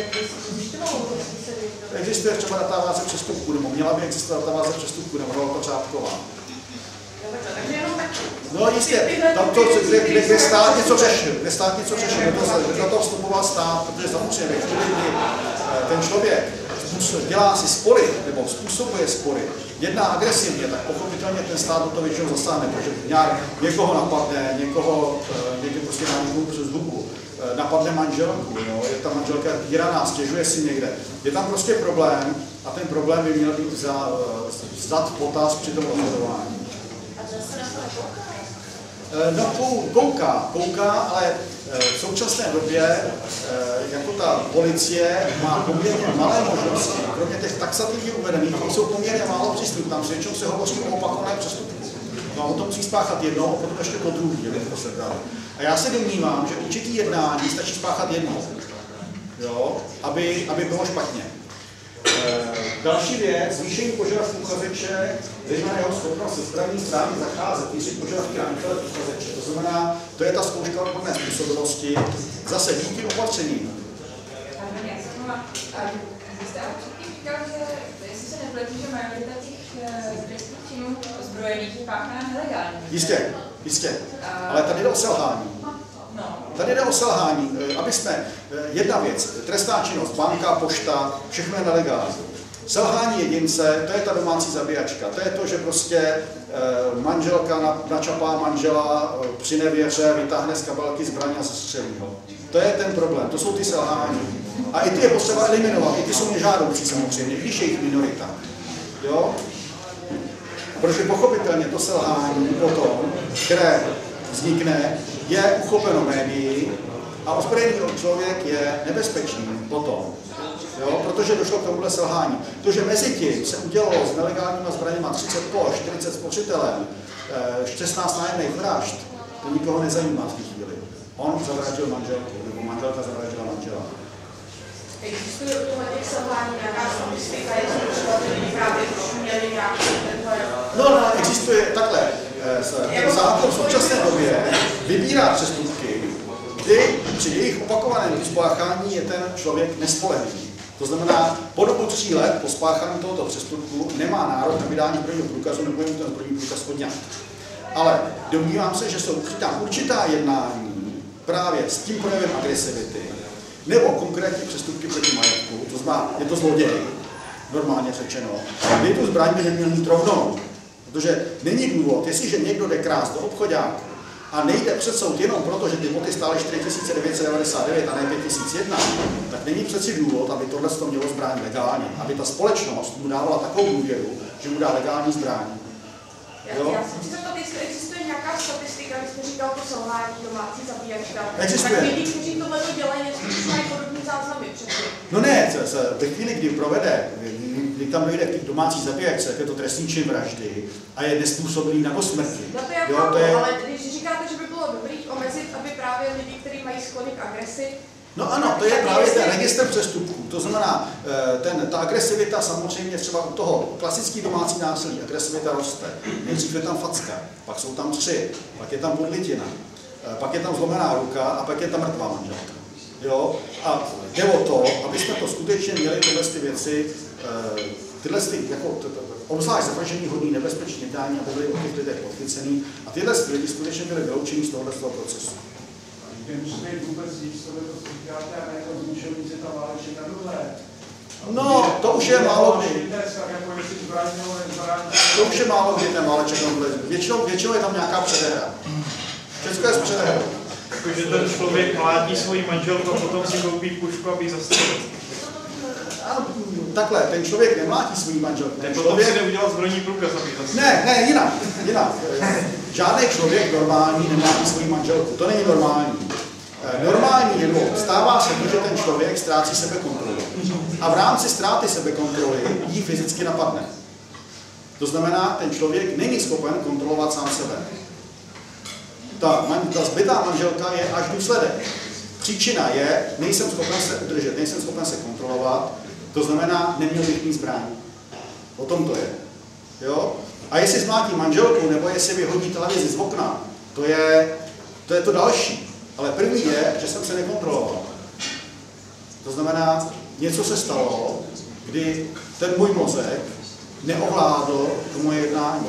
Existuje třeba databáze přestupků, nebo měla by existovat databáze přestupků, nebo byla to řádková. No jistě, tam to, kde, kde, kde stát něco řešil, kde stát něco řešil, kde do toho vstupoval stát, protože samozřejmě, kdy ten člověk dělá si spory, nebo způsobuje spory, jedná agresivně, tak pochopitelně ten stát do toho většinou zasáhne, protože nějak někoho napadne, někoho, někdy prostě na někoho přes hubu, napadne manželku, jo? Je ta manželka týraná, stěžuje si někde. Je tam prostě problém a ten problém by měl být vzat v potaz při tom rozhodování. No, kouká, kouká, ale v současné době jako ta policie má poměrně malé možnosti, kromě těch taxativně uvedených, které jsou poměrně málo přístup, tam většinou se hovoří o opakovaném přestupku. No, on to musí spáchat jednou a potom ještě po druhý, a já se domnívám, že určitý jednání stačí spáchat jednou, jo, aby, aby bylo špatně. Další věc, zvýšení požadavků uchazeče, zejména jeho schopnost se zbraní správně zacházet, vyšší požadavky na intelekt uchazeče. To znamená, to je ta zkouška odborné způsobilosti, zase díky opatřením. Vy jste ale předtím říkal, že jestli se nepletí, že majorita těch trestných činů ozbrojených je páchaná nelegálně. Jistě, jistě, ale tady jde o selhání. Tady jde o selhání, aby jsme, jedna věc, trestná činnost, banka, pošta, všechno je nelegální. Selhání jedince, to je ta domácí zabíjačka, to je to, že prostě manželka načapá manžela při nevěře, vytáhne z kabelky zbraně a zastřelí ho. To je ten problém, to jsou ty selhání. A i ty je potřeba eliminovat, i ty jsou nežádoucí samozřejmě, když je jich minorita. Jo? Protože pochopitelně to selhání potom, které vznikne, je uchopeno médií a ozbrojený člověk je nebezpečný potom, jo? Protože došlo k tomuhle selhání. To, že mezi tím se udělalo s nelegálníma zbraněma třicet poš, čtyřicet s počitelem, šestnáct nájemných vražd, to nikoho nezajímá v té chvíli. On zavraždil manželku, nebo manželka zavraždila manžela. Existuje u toho těch selhání nějaká statistika, jestli třeba ty lidi právě už měli nějaký tenhle... No, no, existuje takhle. Ten zákon v současné době vybírá přestupky, kdy při jejich opakovaném spáchání je ten člověk nespolehlivý. To znamená, po dobu tří let po spáchání tohoto přestupku nemá nárok na vydání zbrojního průkazu nebo mu ten zbrojní průkaz odňat. Ale domnívám se, že jsou tam určitá jednání právě s tím projevem agresivity nebo konkrétní přestupky proti majetku, to znamená, je to zloděj, normálně řečeno, kdy tu zbraň by neměl mít rovnou. Protože není důvod, jestliže někdo jde krást do obchoďáku a nejde před soud jenom proto, že ty boty stály čtyři tisíce devět set devadesát devět a ne pět tisíc jedna, tak není přeci důvod, aby tohle to mělo zbraň legálně, aby ta společnost mu dávala takovou důvěru, že mu dá legální zbraň. Jo? Já jsem si zeptat, jestli existuje nějaká statistika, když jste říkal to selhání domácí zabíjačka. Existuje. Tak lidi, kteří tohle dělají, jestli mají podobný záznamy předtím. No ne, ve chvíli, kdy provede, kdy kdy tam dojde k domácí zabíječce, jak je to trestný čin vraždy a je nezpůsobilý na smrti. No to já chápu, je... ale když říkáte, že by bylo dobrý omezit, aby právě lidi, kteří mají sklony k agresi. No ano, to je právě ten registr přestupků. To znamená, ten, ta agresivita samozřejmě třeba u toho klasický domácí násilí, agresivita roste. Nejdřív je tam facka, pak jsou tam tři, pak je tam podlitina, pak je tam zlomená ruka a pak je tam mrtvá manželka. Jo? A jde o to, aby jsme to skutečně měli tyhle ty věci, tyhle ty, jako, obzvlášť zavraždění hodný nebezpečný jednání, aby byly o těch lidech podchycený a tyhle lidi skutečně byly vyloučení z tohoto procesu. Nemusíme jít vůbec říct, co to říkáte, a ne jako zničovníci ta váleček na dole. No, to už je málo kdy. Jako jestli zbraň nebo nezbraň. To už je málo kdy ten váleček na dole. Většinou, většinou je tam nějaká předehra. Všechno je z předehry. Jakože ten člověk mlátí svoji manželku a potom si koupí pušku, aby zastřelil. Takhle, ten člověk nemlátí svůj manželku. Ten potom člověk... si neudělal zbrojní průkaz, aby zastřelil. Ne, ne, jinak, jinak. Žádný člověk normální nemlátí svou manželku. To není normální. Normální je, stává se to, že ten člověk ztrácí sebekontrolu. A v rámci ztráty sebekontroly jí fyzicky napadne. To znamená, ten člověk není schopen kontrolovat sám sebe. Ta, man, ta zbytá manželka je až důsledek. Příčina je, nejsem schopen se udržet, nejsem schopen se kontrolovat, to znamená, neměl bych mít zbraň. O tom to je. Jo? A jestli zmlátí manželku, nebo jestli vyhodí televizi z okna, to je to, je to další. Ale první je, že jsem se nekontroloval. To znamená, něco se stalo, kdy ten můj mozek neovládl to moje jednání.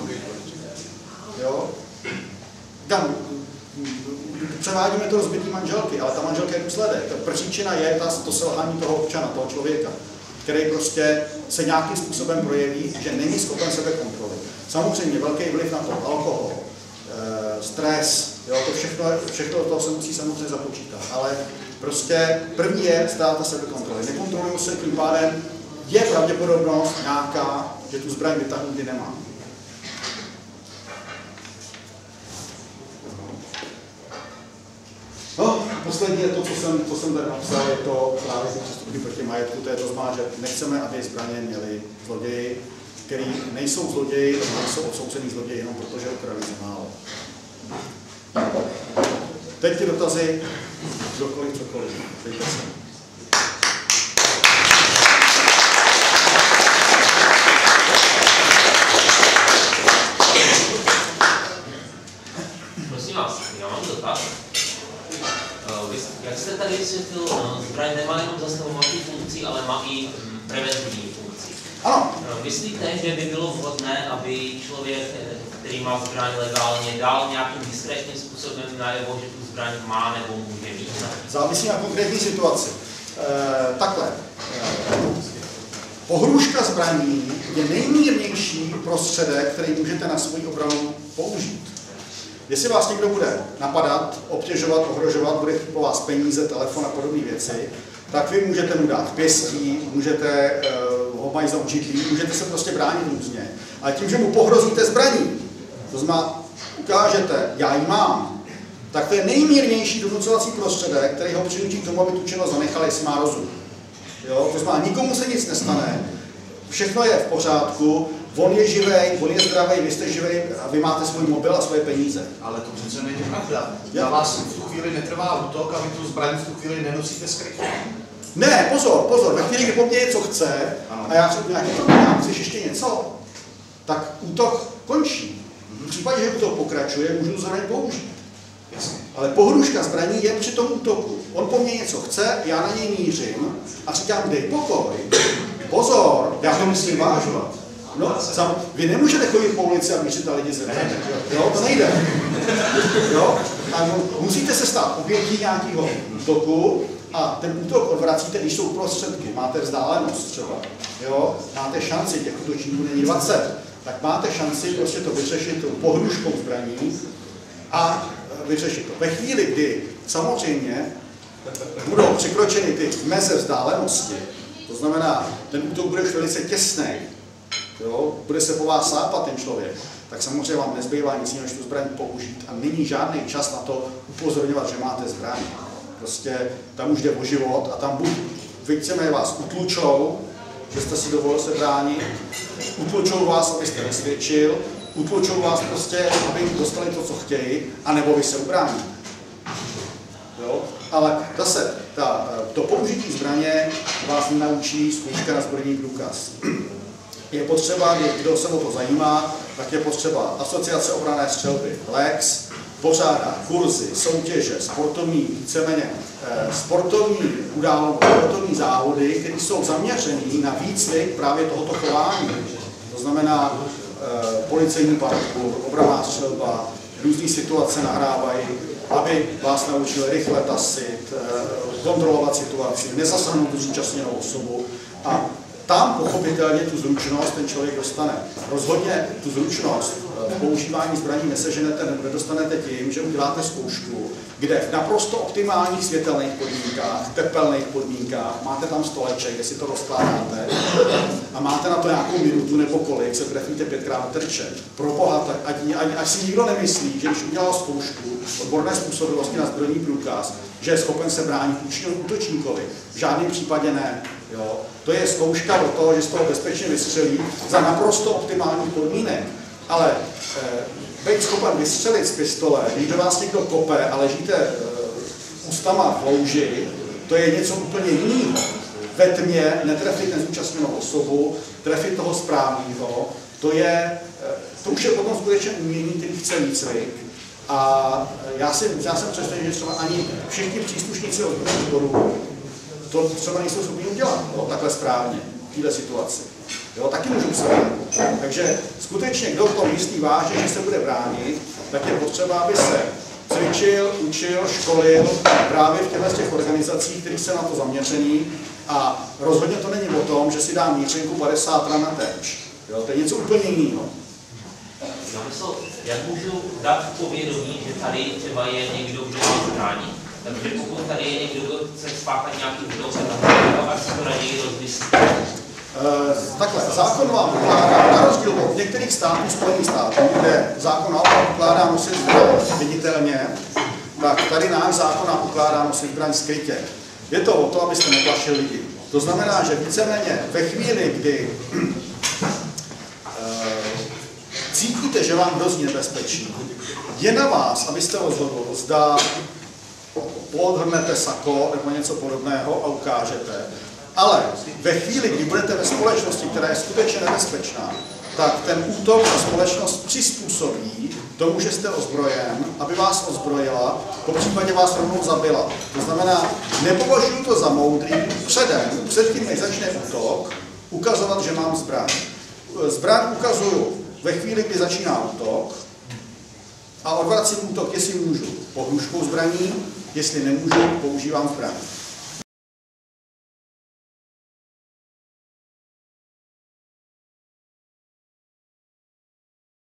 Jo? Tam převádíme to rozbitý manželky, ale ta manželka je důsledek. Ta příčina je ta, to selhání toho občana, toho člověka, který prostě se nějakým způsobem projeví, že není schopen sebe kontroly. Samozřejmě velký vliv na to, alkohol, e, stres, jo, to všechno, všechno toho se musí samozřejmě započítat, ale prostě první je ztráta sebekontroly. Nekontroluju se, tím pádem je pravděpodobnost nějaká, že tu zbraň vytáhnu, kdy nemám. No, poslední je to, co jsem, co jsem tady napsal, je to právě ty přestupky proti majetku, to je to znamená, že nechceme, aby zbraně měli zloději, který nejsou zloději, nebo nejsou odsoucený zloději jenom protože ukradli za málo. Teď ty dotazy, kdokoliv, cokoliv. Dejte se. Prosím vás, já mám dotaz. Jak jste tady vysvětlil, zbraň nemá jenom zastavovací funkci, ale má i preventivní funkci. Ano. Myslíte, že by bylo vhodné, aby člověk, který má zbraň legálně, dal nějakým diskrétním způsobem najevo, že tu zbraň má nebo může mít? Závisí na konkrétní situaci. E, takhle. E, pohrůžka zbraní je nejmírnější prostředek, který můžete na svou obranu použít. Jestli vás někdo bude napadat, obtěžovat, ohrožovat, bude chtít po vás peníze, telefon a podobné věci, tak vy můžete mu dát pěstí, můžete uh, ho mají zaučitlí, můžete se prostě bránit různě. Ale tím, že mu pohrozíte zbraní, to znamená, ukážete, já ji mám, tak to je nejmírnější donucovací prostředek, který ho přinutí k tomu, aby tu činnost zanechal, jestli má rozum. Jo? To znamená, nikomu se nic nestane, všechno je v pořádku, on je živej, on je zdravý, vy jste živej a vy máte svůj mobil a svoje peníze. Ale to přece není pravda. Na vás v tu chvíli netrvá útok a vy tu zbraň v tu chvíli nenosíte skrytě. Ne, pozor, pozor, ve chvíli, kdy po mně něco chce a já chci nějaký problém, chceš ještě něco, tak útok končí. V případě, že útok pokračuje, můžu zbraň použít. Jasně. Ale pohrůžka zbraní je při tom útoku. On po mně něco chce, já na něj mířím a říkám, dej pokoj, pozor, já to musím vážovat. No, sam, vy nemůžete chodit po ulici a mířit na lidi zbraně. Jo, to nejde. Jo? A musíte se stát obětí nějakého útoku a ten útok odvracíte, když jsou prostředky. Máte vzdálenost třeba. Jo? Máte šanci, těch útočníků není dvacet. Tak máte šanci prostě to vyřešit pohrůžkou zbraní a vyřešit to. Ve chvíli, kdy samozřejmě budou překročeny ty meze vzdálenosti, to znamená, ten útok bude už velice těsný, jo, bude se po vás sápat ten člověk, tak samozřejmě vám nezbývá nic jiného, než tu zbraň použít a není žádný čas na to upozorňovat, že máte zbraň. Prostě tam už jde o život a tam buď víceméně vás utlučou, že jste si dovolil se bránit, utlučou vás, abyste nesvědčil, utlučou vás prostě, aby dostali to, co chtějí, anebo vy se ubráníte. Jo? Ale zase, ta, to použití zbraně vás nenaučí zkouška na zbrojní průkaz. Je potřeba, kdo se o to zajímá, tak je potřeba Asociace obranné střelby Lex, pořádá kurzy, soutěže, sportovní, víceméně eh, sportovní události, sportovní závody, které jsou zaměřené na výcvik právě tohoto chování. To znamená eh, policejní parkour, obranná střelba, různé situace nahrávají, aby vás naučili rychle tasit, eh, kontrolovat situaci, nezasáhnout tu zúčastněnou osobu a tam pochopitelně tu zručnost ten člověk dostane. Rozhodně tu zručnost v používání zbraní neseženete nebo nedostanete tím, že uděláte zkoušku, kde v naprosto optimálních světelných podmínkách, tepelných podmínkách, máte tam stoleček, kde si to rozkládáte a máte na to nějakou minutu nebo kolik, se trefíte pětkrát trče. Pro boha, tak ať, ať, ať si nikdo nemyslí, že když udělal zkoušku odborné způsobilosti na zbrojní průkaz, že je schopen se bránit útočníkovi. V žádném případě ne. Jo. To je zkouška do toho, že z toho bezpečně vystřelí za naprosto optimálních podmínek. Ale e, být schopen vystřelit z pistole, když do vás někdo kope a ležíte e, ústama v louži, to je něco úplně jiného. Ve tmě netrefit nezúčastněnou osobu, trefit toho správného, to je, e, to už je potom skutečně umění, který chce výcvik. A já, si, já jsem přesvědčen, že třeba ani všichni příslušníci ozbrojených sborů to třeba nejsou schopni udělat, jo, takhle správně, v této situaci. Jo, taky můžu psát. Takže skutečně, kdo to myslí vážně, že se bude bránit, tak je potřeba, aby se cvičil, učil, školil právě v těchto těch organizacích, které se na to zaměřený. A rozhodně to není o tom, že si dám mířenku padesát ran na terč. Jo, to je něco úplně jiného. Jak můžu dát povědomí, že tady třeba je někdo, kdo má zbraní? Takže pokud tady je někdo, kdo chce spáchat nějaký útok, tak se to raději rozmyslí. Uh, takhle, zákon vám ukládá, na rozdíl od některých států, Spojených států, kde zákon naopak ukládá nosit zbraň viditelně, tak tady náš zákon nám ukládá nosit zbraň skrytě. Je to o to, abyste neplašili lidi. To znamená, že víceméně ve chvíli, kdy uh, cítíte, že vám hrozí nebezpečí, je na vás, abyste rozhodl, zda podhrnete sako nebo něco podobného a ukážete. Ale ve chvíli, kdy budete ve společnosti, která je skutečně nebezpečná, tak ten útok na společnost přizpůsobí tomu, že jste ozbrojen, aby vás ozbrojila, po případě vás rovnou zabila. To znamená, nepovažuji to za moudrý předem, před tím, než začne útok, ukazovat, že mám zbraň. Zbraň ukazuju ve chvíli, kdy začíná útok a odvracím útok, jestli můžu pohůžkou zbraní, jestli nemůžu, používám zbraň.